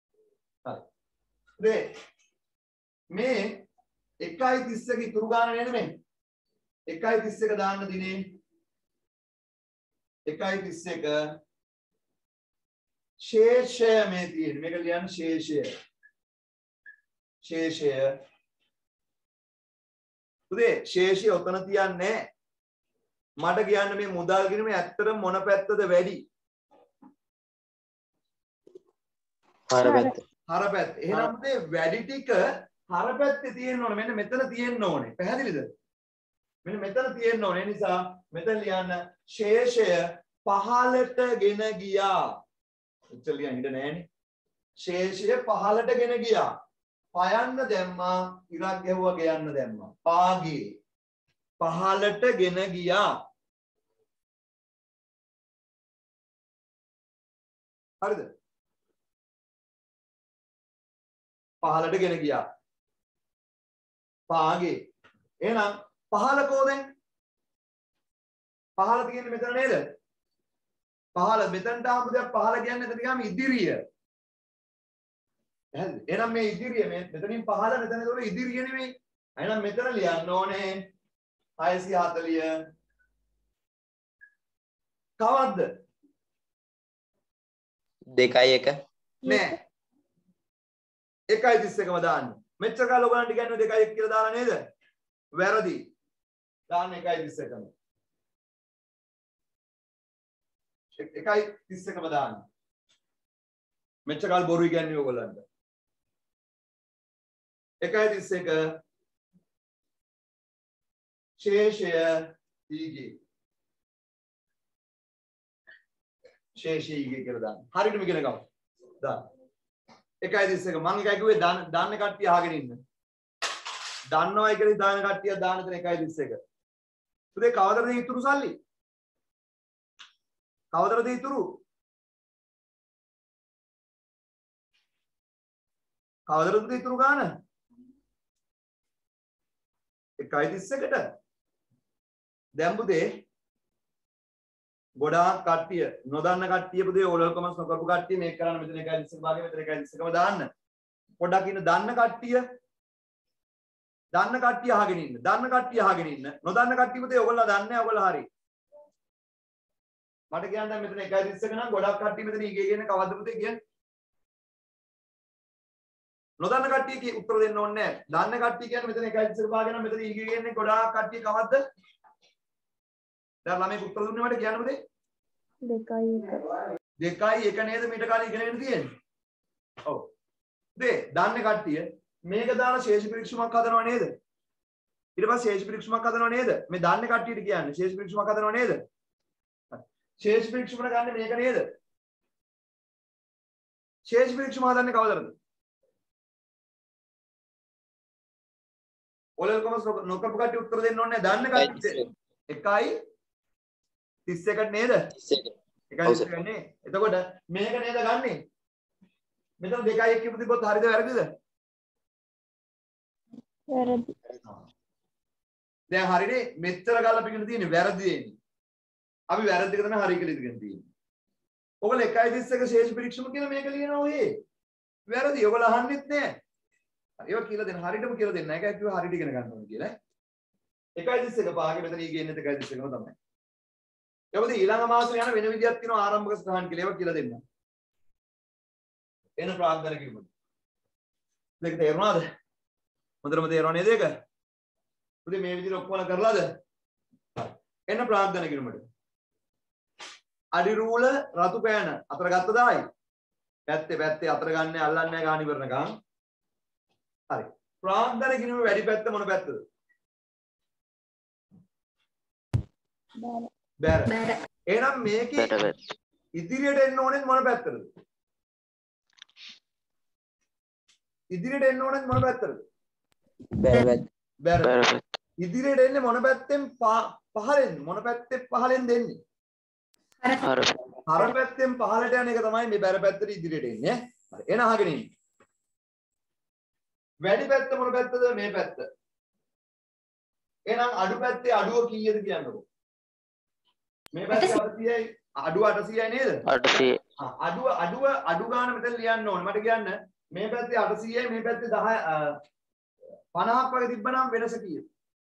හරි. මේ 1.31 ඉතුරු ගාන නේද මේ? 1.31 දාන්න දිනේ 1.31 ශේෂය මේ තියෙන්නේ. මේක ලියන්න ශේෂය. උදේ ශේෂය ඔතන තියන්නේ මට කියන්න මේ මුදල් ගිණුම ඇත්තටම මොන පැත්තද වැඩි? හර පැත්ත. එහෙනම් මේ වැඩි ටික හර පැත්තේ තියෙන්න ඕනේ. මෙන්න මෙතන තියෙන්න ඕනේ. පැහැදිලිද? මෙන්න මෙතන තියෙන්න ඕනේ. ඒ නිසා මෙතන ලියන්න ශේෂය පහළට ගෙන ගියා. එච්චර ලියන්න ඉඩ නැහැනේ. ශේෂය පහළට ගෙන ගියා. පයන්න දැම්මා, ඉරක් ගැහුවා ගයන්න දැම්මා. පාගේ පහළට ගෙන ගියා. හරිද? පහළට ගෙන ගියා. පාගේ. එහෙනම් පහළ කොහෙන්ද? පහළ තියෙන්නේ මෙතන නේද? පහළ මෙතනට ආපු දැන් පහළ කියන්නේ එතන ගියාම ඉදිරිය. එහෙනම් මේ ඉදිරිය මෙතනින් පහළ මෙතන ඒතකොට ඉදිරිය නෙමෙයි. එහෙනම් මෙතන ලියන්න ඕනේ 640 කවද්ද? 2.1 නෑ 1.31ම දාන්න. මෙච්චර කාල ඔයගලන්ට කියන්නේ 2.1 කියලා දාලා නේද? වැරදි. දාන්න 1.31ම. 1.31ම දාන්න. මෙච්චර කාල බොරු කියන්නේ ඔයගලන්ට. 1.31 ශේෂය ඊගේ. ශේෂය ඊගේ කියලා දාන්න. හරියටම ඉගෙන ගමු. දාන්න. 1.31 මම එකයි කිව්වේ දාන්න කට්ටිය අහගෙන ඉන්න. දන්නවයි කියලා දාන කට්ටිය දාන තැන 1.31. උදේ කවදද ඉතුරු සල්ලි? කවදද ඉතුරු? කවදද ඉතුරු ගාන? 1.31ට. දැන් පුතේ ගොඩාක් කට්ටිය නොදන්න කට්ටිය පුතේ ඕලල් කොමර්ස් නොකරපු කට්ටිය මේක කරන්න මෙතන 1.31 භාගය මෙතන 1.31ම දාන්න. පොඩ්ඩක් ඉන්න දන්න කට්ටිය අහගෙන ඉන්න. දන්න කට්ටිය අහගෙන ඉන්න. නොදන්න කට්ටිය පුතේ ඔයගොල්ලෝ දන්නේ නැහැ ඔයගොල්ලෝ හරි. මට කියන්න දැන් මෙතන 1.31 නම් ගොඩක් කට්ටිය මෙතන ඊගේ කියන්නේ කවද්ද පුතේ කියන්නේ? නොදන්න කට්ටිය උත්තර දෙන්න ඕනේ නැහැ. දන්න කට්ටිය කියන්නේ මෙතන 1.31 භාගය නම් මෙතන ඊගේ කියන්නේ ගොඩාක් කට්ටිය කවද්ද? දැන් ළමයි උත්තර දුන්නේ මට කියන්න පුතේ 2.1 නේද මීට කාලේ ඉගෙනගෙන තියෙන්නේ. ඔව්. දේ දන්නේ කට්ටිය මේක දාලා ශේෂ පරීක්ෂමක් හදනව නේද? ඊට පස්සේ ශේෂ පරීක්ෂමක් හදනව නේද? මේ දන්නේ කට්ටියට කියන්නේ ශේෂ පරීක්ෂමක් හදනව නේද? ශේෂ පරීක්ෂමන ගන්න මේක නේද? ශේෂ පරීක්ෂම හදන්නේ කවදද? ඔලල් කොමස් නොකපු කට්ටිය උත්තර දෙන්න ඕනේ දන්න කට්ටිය. 1.31 නේද? 1.31 නේ. එතකොට මේක නේද ගන්නෙ? මෙතන 2.1 කියපු තිබ්බොත් හරිද වැරදිද? වැරදි. දැන් හරිනේ මෙච්චර ගාලා පිටින් තියෙන්නේ වැරදි දෙන්නේ. අපි වැරදි එක තමයි හරි කියලා ඉගෙන තියෙන්නේ. ඔයගොල්ලෝ 1.31 ශේෂ පරීක්ෂම කියලා මේක ලියනවා ඔය. වැරදි. ඔයගොල්ලෝ අහන්නෙත් නෑ. ඒක කියලා දෙන්න හරියටම කියලා දෙන්න. ඒකයි කිව්වා හරියට ඉගෙන ගන්න ඕනේ කියලා. 1.31 පාගේ මෙතන ඊගේ ඉන්නේ 1.31ම තමයි. ඒකද ඊළඟ මාසෙ යන වෙන විදියක් තියෙනවා ආරම්භක ස්ථාන කියලා. ඒක කියලා දෙන්න. එන ප්‍රාග්ධන කිව්වොත්. මේක තේරුණාද? හොඳටම තේරුණා නේද ඒක? උදේ මේ විදිහට ඔක්කොම කරලාද? එන ප්‍රාග්ධන කිව්වොත්. අඩි රූල රතු පෑන අතර ගත්තද ආයි? පැත්තේ අතර ගන්න අල්ලන්නේ නැහැ ගාන ඉවරනකම්. හරි. ප්‍රාග්ධන කිව්වේ වැඩි පැත්ත මොන පැත්තද? බැර. එහෙනම් මේකේ ඉදිරියට එන්න ඕනේ මොන පැත්තටද? ඉදිරියට එන්න ඕනේ මොන පැත්තටද? බැර පැත්ත. බැර පැත්ත. ඉදිරියට එන්නේ මොන පැත්තෙන් පහලෙන් මොන පැත්තේ පහලෙන් දෙන්නේ? හර පැත්තෙන් පහලට යන එක තමයි මේ බැර පැත්තට ඉදිරියට එන්නේ. හරි. එන අහගෙන ඉන්න. වැඩි පැත්ත මොන පැත්තද? මේ පැත්ත. එහෙනම් අඩු පැත්තේ අඩුව කීයද කියන්නකෝ. මේ පැත්තේ 800යි අඩුව 800යි නේද? 800. අඩු ගාන මෙතන ලියන්න ඕනේ. මට කියන්න මේ පැත්තේ 800යි මේ පැත්තේ 10 50ක් වගේ තිබ්බනම් වෙනස කීයද?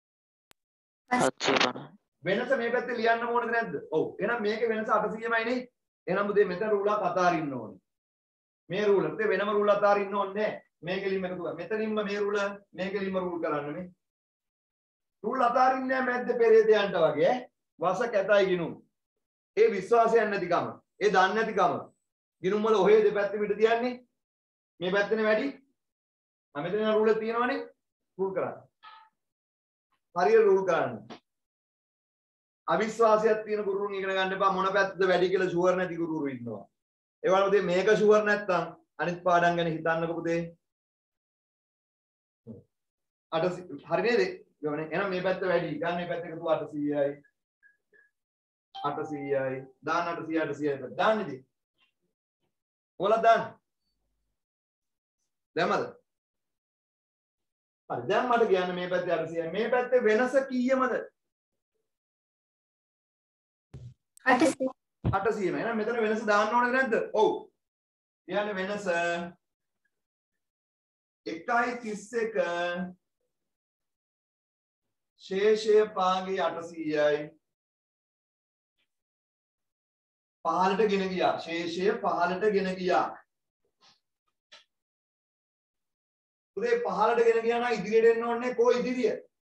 750. වෙනස මේ පැත්තේ ලියන්න ඕනද නැද්ද? ඔව්. එහෙනම් මේකේ වෙනස 800මයි නේ. එහෙනම් මුදේ මෙතන රූලක් අතාරින්න ඕනේ. මේ රූල පුතේ වෙනම රූල අතාරින්න ඕනේ නැහැ. මේකෙලින්ම එකතු කරා. මෙතනින්ම මේ රූල මේකෙලින්ම රූල් කරන්න මේ. රූල් අතාරින්නේ නැහැ මැද්ද පෙරේතයන්ට වගේ වස කැතයි ගිනුම්. ඒ විශ්වාසයක් නැතිකම. ඒ දන්නේ නැතිකම. ගිනුම් වල ඔහේ දෙපැත්තේ පිට තියන්නේ. මේ පැත්තනේ වැඩි. මෙතන රූල තියෙනවනේ. රූල් කරන්න. හරියට රූල් කරන්න. අවිශ්වාසයක් තියෙන ගුරුතුන් ඉගෙන ගන්න එපා මොන පැත්තද වැඩි කියලා ෂුවර් නැති ගුරුතුරු ඉන්නවා. ඒ වගේම පුතේ මේක ෂුවර් නැත්තම් අනිත් පාඩම් ගැන හිතන්නකො පුතේ. හරි නේද? ගමනේ එහෙනම් මේ පැත්ත වැඩි. ගන්න මේ පැත්ත එකතු 800යි. 800යි. දාන්න 800යි දාන්න ඉතින්. ඕලා දාන්න. දැම්මද? හරි දැන් මට කියන්න මේ පැත්තේ 800යි. මේ පැත්තේ වෙනස කීයමද? 800. 800 නේ. එහෙනම් මෙතන වෙනස දාන්න ඕනද නැද්ද? ඔව්. කියන්නේ වෙනස 1.31 ශේෂය පාගේ 800යි. පහළට ගෙන ගියා. ශේෂය පහළට ගෙන ගියා. පුතේ පහළට ගෙන ගියා නම් ඉදිරියට එන්න ඕනේ කො ඉදිරිය?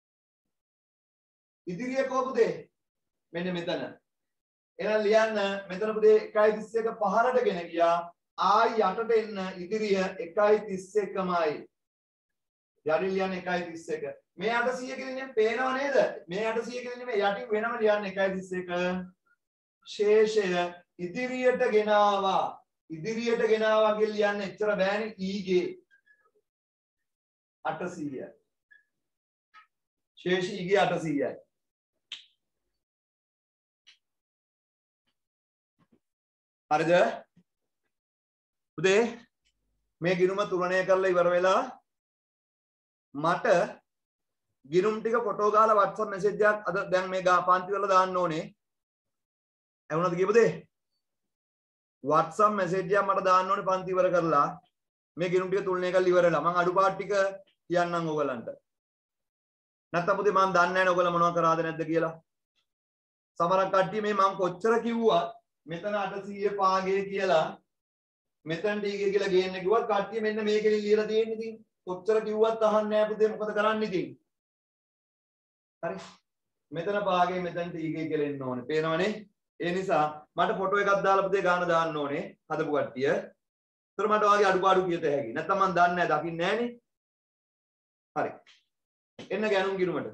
ඉදිරිය කො පුතේ? මෙන්න මෙතන. එහෙනම් ලියන්න මෙතන පුතේ 1.31 පහළට ගෙන ගියා. ආයි යටට එන්න ඉදිරිය 1.31මයි. යටින් ලියන්න 1.31. මේ 800 කියන්නේ පේනව නේද? මේ 800 කියන්නේ මේ යටින් වෙනම ලියන්න 1.31 ශේෂය ඉදිරියට ගෙනාවා. ඉදිරියට ගෙනාවා කියලා ලියන්න එච්චර බෑනේ ඊගේ 800යි. ශේෂ ඊගේ 800යි. හරිද? පුතේ මේ ගිණුම තුලණය කරලා ඉවර වෙලා මට ගිණුම් ටික ෆොටෝ ගාලා WhatsApp මැසේජ් එකක් අද දැන් මේ පන්ති වල දාන්න ඕනේ. ඇහුණාද කියපුතේ? WhatsApp මැසේජ් එකක් මට දාන්න ඕනේ පන්ති ඉවර කරලා මේ ගිණුම් ටික තුලණය කරලා ඉවර වෙලා මම අඩුපාඩු ටික කියන්නම් ඔයගලන්ට. නැත්තම් පුතේ මම දන්නේ නැහැ ඔයගල මොනව කරාද නැද්ද කියලා. සමහරක් කට්ටිය මේ මම කොච්චර කිව්වත් මෙතන 800 පාගේ කියලා මෙතන ටීගේ කියලා ගේන්න කිව්වත් කට්ටිය මෙන්න මේකෙලි ලියලා තියෙන්නේ ඉතින් කොච්චර කිව්වත් අහන්නේ නැහැ පුතේ මොකද කරන්නේ ඉතින්. හරි. මෙතන පාගේ මෙතන ටීගේ කියලා එන්න ඕනේ. පේනවනේ? ඒ නිසා මට ෆොටෝ එකක් දාලා පුතේ ගාන දාන්න ඕනේ හදපු කට්ටිය. ඒතර මට වාගේ අඩුපාඩු කියත හැකි. නැත්තම් මම දන්නේ නැහැ දකින්නේ නැහනේ. හරි. එන්න ගෑනුම් ගිණුමට.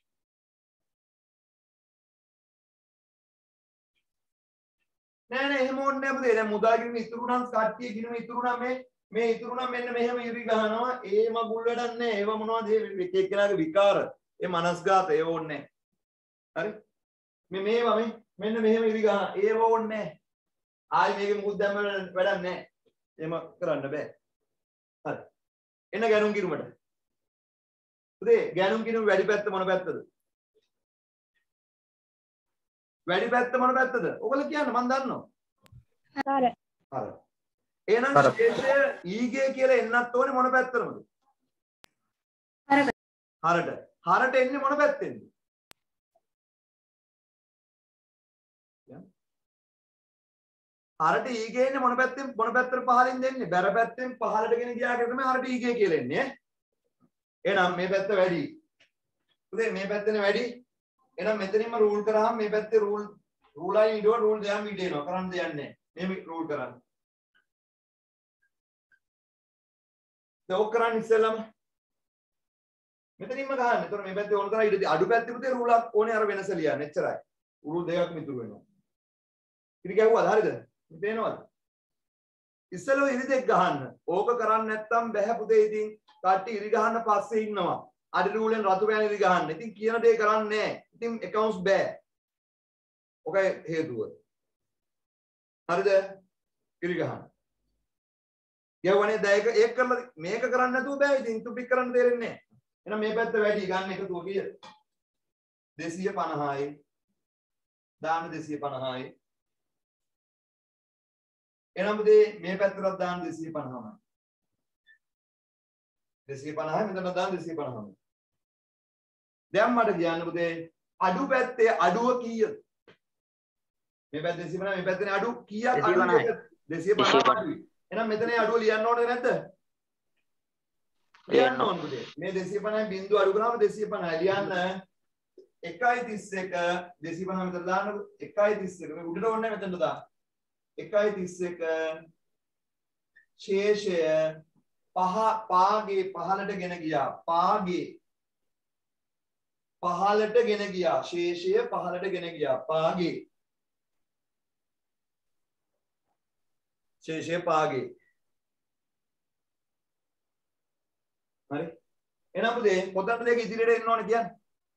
නෑ නෑ එහෙම ඕනේ නෑ පුතේ. දැන් මුදා ගිණුම ඉතුරු නම් කට්ටිය ගිණුම ඉතුරු නම් මේ ඉතුරු නම් මෙන්න මෙහෙම ඉරි ගහනවා. ඒ මගුල් වැඩක් නෑ. ඒව මොනවද මේ එක එක්කෙනාගේ විකාර. ඒ මනස්ගත ඒව ඕනේ නෑ. හරි. මේවා මෙන්න මෙහෙම ඉරි ගහන. ඒව ඕනේ නෑ. ආයි මේකේ මුකුත් දැම්ම වැඩක් නෑ. එහෙම කරන්න බෑ. හරි. එන්න ගෑනුම් ගිණුමට. පුතේ ගෑනුම් ගිණුම වැඩි පැත්ත මොන පැත්තද? වැඩි පැත්ත මොන පැත්තද? ඔයගොල්ලෝ කියන්න මම දන්නවා. හර. හර. එහෙනම් ශේෂය ඊගේ කියලා එන්නත් ඕනේ මොන පැත්තටද? හරට. හරට. හරට එන්නේ මොන පැත්තෙන්ද? හරට ඊගේ එන්නේ මොන පැත්තෙන් මොන පැත්තට පහලින් දෙන්නේ? බැර පැත්තෙන් පහලට ගෙන ගියා කියලා තමයි හරට ඊගේ කියලා එන්නේ. එහෙනම් මේ පැත්ත වැඩි. පුතේ මේ පැත්තනේ වැඩි. එහෙනම් මෙතනින්ම රූල් කරාම මේ පැත්තේ රූලයි ඉඩව රූල් දෙකම ඉඩ එනවා. කරන්න දෙයක් නැහැ. මේ රූල් කරන්න. දැන් ඔක් කරන්න ඉස්සෙල්ලම මෙතනින්ම ගහන්න. එතකොට මේ පැත්තේ ඕන තරම් ඉඩ අඩු පැත්තේ පුතේ රූලක් ඕනේ අර වෙනස ලියන්න. එච්චරයි. රූල් දෙකක් මිතුරු වෙනවා. ඉතින් ගැහුවාද හරියද? පේනවද? ඉස්සෙල්ලා ඉරි දෙක ගහන්න. ඕක කරන්නේ නැත්තම් බෑ පුතේ. ඉතින් කට්ටි ඉරි ගහන්න පස්සේ ඉන්නවා. අඩි රූලෙන් රතු පෑන් ඉරි ගහන්න. ඉතින් කියන දේ කරන්නේ නැහැ. ඉතින් accounts බෑ. ඔකයි හේතුව. හරිද? ඉරි ගහන්න. යවන්නේ දැයක ඒක කරලා මේක කරන්න නැතුව බෑ. ඉතින් තුපික් කරන්න තේරෙන්නේ නැහැ. එහෙනම් මේ පැත්ත වැඩි ගන්න එකතුව කීයද? 250යි. දාන්න 250යි. එහෙනම් මේ පැත්තට දාන්න 250යි. 250යි මෙතන දාන්න 250යි. දැන් මට කියන්න පුතේ අඩු පැත්තේ අඩුව කීයද? මේ පැත්තේ 250 මේ පැත්තේ අඩු කීයක් අඩුද? 250 අඩුයි. එහෙනම් මෙතන අඩුව ලියන්න ඕනද නැද්ද? ලියන්න ඕන පුතේ. මේ 250 බිංදුව අඩු කරාම 250 ලියන්න 1.31 250 මෙතන දාන්න 1.31 මේ උඩට ඕනේ මෙතනට දාන්න 1.31 ශේෂය පාගේ පහලට ගෙන ගියා පාගේ පහලට ගෙන ගියා ශේෂය පහලට ගෙන ගියා පාගේ ශේෂය පාගේ හරි එහෙනම් පුතේ කොතනද ඒක ඉදිරියට එන්න ඕනේ කියන්නේ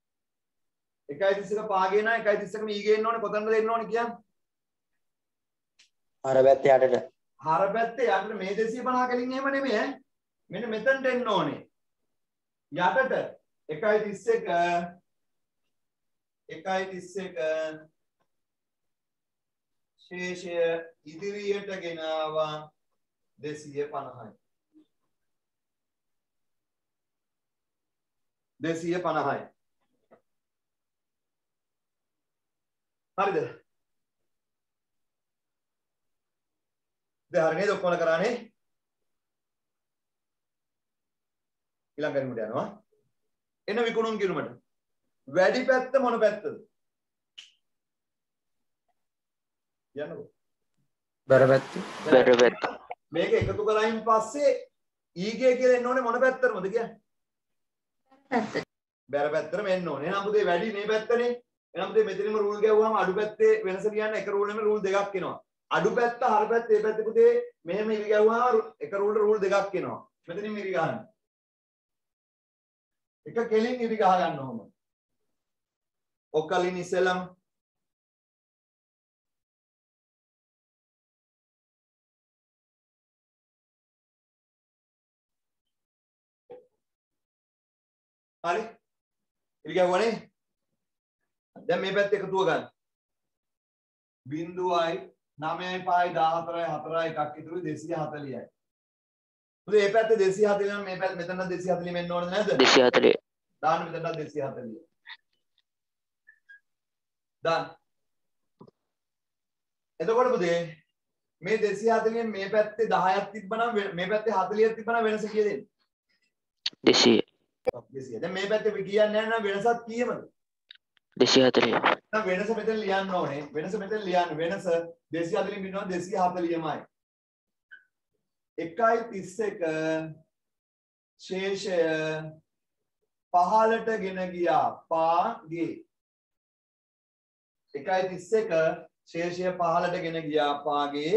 1.31 පාගේ නා 1.31 මීගේ එන්න ඕනේ කොතනද එන්න ඕනේ කියන්නේ අර පැත්තේ යටට හර පැත්තේ යටට මේ 250 කලින් එහෙම නෙමෙයි ඈ මෙන්න මෙතනට එන්න ඕනේ යටට 1.31 ශේෂය ඉදිරියට ගෙනාවා 250යි 250යි හරිද දැන් හරිය නේද ඔක්කොම කරානේ ඊළඟ ගණනට යනවා එන විකුණුම් කිරුමට වැඩි පැත්ත මොන පැත්තද යන්නකෝ බර පැත්ත මේක එකතු කරායින් පස්සේ ඊගේ කියලා එන්න ඕනේ මොන පැත්තටද කියන්නේ බර පැත්තටම එන්න ඕනේ එහෙනම් පුතේ වැඩි මේ පැත්තනේ එහෙනම් පුතේ මෙතනම රූල් ගැව්වම අඩු පැත්තේ වෙනස කියන්න එක රූල් නෙමෙයි රූල් දෙකක් එනවා අඩු පැත්ත හර පැත්ත මේ පැත්තේ පුතේ මෙහෙම ඉරි ගැව්වම එක රූල් දෙකක් එනවා මෙතනින් ඉරි ගන්න එක කෙලින් ඉරි ගහ ගන්න ඕම ඔක්කලින් ඉස්සෙල්ලම හරි ඉරි ගැව්වනේ දැන් මේ පැත්ත එකතුව ගන්න 0.9යි 5යි 14යි 4යි එකක් ඉතුරු 240යි පුතේ මේ පැත්තේ 240 නම් මේ පැත්ත මෙතන 240 මෙන්න ඕනද නැද්ද 240 දාන්න මෙතනට 240 දාන්න එතකොට පුතේ මේ 240 මේ පැත්තේ 10ක් තිබ්බනම් මේ පැත්තේ 40ක් තිබ්බනම් වෙනස කීයද 200 200 දැන් මේ පැත්තේ කියන්නේ නැහැ නම් වෙනසක් කීයමද 240 දැන් වෙනස මෙතන ලියන්න ඕනේ වෙනස මෙතන ලියන්න වෙනස 240 බින්දුව 240මයි 1.31 ශේෂය පහලට ගෙන ගියා පාගේ 1.31 ශේෂය පහලට ගෙන ගියා පාගේ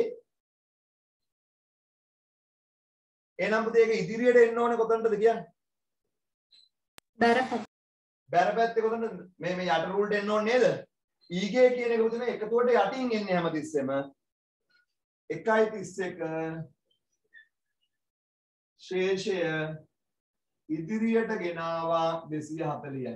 එහෙනම් පුතේ ඒක ඉදිරියට එන්න ඕනේ කොතනටද කියන්නේ බැර පැත්තේ කොතනද මේ යට රූල්ට එන්න ඕනේ නේද ඊගේ කියන එක පුතේ මේ එකතුවට යටින් එන්නේ හැමතිස්සෙම 1.31 ශේෂය ඉදිරියට ගෙනාවා 240යි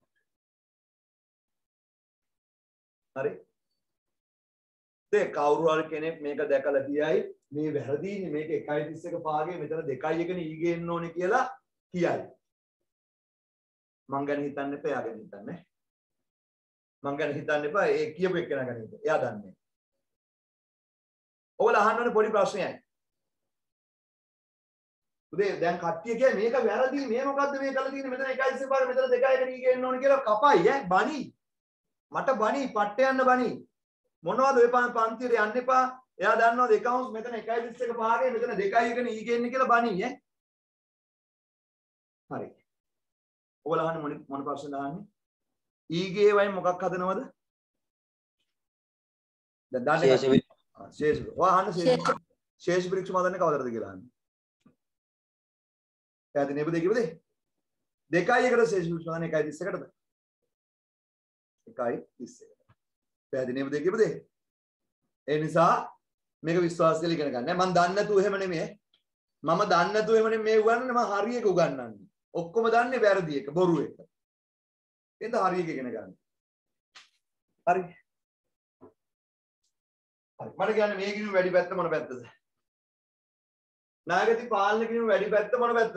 හරි දැන් කවුරු හරි කෙනෙක් මේක දැකලා කියයි මේ වැරදිනේ මේක 1.31 පාගේ මෙතන 2.1 ඊගේ එන්න ඕනේ කියලා කියයි මං ගැන හිතන්න එපා එයා ගැන හිතන්න මං ගැන හිතන්න එපා ඒ කියපු එක්කෙනා ගැන හිතන්න එයා දන්නේ ඔයාලා අහන්න ඕනේ පොඩි ප්‍රශ්නයක් උදේ දැන් කට්ටිය කියන්නේ මේක වැරදි මේ මොකද්ද මේ කරලා තියෙන්නේ මෙතන 1.1 පාර මෙතන 2.1 ඊගේ එන්න ඕනේ කියලා කපයි බනි මට බනි පට්ට යන්න බනි මොනවද ඔය පන්තියට යන්න එපා එයා දන්නවද accounts මෙතන 1.1 පාරේ මෙතන 2.1 ඊගේ එන්නේ කියලා බනි හරි ඔයාලා අහන්නේ මොන ප්‍රශ්නද අහන්නේ ඊගේ වයින් මොකක් හදනවද දැන් දන්නේ ශේෂ ඔයා අහන්න ශේෂ පරීක්ෂම හදන්නේ කවදාද කියලා අහන්නේ. පැහැදිලිද පුතේ කිව්වද? 2යි 1ට ශේෂ පරීක්ෂම හදන්නේ 1.31කටද? 1.31කට. පැහැදිලිද පුතේ කිව්වද? ඒ නිසා මේක විශ්වාසයෙන් ඉගෙන ගන්න. මම දන්නේ නැතුව එහෙම නෙමෙයි. මම දන්නේ නැතුව එහෙම නෙමෙයි මේ උගන්වන්නේ. මම හරි එක උගන්වන්නේ. ඔක්කොම දන්නේ වැරදි එක, බොරු එක. එහෙනම් හරි එක ඉගෙන ගන්න. හරි. හරි. මට කියන්නේ මේ කිනු වැඩි පැත්ත මොන පැත්තද? නායකති පාලන කිනු වැඩි පැත්ත මොන පැත්තද?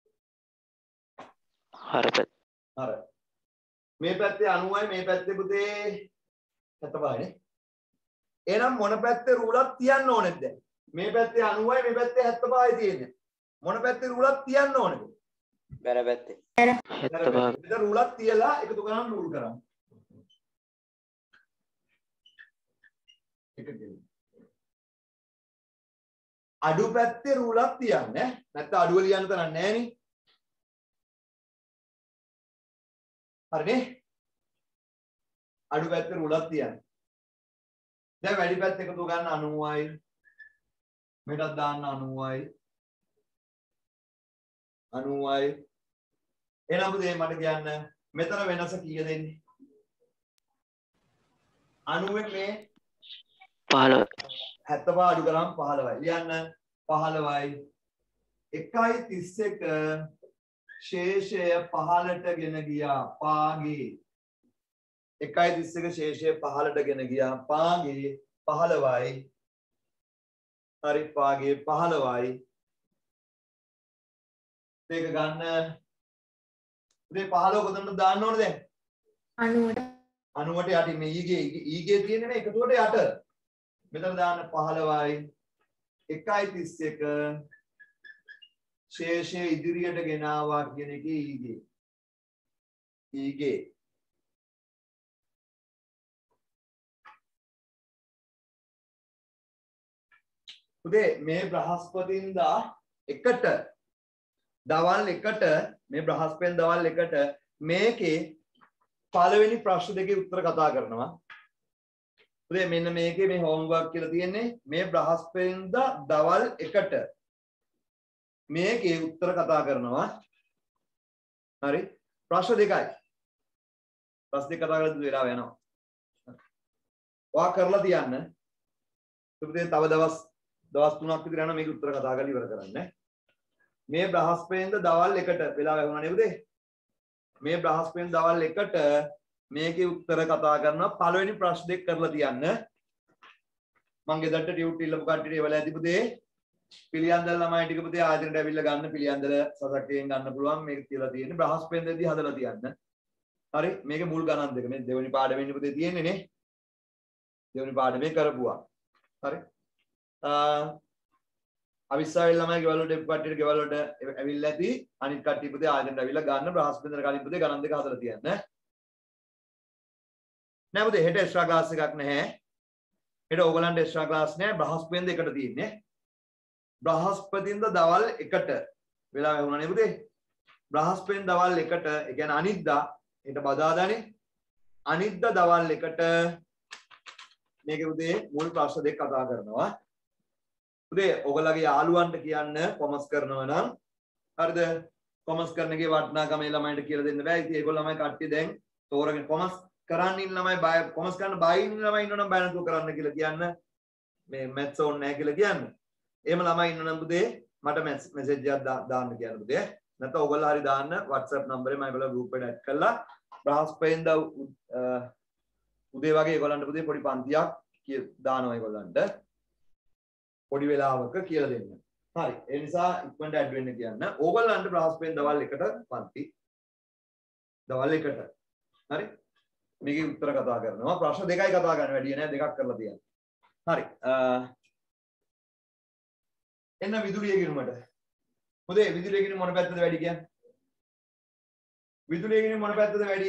හර පැත්ත. හර. මේ පැත්තේ 90යි මේ පැත්තේ පුතේ 75යි නේ. එහෙනම් මොන පැත්තේ රූලක් තියන්න ඕනේද දැන්? මේ පැත්තේ 90යි මේ පැත්තේ 75යි තියෙන්නේ. මොන පැත්තේ රූලක් තියන්න ඕනේද? බැර පැත්තේ. 75. මෙතන රූලක් තියලා එකතු කරන් රූල් කරන්න. අඩු පැත්තේ රූලක් තියන්නේ නැත්නම් අඩුව ලියන්න තරක් නැහැ නේ. හරිනේ? අඩු පැත්තේ රූලක් තියන්නේ. දැන් වැඩි පැත්ත එකතු ගන්න 90යි. මෙතනත් දාන්න 90යි. 90යි. එහෙනම් පුතේ මට කියන්න මෙතන වෙනස කීයද එන්නේ? 90 මේ 15. 75 අඩු කරාම 15යි. ලියන්න 15යි. 1.31 ශේෂය 15ට ගෙන ගියා පාගේ. 1.31 ශේෂය 15ට ගෙන ගියා පාගේ 15යි. හරි පාගේ 15යි. මේක ගන්න. මේ 15 කොතනද දාන්න ඕනේ දැන්? 90ට 90ට යටින් මේ ඊගේ තියෙන්නේ නේ එකතුවට යට. මෙතන දාන්න 15යි 1.31 ශේෂය ඉදිරියට ගෙනාවා කියන එකේ ඊගේ උදේ මේ බ්‍රහස්පතින්දා එකට දවල් එකට මේ බ්‍රහස්පතින් දවල් එකට මේකේ පළවෙනි ප්‍රශ්න දෙකේ උත්තර කතා කරනවා. උදේ මෙන්න මේකේ මේ හෝම්වර්ක් කියලා තියෙන්නේ මේ බ්‍රහස්පතින්දා දවල් එකට මේකේ උත්තර කතා කරනවා. හරි ප්‍රශ්න දෙකයි. ප්‍රශ්න දෙක කතා කරලා වෙලාව යනවා. ඔයා කරලා තියන්න. උදේ තව දවස් 3ක් විතර යනවා මේක උත්තර කතා කරලා ඉවර කරන්න. මේ බ්‍රහස්පතින්දා දවල් එකට වෙලාව වුණා නේ උදේ. මේ බ්‍රහස්පතින්දා දවල් එකට මේකේ උත්තර කතා කරනවා පළවෙනි ප්‍රශ්න දෙක කරලා තියන්න. මම ගෙදරට ටියුට් ඉල්ලපු කට්ටියට ඒවල ඇති පුතේ. පිළියන්දල ළමයි ටික පුතේ ආයතනයට ඇවිල්ලා ගන්න පිළියන්දල සසක්කයෙන් ගන්න පුළුවන් මේක තියලා තියෙන්නේ බ්‍රහස්පතින්දාදී හදලා තියන්න. හරි මේකේ මුල් ගණන් දෙක මේ දෙවෙනි පාඩමේ පුතේ තියෙන්නේ නේ. දෙවෙනි පාඩමේ කරපුවා. හරි. අවිස්සාවෙල් ළමයි ගෙවල් වලට එපු කට්ටියට ගෙවල් වලට ඇවිල්ලා ඇති අනිත් කට්ටිය පුතේ ආයතනයට ඇවිල්ලා ගන්න බ්‍රහස්පතින්දාට කලින් පුතේ ගණන් දෙක හදලා තියන්න. නෑ පුතේ හෙට එක්ස්ට්‍රා ක්ලාස් එකක් නැහැ. හෙට ඕගලන්ට එක්ස්ට්‍රා ක්ලාස් නැහැ බ්‍රහස්පතින්දා එකට තියෙන්නේ. බ්‍රහස්පතින්දා දවල් 1ට වෙලාව වුණා නේ පුතේ. බ්‍රහස්පතින්දා දවල් 1ට ඒ කියන්නේ අනිද්දා හෙට බදාදානේ. අනිද්දා දවල් 1ට මේකේ පුතේ මුල් ප්‍රශ්න දෙක කතා කරනවා. පුතේ ඔයගලගේ යාළුවන්ට කියන්න කොමර්ස් කරනවා නම් හරිද? කොමර්ස් කරන එකේ වටිනාකම ඒ ළමයින්ට කියලා දෙන්න බෑ. ඉතින් ඒගොල්ලෝ ළමයි කට්ටිය දැන් තෝරගෙන කොමර්ස් කරන්න ඉන්න ළමයි බය කොමර්ස් කරන්න බය ඉන්න ළමයි ඉන්නවනම් බය නැතුව කරන්න කියලා කියන්න. මේ මැත්ස් ඕනේ නැහැ කියලා කියන්න. එහෙම ළමයි ඉන්නනම් පුතේ මට මෙසේජ් එකක් දාන්න කියන්න පුතේ. නැත්නම් ඔයගොල්ලෝ හරි දාන්න WhatsApp නම්බරේ මම ඒගොල්ලෝ ගෲප් එකට ඇඩ් කරලා බ්‍රහස්පතින්දා උදේ වගේ ඒගොල්ලන්ට පුතේ පොඩි පන්තියක් දානවා ඒගොල්ලන්ට. පොඩි වෙලාවක කියලා දෙන්න. හරි. ඒ නිසා ඉක්මනට ඇඩ් වෙන්න කියන්න. ඕගොල්ලන්ට බ්‍රහස්පතින්දා දවල් 1ට පන්ති. දවල් 1ට. හරි. මේකේ උත්තර කතා කරනවා. ප්‍රශ්න දෙකයි කතා කරන්න වැඩි නෑ දෙකක් කරලා තියන්න. හරි. එන්න විදුලිය ගිණුමට. මොදේ විදුලිය ගිණුම මොන පැත්තද වැඩි කියන්නේ? විදුලිය ගිණුම මොන පැත්තද වැඩි?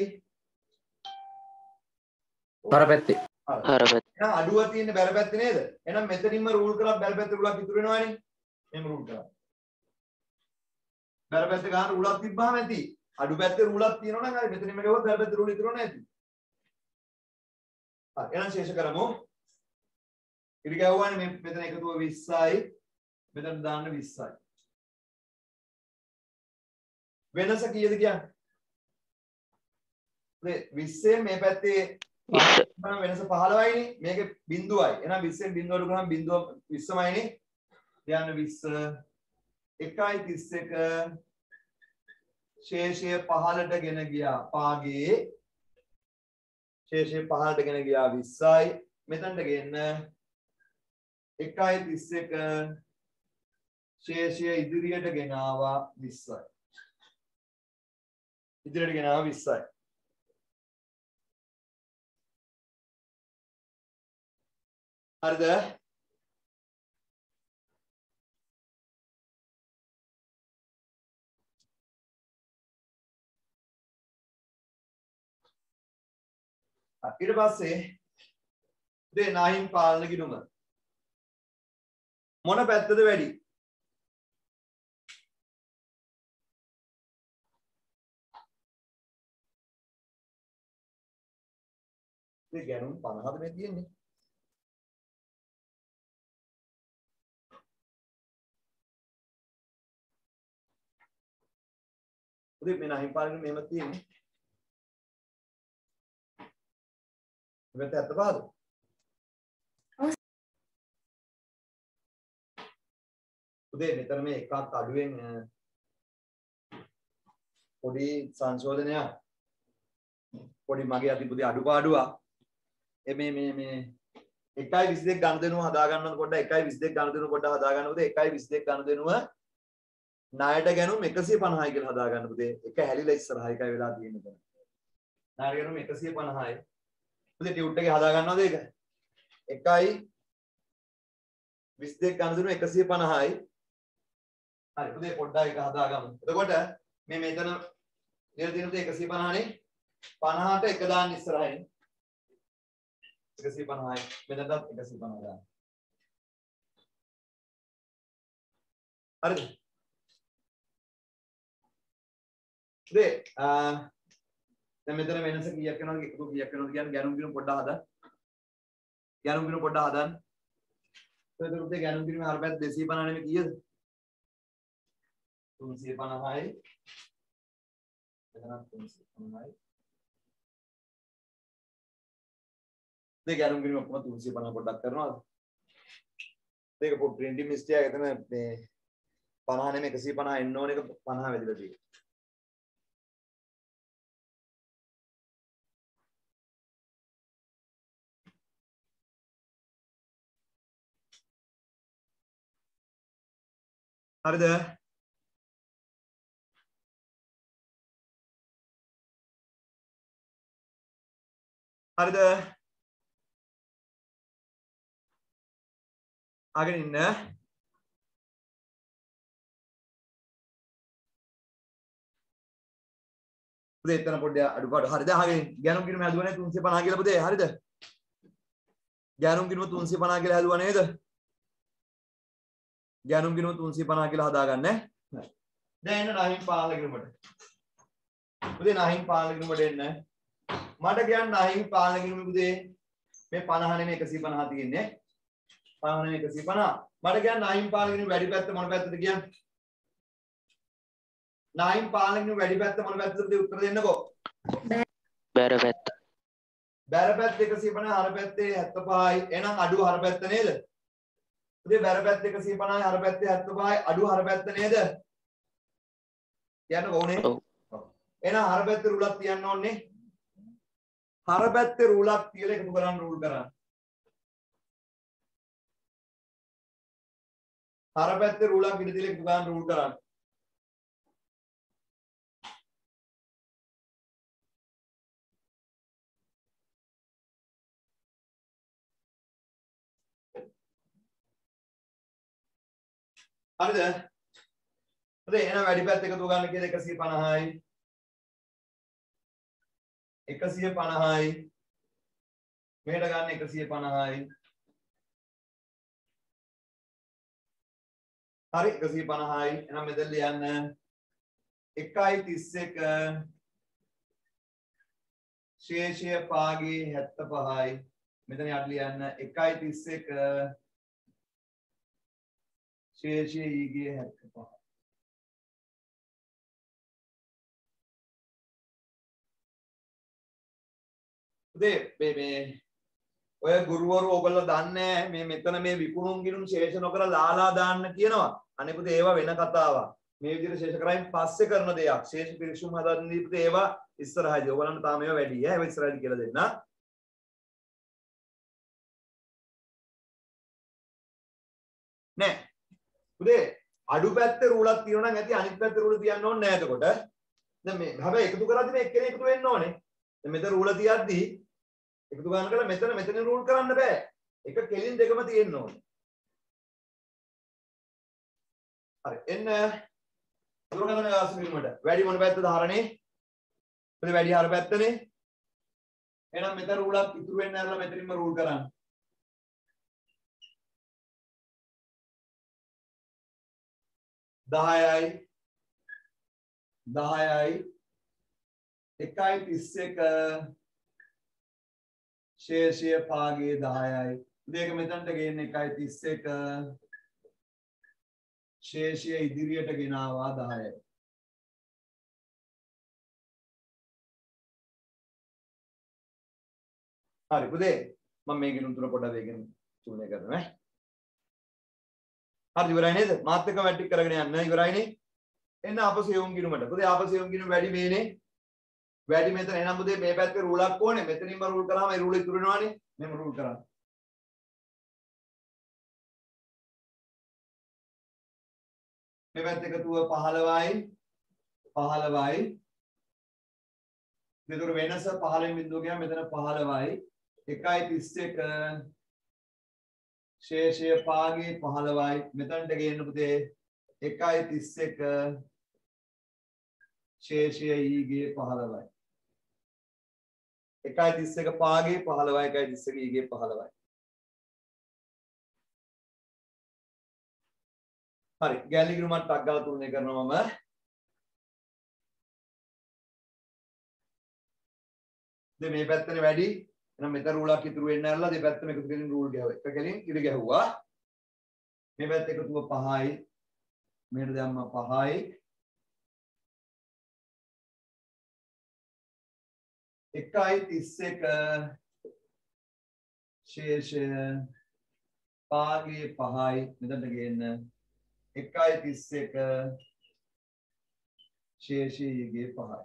හර පැත්තේ. හර පැත්තේ. එහෙනම් අඩුව තියෙන්නේ බැල පැත්තේ නේද? එහෙනම් මෙතනින්ම රූල් කරලා බැල පැත්තේ රූලක් ඉතුරු වෙනවනේ. එහෙම රූල් කරා. බැල පැත්තේ ගන්න රූලක් තිබ්බහම ඇති. අඩු පැත්තේ රූලක් තියෙනවා නම් හරි මෙතනින්ම ගියොත් බැල පැත්තේ රූල ඉතුරු නැති. හරි එහෙනම් ශේෂ කරමු. ඉරි ගැව්වනේ මෙතන එකතුව 20යි මෙතන දාන්න 20යි. වෙනස කීයද කියන්නේ? මේ 20 මේ පැත්තේ වෙනස 15යිනේ. මේකේ බිඳුවයි. එහෙනම් 20න් බිඳුව අඩු කරාම බිඳුව 20මයිනේ. ලියන්න 20 1.31 ශේෂය 15ට ගෙන ගියා. පාගේ ශේෂය 15ට ගෙන ගියා 20යි. මෙතනට ගෙන්න 1.31 ශේෂය ඉදිරියට ගෙන ආවා 20යි. ඉදිරියට ගෙන ආවා 20යි. හරිද? ඊට පස්සේ දේ 9 පාලන ගිණුම මොන පැත්තද වැඩි? මේ ගැණුම් 50ද මේ තියෙන්නේ? උදේ මේ 9 පාලන මෙහෙම තියෙන්නේ. මෙතන 75ද? උදේ මෙතන මේ එකක් අඩුවෙන් පොඩි සංශෝධනයක් පොඩි මගේ අතිපුදී අඩුපාඩුවක් මේ 1.22 ගණදෙනුව හදා ගන්නකොට පොඩ්ඩක් 1.22 ගණදෙනුව පොඩ්ඩක් හදා ගන්නකොට 1.22 ගණදෙනුව ණයට ගැනුම් 150යි කියලා හදා ගන්න පුතේ. එක හැලිලා ඉස්සරහා එකයි වෙලා තියෙන්නේ දැන්. ණයට ගැනුම් 150යි. පුතේ ටියුට් එකේ හදා ගන්නවද ඒක? 1.22 ගණදෙනුව 150යි. හරි පුතේ පොඩ්ඩක් එක හදා ගමු. එතකොට මේ මෙතන ලියලා තියෙන පුතේ 150නේ 50ට එක දාන්න ඉස්සරහින් 150යි මෙතනත් 150 දාන්න. හරිද? දේ දැන් මෙතන වෙනස කීයක් වෙනවද කීයක් වෙනවද කියන්නේ ගැණුම් කිනු පොඩ්ඩක් හදන්න. ගැණුම් කිනු පොඩ්ඩක් හදන්න. එතකොට පුතේ ගැණුම් කිනු අර පැත්ත 250 නෙමෙයි කීයද? 350යි. මෙතනත් 350යි. දේ ගැණුම් කිනු ඔක්කොම 350 පොඩ්ඩක් කරනවාද? මේක පොඩ් ප්‍රින්ටිං මිස්ටේක් එක එතන මේ 50 නෙමෙයි 150 එන්න ඕන එක 50 වැදිලා තියෙනවා. හරිද? හරිද? අගෙන ඉන්න. පුතේ එතන පොඩ්ඩක් අඩුපාඩු. හරිද? අහගෙන ගැණුම් කිනුම හැදුවා නේද 350 කියලා පුතේ. හරිද? ගැණුම් කිනුම 350 කියලා හැදුවා නේද? ගැණුම් කිනුම 350 කියලා හදාගන්න ඈ. දැන් එන්න 9 පාලන කිනුමට. පුතේ 9 පාලන කිනුමට එන්න. මට කියන්න 9 පාලන කිනුම පුතේ මේ 50 නෙමෙයි 150 තියෙන්නේ. 50 නෙමෙයි 150. මට කියන්න 9 පාලන කිනුම වැඩි පැත්ත මොන පැත්තද කියන්නේ? 9 පාලන කිනුම වැඩි පැත්ත මොන පැත්තද පුතේ උත්තර දෙන්නකෝ. බැර පැත්ත. බැර පැත්ත 150 හර පැත්තේ 75යි. එහෙනම් අඩු හර පැත්ත නේද? පුතේ බැර පැත්ත 150යි හර පැත්තේ 75යි අඩු හර පැත්ත නේද? කියන්න ඕනේ. ඔව්. එහෙනම් හර පැත්තේ රූලක් තියන්න ඕනේ. හර පැත්තේ රූලක් තියලා එකතු කරන් රූල් කරන්න. හර පැත්තේ රූලක් ඉඳ තියලා එකතු කරන් රූල් කරන්න. හරිද? හරි එහෙනම් වැඩි පැත්ත එකතු ගන්න කියලා 150යි 150යි මෙහෙට ගන්න 150යි හරි 150යි එහෙනම් මෙතන ලියන්න 1.31 ශේෂය පාගේ 75යි මෙතන යට ලියන්න 1.31 ශේෂය ඊගේ 75. මේ ඔය ගුරුවරු ඔයගොල්ලෝ දන්නේ මේ මෙතන මේ විකුණුම් ගිණුම් ශේෂ නොකර ලාලා දාන්න කියනවා. අනිකුත් ඒවා වෙන කතාවක්. මේ විදිහට ශේෂ කරයින් පස්සේ කරන දෙයක්. ශේෂ පිරික්සුම් හදන්න දීපිට ඒවා ඉස්සරහදී. ඔයගොල්ලන්ට තාම ඒවා වැඩි ඈ. ඒවා ඉස්සරහදී කියලා දෙන්න. නෑ. උදේ අඩු පැත්තේ රූලක් තියෙනවා නම් ඇති අනිත් පැත්තේ රූල තියන්න ඕනේ නෑ එතකොට. දැන් මේ හැබැයි එකතු කරද්දී මේ එක්කෙනෙක් එකතු වෙන්න ඕනේ. දැන් මෙතන රූල තියද්දී එකතු ගන්න කළා මෙතන රූල් කරන්න බෑ. එක කෙලින් දෙකම තියෙන්න ඕනේ. හරි. එන්න දුරකථන වාස වීමට වැඩි මොන පැත්තද හරනේ? වැඩි හර පැත්තනේ. එහෙනම් මෙතන රූලක් ඉතුරු වෙන්න ඇරලා මෙතනින්ම රූල් කරන්න. 10යි 1.31 ශේෂය පාගේ 10යි. දෙක මෙතනට ගේන්න 1.31 ශේෂය ඉදිරියට ගෙනාවා 10යි. හරි පුතේ මම මේකෙන් උත්තර පොඩ්ඩක් දෙකෙන් තුනේ කරනවා ඈ. හරි ඉවරයි නේද? මාත් එක්ක මැට්‍රික් කරගෙන යන්න ඉවරයිනේ. එන්න ආපසු යොමු ගිණුමට. පුතේ ආපසු යොමු ගිණුම වැඩි මේනේ. වැඩි මෙතන එනම් පුතේ මේ පැත්තේ රූලක් ඕනේ. මෙතනින්ම රූල් කරාම ඒ රූල ඉතුරු වෙනවානේ. මෙහෙම රූල් කරන්න. මේ පැත්ත එකතුව 15යි 15යි. දෙතර වෙනස 15 බිඳුව ගියාම මෙතන 15යි 1.31 ශේෂය පාගේ 15යි. මෙතනට ගේන්න පුතේ 1.31 ශේෂය ඊගේ 15යි. 1.31 පාගේ 15යි 1.31 ඊගේ 15යි. හරි ගැලි ගිණුමක් ටක් ගාලා තුනේ කරනවා මම. දැන් මේ පැත්තනේ වැඩි. එහෙනම් මෙතන රූලක් ඉතුරු වෙන්න ඇරලා දෙපැත්තම එකතු කරගෙන රූල් ගහුවා. එක කෙලින් ඉර ගැහුවා. මේ පැත්ත එකතුව 5යි. මෙහෙට දැම්මා 5යි. 1.31 ශේෂය පාගේ 5යි. මෙතනට ගේන්න 1.31 ශේෂයගේ 5යි.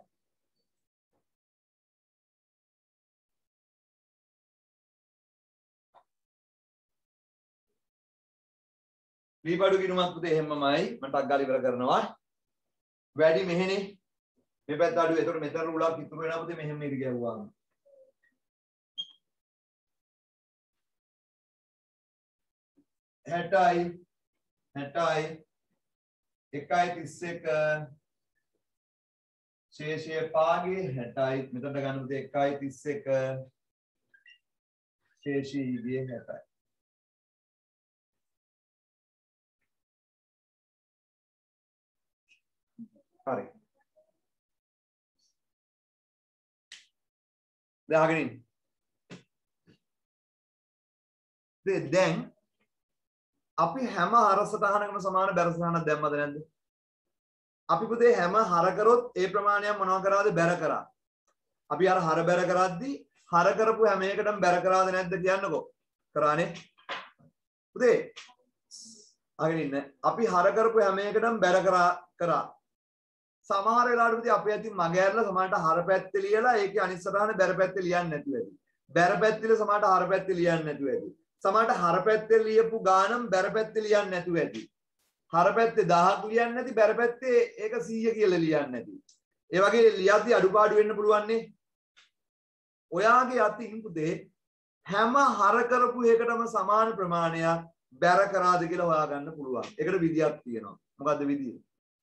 ලිපඩු ගිණුමක් පුතේ එහෙමමයි. මම ටක් ගාලා ඉවර කරනවා. වැඩි මෙහෙනේ. මේ පැත්ත අඩු. ඒතකොට මෙතන රූලක් ඉතුරු වෙනවා පුතේ මෙහෙම ඉරි ගැහුවාම. හැටයි 1.31 ශේෂය පාගේ 60යි. මෙතනට ගන්න පුතේ 1.31 ශේෂීගේ 60යි. හරි. දැන් අහගෙන ඉන්න. දැන් අපි හැම හරසටහනකම සමාන බැර සටහනක් දැම්මද නැද්ද? අපි පුතේ හැම හර කරොත් ඒ ප්‍රමාණයක් මොනවා කරාද බැර කරා. අපි අර හර බැර කරද්දී හර කරපු හැම එකටම බැර කරාද නැද්ද කියන්නකෝ. කරානේ. පුතේ අහගෙන ඉන්න. අපි හර කරපු හැම එකටම බැර කරා. සමහර වෙලාවට පුතේ අපි අතින් මග ඇරලා සමහරට හර පැත්තේ ලියලා ඒකේ අනිත් සටහන බැර පැත්තේ ලියන්නේ නැතුව ඇති. බැර පැත්තේ සමහරට හර පැත්තේ ලියන්නේ නැතුව ඇති. සමහරට හර පැත්තේ ලියපු ගානම් බැර පැත්තේ ලියන්නේ නැතුව ඇති. හර පැත්තේ 1000ක් ලියන්නේ නැති බැර පැත්තේ ඒක 100 කියලා ලියන්නේ නැති. ඒ වගේ ලියද්දි අඩුපාඩු වෙන්න පුළුවන් නේ. ඔයාගේ අතින් පුතේ හැම හර කරපු එකටම සමාන ප්‍රමාණයක් බැර කරාද කියලා හොයාගන්න පුළුවන්. ඒකට විදියක් තියෙනවා. මොකද්ද විදිය?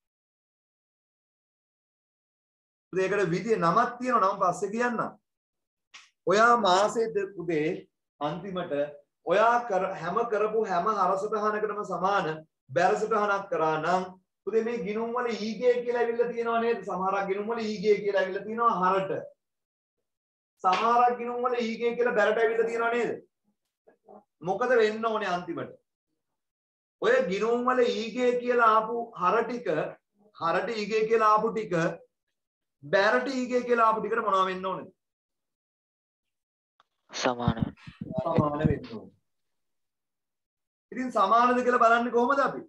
ඒකට විදිය නමක් තියෙනවා. නම පස්සේ කියන්නම්. ඔයා මාසෙද පුතේ අන්තිමට ඔයා හැම කරපු හැම හරසටහනකටම සමාන බැරසටහනක් කරා නම් පුතේ මේ ගිණුම් වල ඊගේ කියලා ඇවිල්ලා තියෙනවා නේද? සමහරක් ගිණුම් වල ඊගේ කියලා ඇවිල්ලා තියෙනවා හරට. සමහරක් ගිණුම් වල ඊගේ කියලා බැරට ඇවිල්ලා තියෙනවා නේද? මොකද වෙන්න ඕනේ අන්තිමට? ඔය ගිණුම් වල ඊගේ කියලා ආපු හරට ඊගේ කියලා ආපු ටික බැරට ඊගේ කියලා ආපු ටිකට මොනවා වෙන්න ඕනද? සමාන වෙන්න ඕනේ. ඉතින් සමානද කියලා බලන්නේ කොහොමද අපි?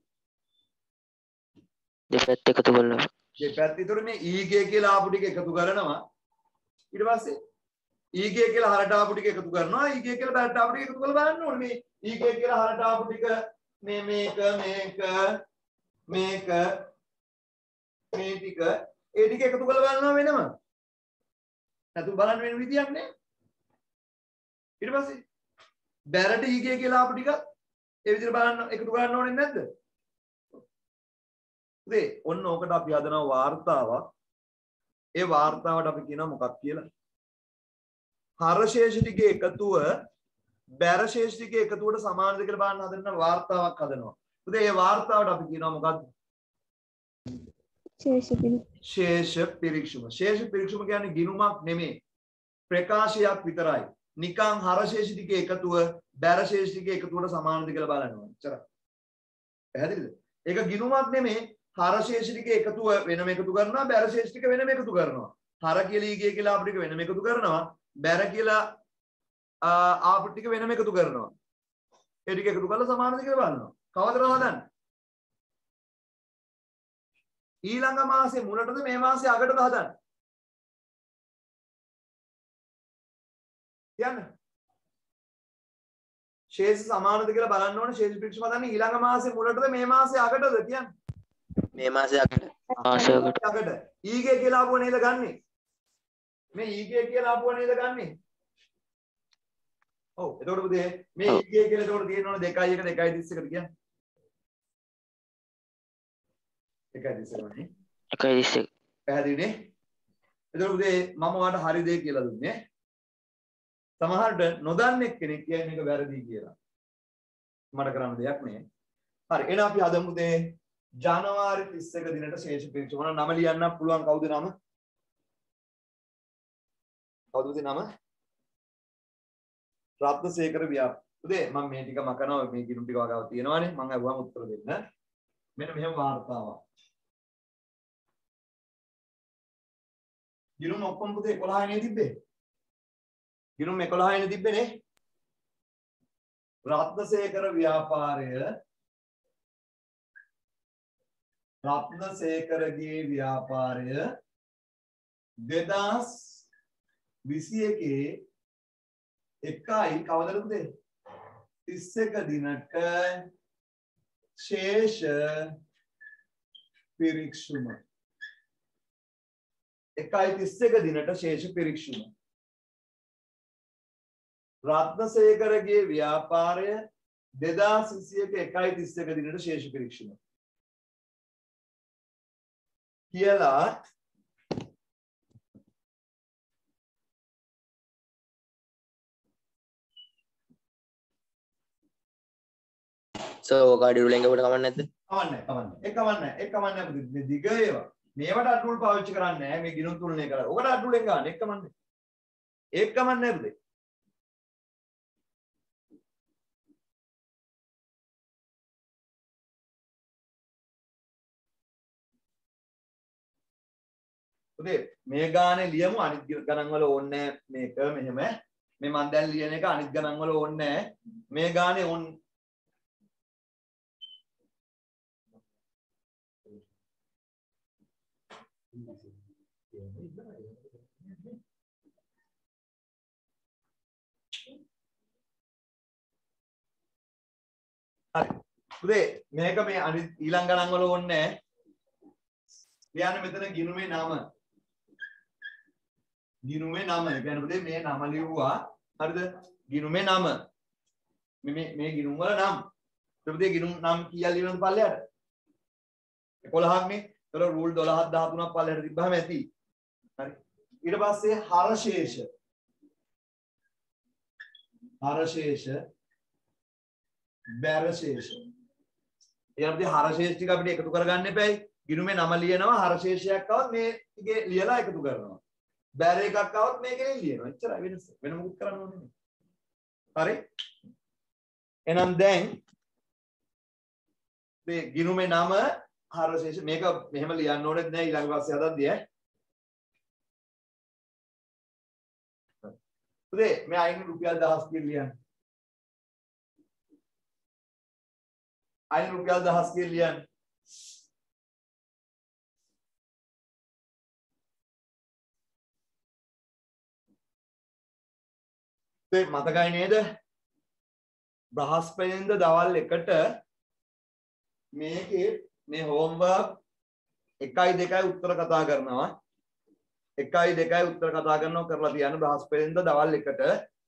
දෙපැත්ත එකතු කරලා දෙපැත්ත විතර මේ ඊගේ කියලා ආපු ටික එකතු කරනවා. ඊට පස්සේ ඊගේ කියලා හරට ආපු ටික එකතු කරනවා. ඊගේ කියලා බැරට ආපු ටික එකතු කරලා බලන්න ඕනේ. මේ ඊගේ කියලා හරට ආපු ටික මේ මේක මේ ටික ඒ ටික එකතු කරලා බලනවා වෙනම. නැතු බලන්න වෙන විදියක් නෑ. ඊට පස්සේ බැරට ඊගේ කියලා ආපු ටික ඒ විදිහට බලන්න එකතු කරන්න ඕනේ නැද්ද? ඉතින් ඔන්න ඕකට අපි හදනවා වාර්තාවක්. ඒ වාර්තාවට අපි කියනවා මොකක් කියලා? හර ශේෂ ටිකේ එකතුව බැර ශේෂ ටිකේ එකතුවට සමානද කියලා බලන්න හදන වාර්තාවක් හදනවා. ඉතින් ඒ වාර්තාවට අපි කියනවා මොකක්ද? ශේෂ පිරික්ෂුම. ශේෂ පිරික්ෂුම කියන්නේ ගිණුමක් නෙමෙයි. ප්‍රකාශයක් විතරයි. නිකං හර ශේෂ ටිකේ එකතුව බැර ශේෂ ටිකේ එකතුවට සමානද කියලා බලනවා. එච්චරයි. පැහැදිලිද? ඒක ගිණුමක් නෙමෙයි. හර ශේෂ ටිකේ එකතුව වෙනම එකතු කරනවා, බැර ශේෂ ටික වෙනම එකතු කරනවා. හර කියලා ඊගේ කියලා ආපු ටික වෙනම එකතු කරනවා, බැර කියලා ආපු ටික වෙනම එකතු කරනවා. ඒ ටික එකතු කරලා සමානද කියලා බලනවා. කවදද හදන්නේ? ඊළඟ මාසේ මුලටද මේ මාසේ අගටද හදන්නේ? කියන්න. ශේෂ සමානද කියලා බලන්න ඕනේ. ශේෂ පිරික්සම හදන්නේ ඊළඟ මාසේ මුලටද මේ මාසේ අගටද කියන්න. මේ මාසේ අගට ඊගේ කියලා ආපුව නේද ගන්නෙ? මේ ඊගේ කියලා ආපුව නේද ගන්නෙ? ඔව්. එතකොට පුතේ මේ ඊගේ කියලා එතකොට තියෙනවනේ 2 1 2.31ද කියන්නේ? 1.31නේ. 1.31. පැහැදිලිනේ? එතකොට පුතේ මම ඔයාලට හරි දෙය කියලා දුන්නේ. සමහරට නොදන්නේ කෙනෙක් කියන්නේ ඒක වැරදි කියලා. මට කරන්න දෙයක් නෑ. හරි. එහෙනම් අපි හදමු පුතේ ජනවාරි 31 දිනට ශේෂ පිරික්සම නම ලියන්න පුළුවන්. කවුද නම? කවුද නම? රත්නසේකර ව්‍යාප. උදේ මම මේ ටික මකනවා. මේ ගිණුම් ටික වගාව තියෙනවානේ. මම අහුවම උත්තර දෙන්න. මෙන්න මෙහෙම වාර්තාවක්. ගිණුම් ඔක්කොම පුතේ 11 නේ තිබ්බේ. ගිණුම් 11 නේ තිබ්බේ නේ. රත්නසේකර ව්‍යාපාරය රත්නසේකරගේ ව්‍යාපාරය 2021 එකයි කවදද පුතේ 31 දිනට ශේෂ පිරික්සුම 1.31 දිනට ශේෂ පිරික්සුම රත්නසේකරගේ ව්‍යාපාරය 2021 1.31 දිනට ශේෂ පිරික්සුම කියලා ඔක අඩි රුලෙන් ගවට කමක් නැද්ද? කමන්නේ. ඒක කමන්නේ අපිට දිග ඒවා. මේවට අඩුල් පාවිච්චි කරන්නේ නැහැ. මේ ගිණුම් තුලනේ කරලා. ඔකට අඩුලෙන් ගන්න. ඒක කමන්නේ. ඒක කමන්නේ නැද්ද? මේ ගානේ ලියමු අනිත් ගණන් වල ඕනේ මේක මෙහෙම මේ මම දැන් ලියන එක අනිත් ගණන් වල ඕනේ මේ ගානේ ඕන හරි පුතේ මේක මේ අනිත් ඊළඟ ගණන් වල ඕනේ ලියන්න මෙතන ගිණුමේ නම ගිණුමේ නම කියන්නේ පුතේ මේ නම ලිව්වා හරිද ගිණුමේ නම මේ ගිණුම් වල නම් පුතේ ගිණුම් නම් කීයක් ලියනවද පල්ලෙහාට 11ක් නේ ඒතර රූල් 12ක් 13ක් පල්ලෙහාට තිබ්බහම ඇති හරි ඊට පස්සේ හරශේෂ බැරශේෂ ඊළඟට හරශේෂ ටික අපිට එකතු කරගන්න එපායි ගිණුමේ නම ලියනවා හරශේෂයක් આવත් මේ ටිකේ ලියලා එකතු කරනවා බැර එකක් આવත් මේකෙන් ලියනවා එච්චරයි වෙනස වෙන මොකුත් කරන්න ඕනේ නැහැ හරි එහෙනම් දැන් ඒ ගිණුමේ නම හරශේෂ මේක මෙහෙම ලියන්න ඕනෙත් නෑ ඊළඟ පස්සේ හදද්දී ඈ. පුතේ මේ අයින් රුපියල් 1000 කියලා ලියන්න. අයින් රුපියල් 1000 කියලා ලියන්න. ඒ මතකයි නේද? බ්‍රහස්පතින්ද දවල් 1ට මේකේ මේ හෝම්වර්ක් 1යි 2යි උත්තර කතා කරනවා. 1යි 2යි උත්තර කතා කරනවා කරලා තියන්න බ්‍රහස්පතින්ද දවල් 1ට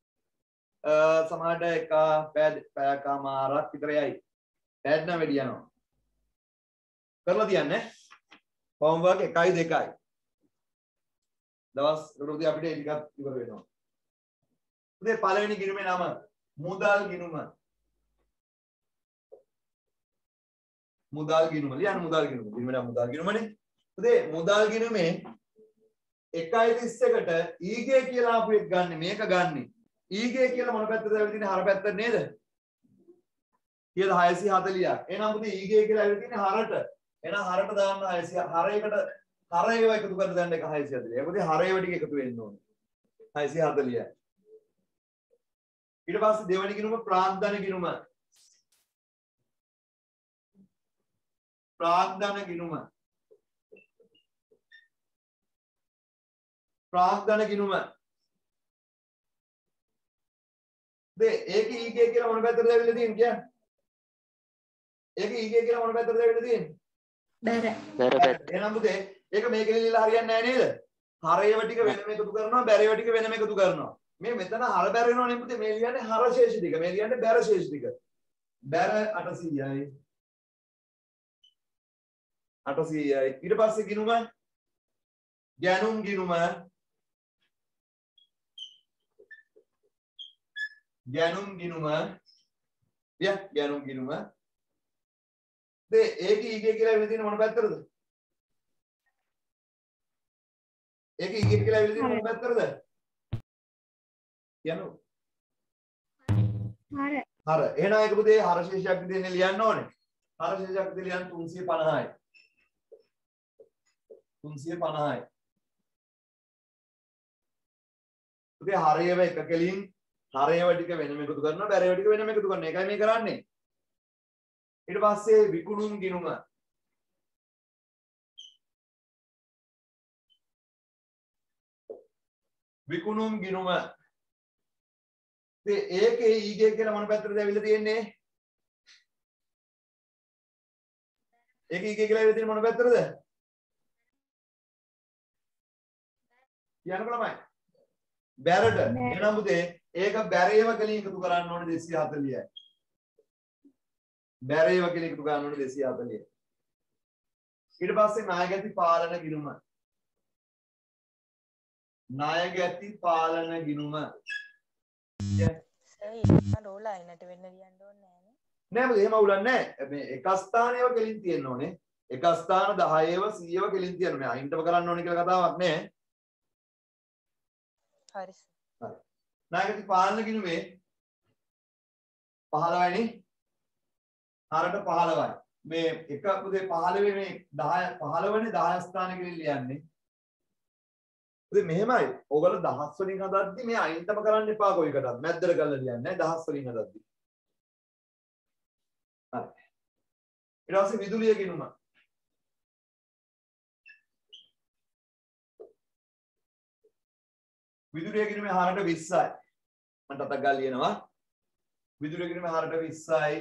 සමහරට එක පැයකමාරක් විතර යයි. පැයක් නම් වැඩි යනවා. කරලා තියන්නේ. හෝම්වර්ක් 1යි 2යි. දවස් රුපියල් අපිට ඒ ටිකක් ඉවර වෙනවා. ඉතින් පළවෙනි ගිණුමේ නම මුදල් ගිණුම. මුදල් ගිණුම ලියන්න මුදල් ගිණුම. ගිණුමේ නම මුදල් ගිණුමනේ. ඉතින් මුදල් ගිණුමේ 1.31ට ඊගේ කියලා අපු එක ගන්න මේක ගන්නෙ. ඊගේ කියලා මොන පැත්තටද ඇවිත් තියෙන්නේ? හර පැත්තට නේද? කියලා 640ක්. එහෙනම් පුතේ ඊගේ කියලා ඇවිත් තියෙන්නේ හරට. එහෙනම් හරට දාන්න 600. හරයකට හරයව එකතු කරලා දාන්න එක 640. ඒ පුතේ හරයව ටික එකතු වෙන්න ඕනේ. 640යි. ඊට පස්සේ දෙවෙනි ගිණුම ප්‍රාග්ධන ගිණුම. ප්‍රාග්ධන ගිණුම. ප්‍රාග්ධන ගිණුම. ඒකේ ඊගේ කියලා මොන පැත්තටද ඇවිල්ලා තියෙන්නේ කියන්නේ? ඒකේ ඊගේ කියලා මොන පැත්තටද ඇවිල්ලා තියෙන්නේ? බැර පැත්ත. එහෙනම් පුතේ ඒක මේකේ ලියලා හරියන්නේ නැහැ නේද? හරයව ටික වෙනම එකතු කරනවා බැරයව ටික වෙනම එකතු කරනවා. මේ මෙතන හර බැර වෙනව නේ පුතේ මේ ලියන්නේ හර ශේෂ ටික. මේ ලියන්නේ බැර ශේෂ ටික. බැර 800යි. 800යි. ඊට පස්සේ ගිණුම ගැනුම් ගිණුම ගැනුම් ගිණුම ගැනුම් ගිණුම ඒකේ ඊගේ කියලා ඇවිල්ලා තියෙන මොන පැත්තටද? ඒකේ ඊගේ කියලා ඇවිල්ලා තියෙන මොන පැත්තටද? කියනෝ. හර. එහෙනම් ඒක පුතේ හර ශේෂයක් විදිහට ලියන්න ඕනේ. හර ශේෂයක් විදිහට ලියන්න 350යි. 350යි. පුතේ හරයව එක කෙලින් හරයව ටික වෙනම එකතු කරනවා බැරයව ටික වෙනම එකතු කරනවා. ඒකයි මේ කරන්නේ. ඊට පස්සේ විකුණුම් ගිණුම. විකුණුම් ගිණුම. ඒකේ ඊගේ කියලා මොන පැත්තටද ඇවිල්ලා තියෙන්නේ? ඒකේ ඊගේ කියලා ඇවිල්ලා තියෙන්නේ මොන පැත්තටද? කියන්න බලමයි. බැරට. එහෙනම් පුතේ ඒක බැරේව කලින් එකතු කරන්න ඕනේ 240යි. බැරේව කලින් එකතු කරන්න ඕනේ 240යි. ඊට පස්සේ ණයගැති පාලන ගිණුම. ණයගැති පාලන ගිණුම. රෝල අයිනට වෙන්න ලියන්න ඕනේ නෑනේ. නෑ මොකද එහෙම අවුලක් නෑ. මේ එක ස්ථානයව කෙලින් තියෙන්න ඕනේ. එක ස්ථාන 10ව 100ව කෙලින් තියෙන්න ඕනේ. අයින්ටම කරන්න ඕනේ කියලා කතාවක් නෑ. හරි. හරි. ණයගැති පාලන ගිණුමේ 15යි නේ. හරට 15යි. මේ එක පුතේ 15 මේ 10 15 10 ස්ථාන කෙලින් ලියන්නේ. ඉතින් මෙහෙමයි. ඕගොල්ලෝ දහස් වලින් හදද්දි මේ අයින්ටම කරන්න එපා කොයි එකටත්. මැද්දට කරලා ලියන්නේ දහස් වලින් හදද්දි. හරි. ඊට පස්සේ විදුලිය ගිණුම. විදුලිය ගිණුමේ හරට 20යි. මම ටටක් ගාලා ලියනවා. විදුලිය ගිණුමේ හරට 20යි.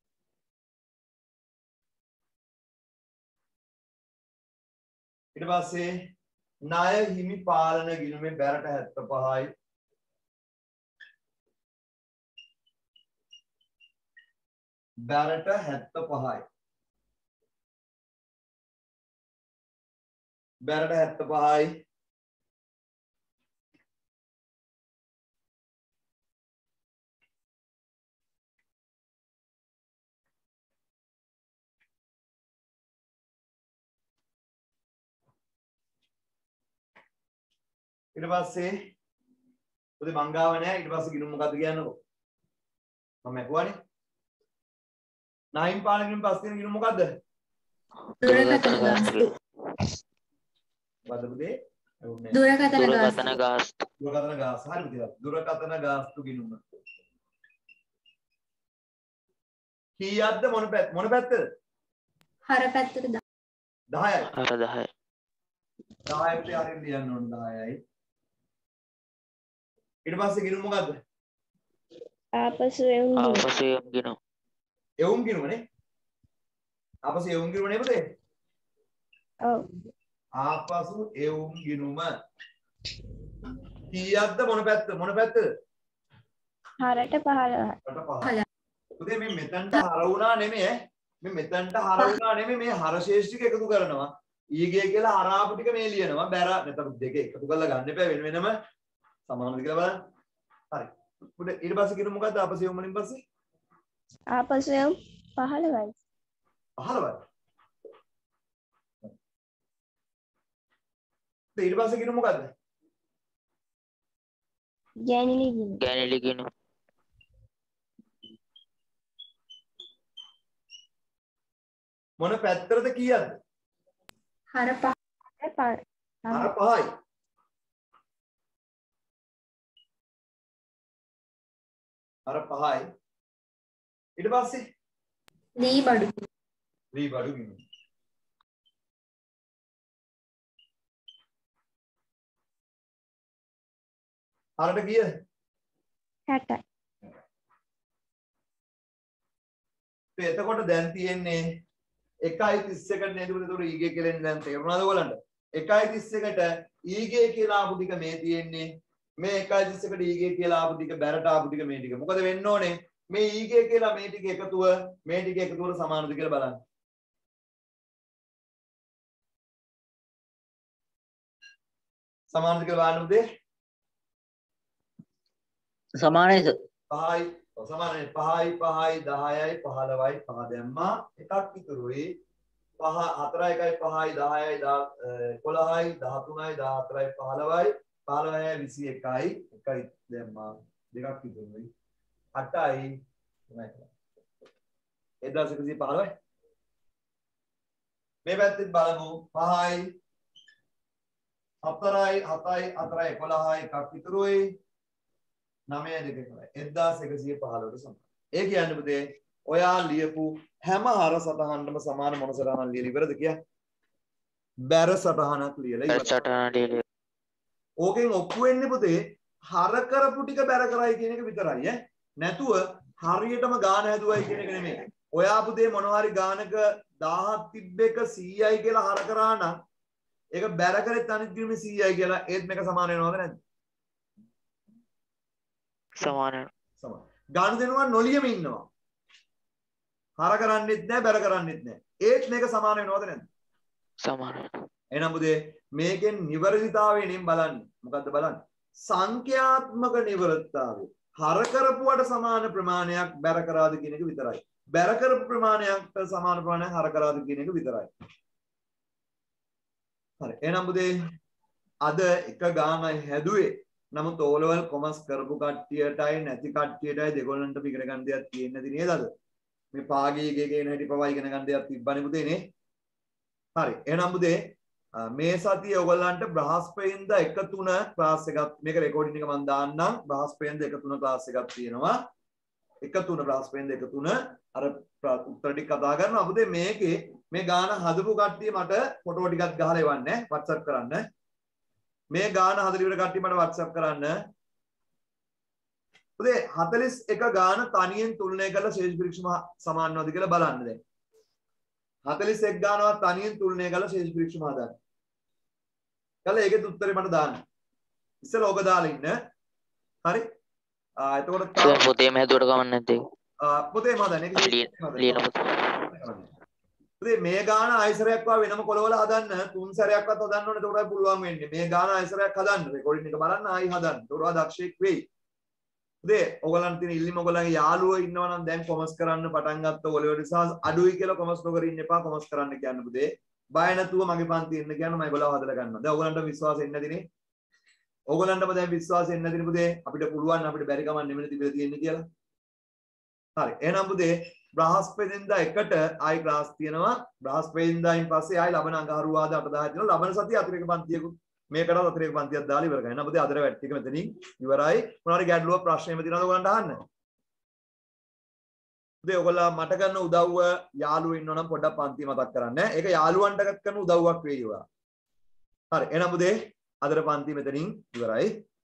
ඊට පස්සේ ණය හිමි පාලන ගිණුමේ බැරට 75යි. බැරට 75යි. බැරට 75යි. ඊට පස්සේ පොඩි මංගාව නැහැ ඊට පස්සේ ගිණුම් මොකද්ද කියන්නකෝ මම ඇහුවානේ 9 පාලකින් පස්සේ තියෙන ගිණුම මොකද්ද? දුරකථන ගාස්තු. මොකද්ද පුතේ? දුරකථන ගාස්තු. දුරකථන ගාස්තු. දුරකථන ගාස්තු. හරි පුතේ. දුරකථන ගාස්තු ගිණුම. කීයක්ද මොන පැත්තද? හර පැත්තට 10යි. හර 10. 10ට හරියට ලියන්න ඕන 10යි. ඊට පස්සේ ගිණුම මොකද්ද? ආපසු එවුම් ආපසු යම්ගිනු. එවුම් ගිණුමනේ. ආපසු එවුම් ගිණුමනේ පුතේ. ඔව්. ආපසු එවුම් ගිණුම. කීයක්ද මොන පැත්තද? හරට 15යි. රට 5. පුතේ මේ මෙතනට හර වුණා නෙමෙයි ඈ. මේ මෙතනට හර වුණා නෙමෙයි මේ හර ශේෂ ටික එකතු කරනවා. ඊගේ කියලා හර ආපු ටික මේ ලියනවා. බැර නැත්නම් දෙක එකතු කරලා ගන්න එපා වෙන වෙනම සමානද කියලා බලන්න. හරි. පුතේ ඊට පස්සේ කිරු මොකද්ද ආපසු එවුම් වලින් පස්සේ? ආපසු එවුම් 15යි. 15යි. ඊට පස්සේ කිරු මොකද්ද? ගෑනිලි ගිනි. ගැනිලි ගිනු. මොන පැත්තටද කීයක්ද? හර 5යි. හර 5යි. හර 5යි. ඊට පස්සේ දී බඩු. දී බඩු ගිනු. හරට කීයද? 60යි. එතකොට දැන් තියෙන්නේ 1.31ට නේද පුතේ? ඒතකොට ඊගේ කියලා එන්නේ දැන් තේරුණාද ඔයගලන්ට? 1.31ට ඊගේ කියලා ආපු ටික මේ තියෙන්නේ. මේ 1.31ට ඊගේ කියලා ආපු ටික බැරට ආපු ටික මේ ටික. මොකද වෙන්න ඕනේ? මේ ඊගේ කියලා මේ ටික එකතුව මේ ටික එකතුවට සමානද කියලා බලන්න. සමානද කියලා බලන්න පුතේ. සමානයි සර්. 5යි සමානයි 5යි 10යි 15යි 5 දැම්මා එකක් ඉතුරුයි 5 4යි 1යි 5යි 10යි 11යි 13යි 14යි 15යි 15යි 21යි එකයි දැම්මා දෙකක් ඉතුරුයි 8යි 1115යි මේ පැත්තෙන් බලමු 5යි 4යි 7යි 4යි 11යි එකක් ඉතුරුයි 9 2 1115ට සමානයි. ඒ කියන්නේ පුතේ ඔයා ලියපු හැම හර සටහනටම සමාන මොන සටහනක් ලියලා ඉවරද කිය? බැර සටහනක් ලියලා ඉවරයි. ඕකෙන් ඔප්පු වෙන්නේ පුතේ හර කරපු ටික බැර කරයි කියන එක විතරයි ඈ. නැතුව හරියටම ගාන හැදුවයි කියන එක නෙමෙයි. ඔයා පුතේ මොන හරි ගානක 1000ක් තිබ්බ එක 100යි කියලා හර කරා නම් ඒක බැර කරෙත් අනිත් ගිණුමේ 100යි කියලා ඒත් මේක සමාන වෙනවද නැද්ද? සමාන. ගාන දෙනවා නොලියම ඉන්නවා. හර කරන්නෙත් නැහැ බැර කරන්නෙත් නැහැ. ඒත් මේක සමාන වෙනවද නැද්ද? සමාන. එහෙනම් පුතේ මේකෙන් නිවැරදිතාවය නෙම් බලන්නේ. මොකද්ද බලන්නේ? සංඛ්‍යාත්මක නිවැරදිතාවය. හර කරපුවට සමාන ප්‍රමාණයක් බැර කරාද කියන එක විතරයි. බැර කරපු ප්‍රමාණයකට සමාන ප්‍රමාණයක් හර කරාද කියන එක විතරයි. හරි. එහෙනම් පුතේ අද එක ගානයි හැදුවේ. නමුත් O level කොමර්ස් කරපු කට්ටියටයි නැති කට්ටියටයි දෙගොල්ලන්ටම ඉගෙන ගන්න දෙයක් තියෙන්නේ නැති නේද අද? මේ පාගීගේ කියන හැටි පවා ඉගෙන ගන්න දෙයක් තිබ්බනේ පුතේ නේ. හරි. එහෙනම් පුතේ මේ සතිය ඔයගොල්ලන්ට බ්‍රහස්පතින්දා 1-3 ක්ලාස් එකක් මේක රෙකෝඩින් එක මම දාන්නම්. බ්‍රහස්පතින්දා 1-3 ක්ලාස් එකක් තියෙනවා. 1-3 බ්‍රහස්පතින්දා 1-3 අර උත්තර ටික කතා කරනවා. පුතේ මේකේ මේ ගාන හදපු කට්ටිය මට ෆොටෝ ටිකක් ගහලා එවන්න WhatsApp කරන්න. මේ ගාන හදලා ඉවර කට්ටිය මට WhatsApp කරන්න. පුතේ 41 ගාන තනියෙන් තුලනය කරලා ශේෂ පිරික්සම සමානවද කියලා බලන්න දැන්. 41 ගානවත් තනියෙන් තුලනය කරලා ශේෂ පිරික්සම හදන්න. කළා ඒකෙත් උත්තරේ මට දාන්න. ඉස්සෙල්ලා ඔබ දාලා ඉන්න. හරි? එතකොට පොතේම හැදුවට කමක් නැද්ද ඒක? පොතේම හදන්න. ඒක ලියන පොත. පුතේ මේ ගාන ආයසරයක් වා වෙනම කොලවල හදන්න 3 සැරයක්වත් හදන්න ඕනේ. එතකොටයි පුළුවන් වෙන්නේ. මේ ගාන ආයසරයක් හදන්න රෙකෝඩින් එක බලන්න ආයි හදන්න. එතකොට දක්ෂයෙක් වෙයි. පුතේ ඔයගලන්ට තියෙන ඉල්ලීම ඔයගලන්ගේ යාළුවෝ ඉන්නවා නම් දැන් කොමර්ස් කරන්න පටන් ගත්ත ඔලෙවල් නිසා අඩුයි කියලා කොමර්ස් නොකර ඉන්න එපා. කොමර්ස් කරන්න කියන්න පුතේ. බය නැතුව මගේ පන්ති එන්න කියන්න මම ඒගොල්ලෝ හදලා ගන්නවා. දැන් ඔයගලන්ට විශ්වාසෙ එන්නේ නැතිනේ. ඔයගලන්ටම දැන් විශ්වාසෙ එන්නේ නැතිනේ පුතේ. අපිට පුළුවන් අපිට බැරි කමක් නෙමෙයි තිබිලා තියෙන්නේ කියලා. හරි. එහෙනම් පුතේ බ්‍රහස්පතින්දා එකට ආයි ක්ලාස් තියෙනවා. බ්‍රහස්පතින්දායින් පස්සේ ආයි ලබන අඟහරුවාද 8-10 තියෙනවා. ලබන සතිය අතිරේක පන්තියකුත් මේකටත් අතිරේක පන්තියක් දාලා ඉවර කරගන්න. එහෙනම් පුතේ අදට වැට් ටික මෙතනින් ඉවරයි. මොනවාරි ගැටලුවක් ප්‍රශ්නයක් තියෙනවද ඔයගලන්ට අහන්න? පුතේ ඔයගොල්ලෝ මට කරන උදව්ව යාළුවෝ ඉන්නවනම් පොඩ්ඩක් පන්තිය මතක් කරන්න. ඒක යාළුවන්ට කරන උදව්වක් වෙයි ඔයා. හරි. එහෙනම් පුතේ අදට පන්තිය මෙතනින් ඉවරයි.